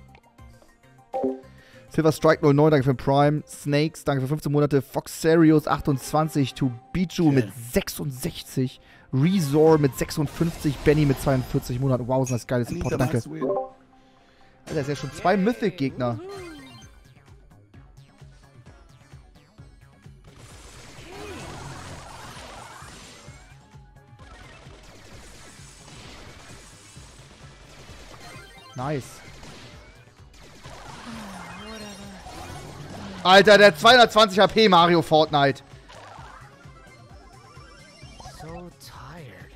Silver Strike null neun, danke für Prime. Snakes, danke für fünfzehn Monate. Foxarius achtundzwanzig. To Bijou mit sechsundsechzig. Resor mit sechsundfünfzig. Benny mit zweiundvierzig Monaten. Wow, ist das geile Support, danke. Alter, das ist ja schon zwei Mythic-Gegner. Nice. Alter, der zweihundertzwanzig H P Mario Fortnite. So tired.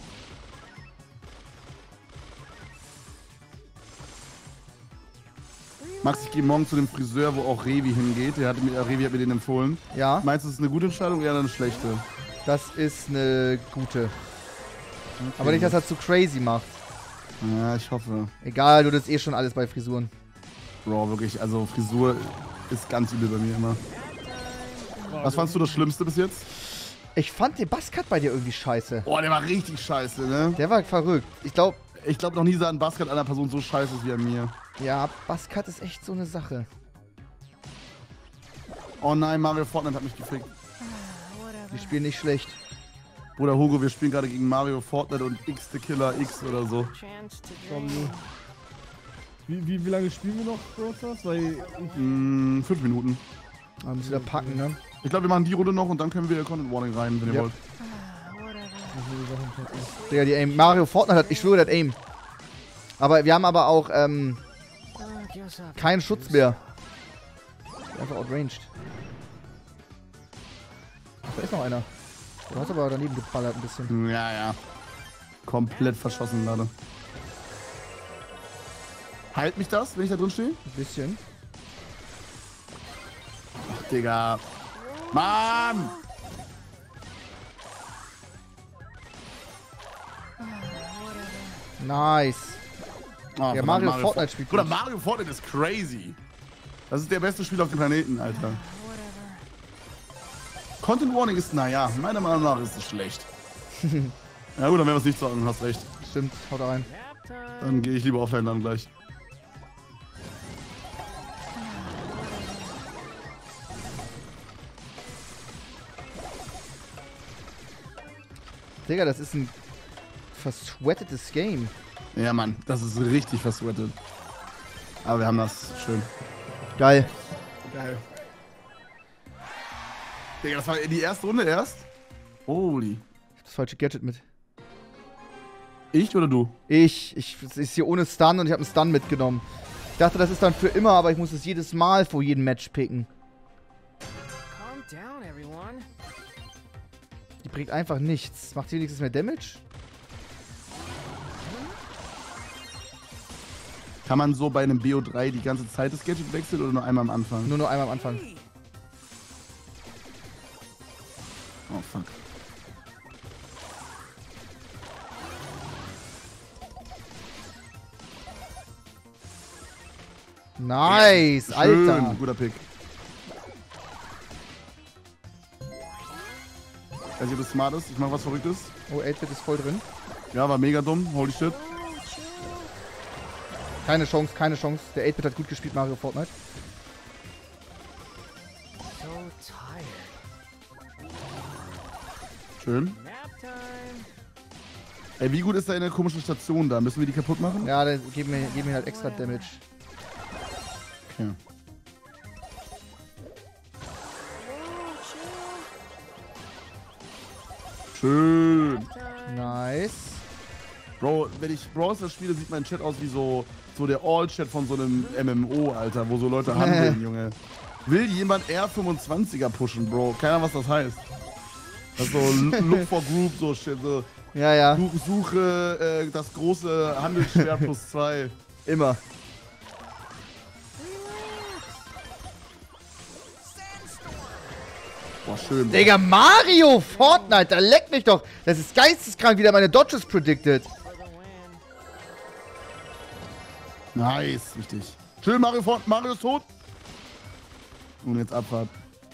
Max, ich gehe morgen zu dem Friseur, wo auch Revi hingeht. Der hat mir, Revi hat mir den empfohlen. Ja, Meinst du, das ist eine gute Entscheidung oder eher eine schlechte? das ist eine gute. Aber nicht, dass er zu crazy macht. Ja, ich hoffe. Egal, du, das ist eh schon alles bei Frisuren. Bro, wirklich, also Frisur ist ganz übel bei mir immer. Was fandst du das Schlimmste bis jetzt? Ich fand den Buzzcut bei dir irgendwie scheiße. Boah, der war richtig scheiße, ne? Der war verrückt. Ich glaube, Ich glaube noch nie sah ein Basket einer Person so scheiße ist wie an mir. ja, Buzzcut ist echt so eine Sache. Oh nein, Mario Fortnite hat mich gefickt. Die spielen nicht schlecht. Bruder Hugo, wir spielen gerade gegen Mario Fortnite und X the Killer X oder so. Chance to Sorry. dream. Wie, wie, wie lange spielen wir noch Brawl Stars? Weil ich, Mm, fünf Minuten. Da müssen wir packen, ne? Ich glaube, wir machen die Runde noch und dann können wir Content Warning rein, wenn ihr Ja. wollt. Digga, die Aim. Mario Fortnite hat, ich schwöre, der hat Aim. Aber wir haben aber auch, ähm, Look yourself. keinen Schutz mehr. Einfach outranged. Da ist noch einer. Du hast aber daneben geballert ein bisschen. Ja, ja. Komplett verschossen gerade. Heilt mich das, wenn ich da drin stehe? Ein bisschen. Digga. Mann! Nice. Ah, Ja, verdammt, Mario Fortnite Fort- spielt Bruder, gut. Mario Fortnite ist crazy. Das ist der beste Spiel auf dem Planeten, Alter. Content Warning ist, naja, meiner Meinung nach ist es schlecht. Ja gut, dann werden wir es nicht sagen, hast recht. Stimmt, haut rein. Nap time. Dann gehe ich lieber offline dann gleich. Digga, das ist ein versweatetes Game. Ja, Mann, das ist richtig versweatet. Aber wir haben das schön. Geil. Geil. Digga, das war die erste Runde erst? Holy. Ich hab das falsche Gadget mit. Ich oder du? Ich, ich, es ist hier ohne Stun und ich habe einen Stun mitgenommen. Ich dachte, das ist dann für immer, aber ich muss es jedes Mal vor jedem Match picken. Calm down, everyone. Die bringt einfach nichts. Macht sie wenigstens mehr Damage? Kann man so bei einem B O drei die ganze Zeit das Gadget wechseln oder nur einmal am Anfang? Nur noch einmal am Anfang. Oh, fuck. Nice, Schön, Alter. guter Pick. Weiß nicht, ob das smart ist. Ich mach was Verrücktes. Oh, acht-Bit ist voll drin. Ja, war mega dumm. Holy shit. Keine Chance, keine Chance. Der acht-Bit hat gut gespielt, Mario Fortnite. So tired. Schön. Nap time. Ey, wie gut ist da in der komischen Station da? Müssen wir die kaputt machen? Ja, dann geben wir, geben wir halt extra Damage. Okay. Schön. Nice. Bro, wenn ich Browser spiele, sieht mein Chat aus wie so, so der All-Chat von so einem M M O, Alter, wo so Leute handeln, Junge. Will jemand R fünfundzwanziger pushen, Bro? Keine Ahnung, was das heißt. Das ist so Look for Group, so shit. So. Ja, ja. Such, suche äh, das große Handelsschwert plus zwei. Immer. Boah, schön. Bro. Digga, Mario Fortnite, da leckt mich doch. Das ist geisteskrank, wie der meine Dodges predicted. For the win. Nice, richtig. Schön, Mario Fort, Mario ist tot. Und jetzt Abfahrt.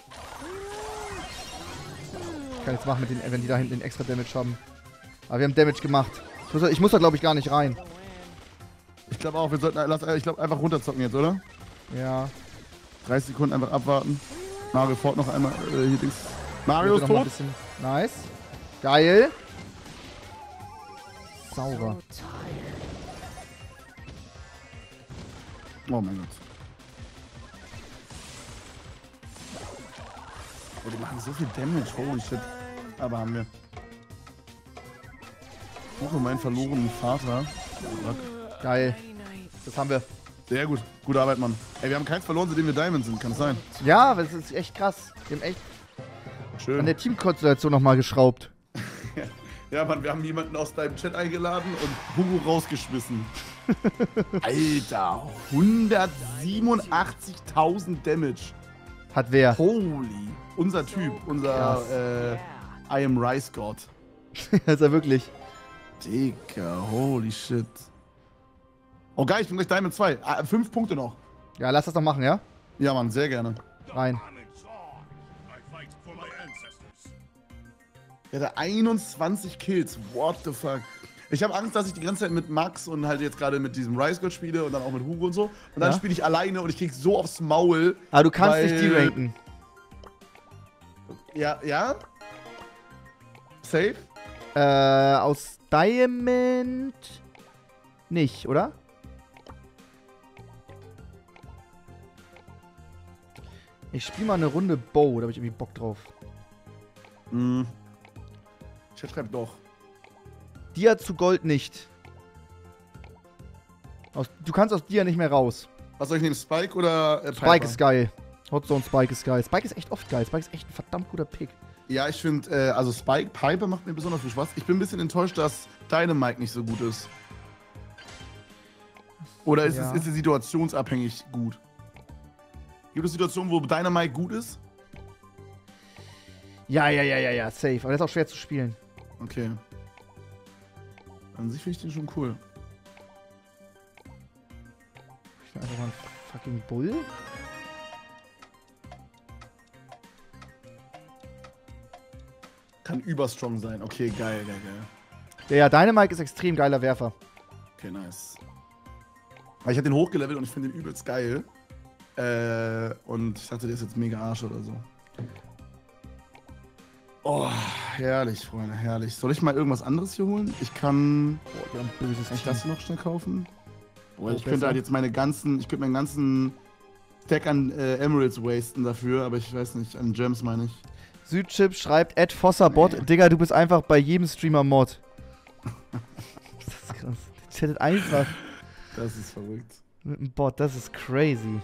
Ich kann jetzt machen, mit den, wenn die da hinten den extra Damage haben. Aber wir haben Damage gemacht. Ich muss, da- ich muss da, glaube ich, gar nicht rein. Ich glaube auch, wir sollten lass, ich glaub, einfach runterzocken jetzt, oder? Ja. dreißig Sekunden einfach abwarten. Mario Fort noch einmal. Äh, hier Dings. Mario ist Noch mal ein tot. bisschen. Nice. Geil. Sauber. So tired. Oh mein Gott. Oh, die machen so viel Damage. Holy shit. Aber haben wir. Suche meinen verlorenen Vater. Fuck. Geil. Das haben wir. Sehr gut. Gute Arbeit, Mann. Ey, wir haben keins verloren, seitdem wir Diamond sind. Kann es sein? Ja, das ist echt krass. Wir haben echt Schön. an der Teamkonstellation nochmal geschraubt. Ja, Mann, wir haben jemanden aus deinem Chat eingeladen und Hugo rausgeschmissen. Alter, hundertsiebenundachtzigtausend Damage. Hat wer? Holy. Unser Typ, unser äh, I am Rice God. ist er wirklich. Dicker, holy shit. Oh geil, ich bin gleich Diamond zwei. Ah, fünf Punkte noch. Ja, lass das doch machen, ja? Ja, Mann, sehr gerne. Rein. Er hatte einundzwanzig Kills. What the fuck? Ich habe Angst, dass ich die ganze Zeit mit Max und halt jetzt gerade mit diesem Rice God spiele und dann auch mit Hugo und so. Und dann Ja. spiele ich alleine und ich krieg so aufs Maul. Aber du kannst weil- nicht die ranken. Ja, ja? Safe? Äh, aus Diamond nicht, oder? Ich spiele mal eine Runde Bow, da habe ich irgendwie Bock drauf. Mhm. Chat schreibt doch. Dia zu Gold nicht. Aus, du kannst aus Dia nicht mehr raus. Was soll ich nehmen? Spike oder äh, Spike Piper? ist geil. Hotzone Spike ist geil. Spike ist echt oft geil. Spike ist echt ein verdammt guter Pick. Ja, ich finde, äh, also Spike, Piper macht mir besonders viel Spaß. Ich bin ein bisschen enttäuscht, dass Dynamite nicht so gut ist. Oder ist, Ja. es, ist sie situationsabhängig gut? Gibt es Situationen, wo Dynamite gut ist? Ja, ja, ja, ja, ja, safe. Aber der ist auch schwer zu spielen. Okay. An sich finde ich den schon cool. Ich bin einfach mal ein fucking Bull. Kann überstrong sein. Okay, geil, geil, geil. Ja, ja, Dynamite ist extrem geiler Werfer. Okay, nice. Weil ich hab den hochgelevelt und ich finde den übelst geil. Äh, und ich dachte, der ist jetzt mega Arsch oder so. Oh, herrlich, Freunde, herrlich. Soll ich mal irgendwas anderes hier holen? Ich kann... Boah, wir haben ein böses Kann ich Team. das hier noch schnell kaufen? Boah, Oh, ich könnte besser. halt jetzt meine ganzen... Ich könnte meinen ganzen Stack an äh, Emeralds wasten dafür, aber ich weiß nicht, an Gems meine ich. Südchip schreibt, Ed Fossabot, Nee. Digga, du bist einfach bei jedem Streamer Mod. Das ist krass. Der chattet einfach Das ist verrückt. mit einem Bot, das ist crazy.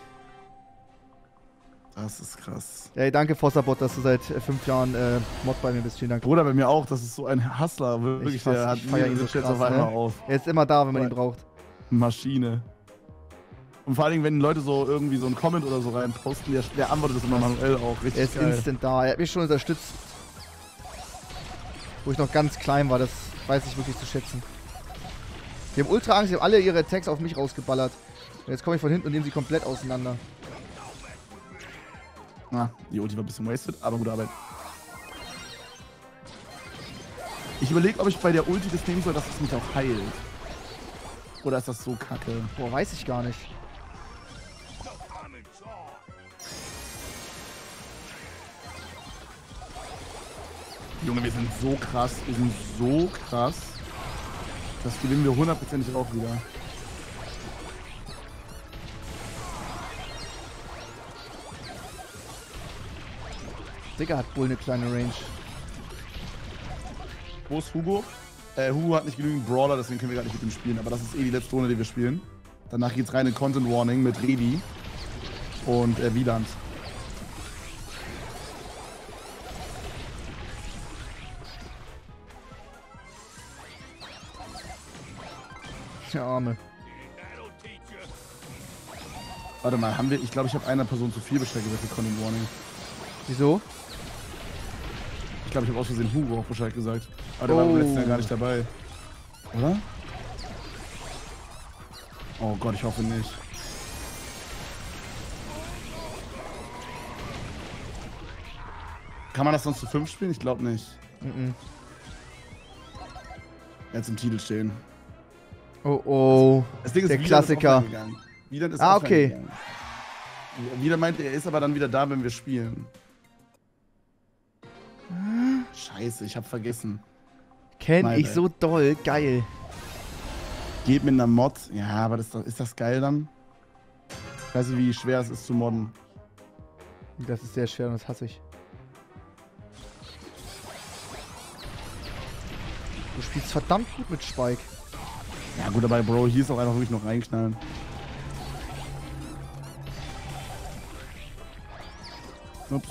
Das ist krass. Ey, danke Fossabot, dass du seit äh, fünf Jahren äh, Mod bei mir bist. Vielen Dank. Bruder, bei mir auch, das ist so ein Hustler, wirklich, Ich fass- der hat ich feier ihn mehrere so Chats krass, auf einmal ne? auf. Er ist immer da, wenn man ihn braucht. Maschine. Und vor allen Dingen, wenn Leute so irgendwie so einen Comment oder so reinposten, der, der antwortet das immer manuell auch. Richtig Er ist geil. instant da. Er hat mich schon unterstützt. Wo ich noch ganz klein war, das weiß ich wirklich zu schätzen. Die haben ultra Angst, die haben alle ihre Attacks auf mich rausgeballert. Und jetzt komme ich von hinten und nehme sie komplett auseinander. Na, die Ulti war ein bisschen wasted, aber gute Arbeit. Ich überlege, ob ich bei der Ulti das nehmen soll, dass es mich auch heilt. Oder ist das so kacke? Boah, weiß ich gar nicht. Junge, wir sind so krass, wir sind so krass. Das gewinnen wir hundertprozentig auch wieder. Digga hat Bull eine kleine Range. Wo ist Hugo? Äh, Hugo hat nicht genügend Brawler, deswegen können wir gerade nicht mit ihm spielen. Aber das ist eh die letzte Runde, die wir spielen. Danach geht's rein in Content Warning mit Revi und äh, Wieland. Der Arme. Warte mal, haben wir. Ich glaube, ich habe einer Person zu viel Bescheid gesagt für Content Warning. Wieso? Ich glaube, ich habe aus Versehen Hugo auch Bescheid gesagt. Aber der war beim Oh. letzten Jahr gar nicht dabei. Oder? Oh Gott, ich hoffe nicht. Kann man das sonst zu fünf spielen? Ich glaube nicht. Mhm. Jetzt im Titel stehen. Oh oh. Das Ding ist, Der Wieland Klassiker. Ist offline gegangen. Wieland ist Ah, offline okay. gegangen. Wieland meint, er ist aber dann wieder da, wenn wir spielen. Scheiße, ich hab vergessen. Kenn My ich bad. so doll. Geil. Geht mit einer Mod. Ja, aber das, ist das geil dann? Ich weiß nicht, wie schwer es ist zu modden. Das ist sehr schwer und das hasse ich. Du spielst verdammt gut mit Spike. Ja gut, aber Bro, hier ist auch einfach wirklich noch reinknallen. Ups.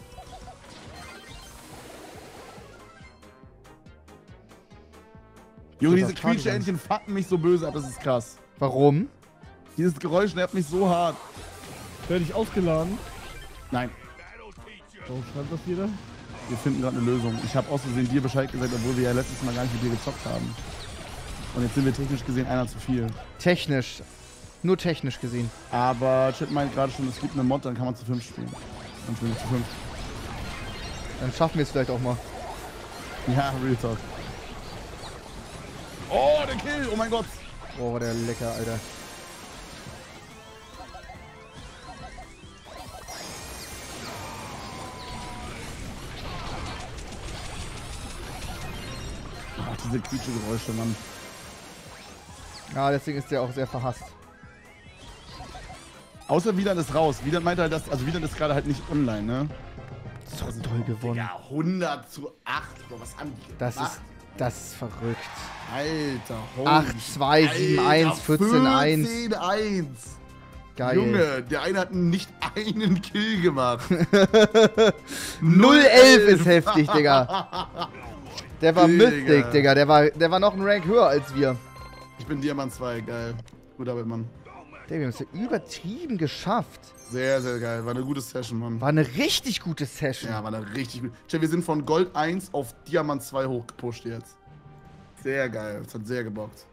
Junge, Das diese ist schade, Quietscheentchen fucken mich so böse ab, das ist krass. Warum? Dieses Geräusch nervt mich so hart. Werde ich ausgeladen? Nein, Warum schreibt das jeder? wir finden gerade eine Lösung. Ich habe aus Versehen dir Bescheid gesagt, obwohl wir ja letztes Mal gar nicht mit dir gezockt haben. Und jetzt sind wir technisch gesehen einer zu viel. Technisch. Nur technisch gesehen. Aber Chat meint gerade schon, es gibt eine Mod, dann kann man zu fünf spielen. Dann spielen wir zu fünf. Dann schaffen wir es vielleicht auch mal. Ja, Real Talk. Oh, der Kill! Oh mein Gott! Boah, war der lecker, Alter. Ach, diese Quietschegeräusche, Mann. Ja, deswegen ist der auch sehr verhasst. Außer Wieland ist raus. Wieland meint halt, dass. Also Wieland ist gerade halt nicht online, ne? So toll gewonnen. Ja, hundert zu acht. Bro, was haben die Das gemacht? ist, das ist verrückt. Alter, holy acht, zwei, sieben, eins, vierzehn, eins. vierzehn eins. Geil. Junge, der eine hat nicht einen Kill gemacht. null elf ist heftig, Digga. Der war Digga. Mythic, Digga. Der war, der war noch einen Rank höher als wir. Ich bin Diamant zwei, geil. Gut Arbeit, Mann. Digga, wir haben es ja übertrieben geschafft. Sehr, sehr geil. War eine gute Session, Mann. War eine richtig gute Session. Ja, war eine richtig gut. Tja, wir sind von Gold eins auf Diamant zwei hochgepusht jetzt. Sehr geil. Das hat sehr gebockt.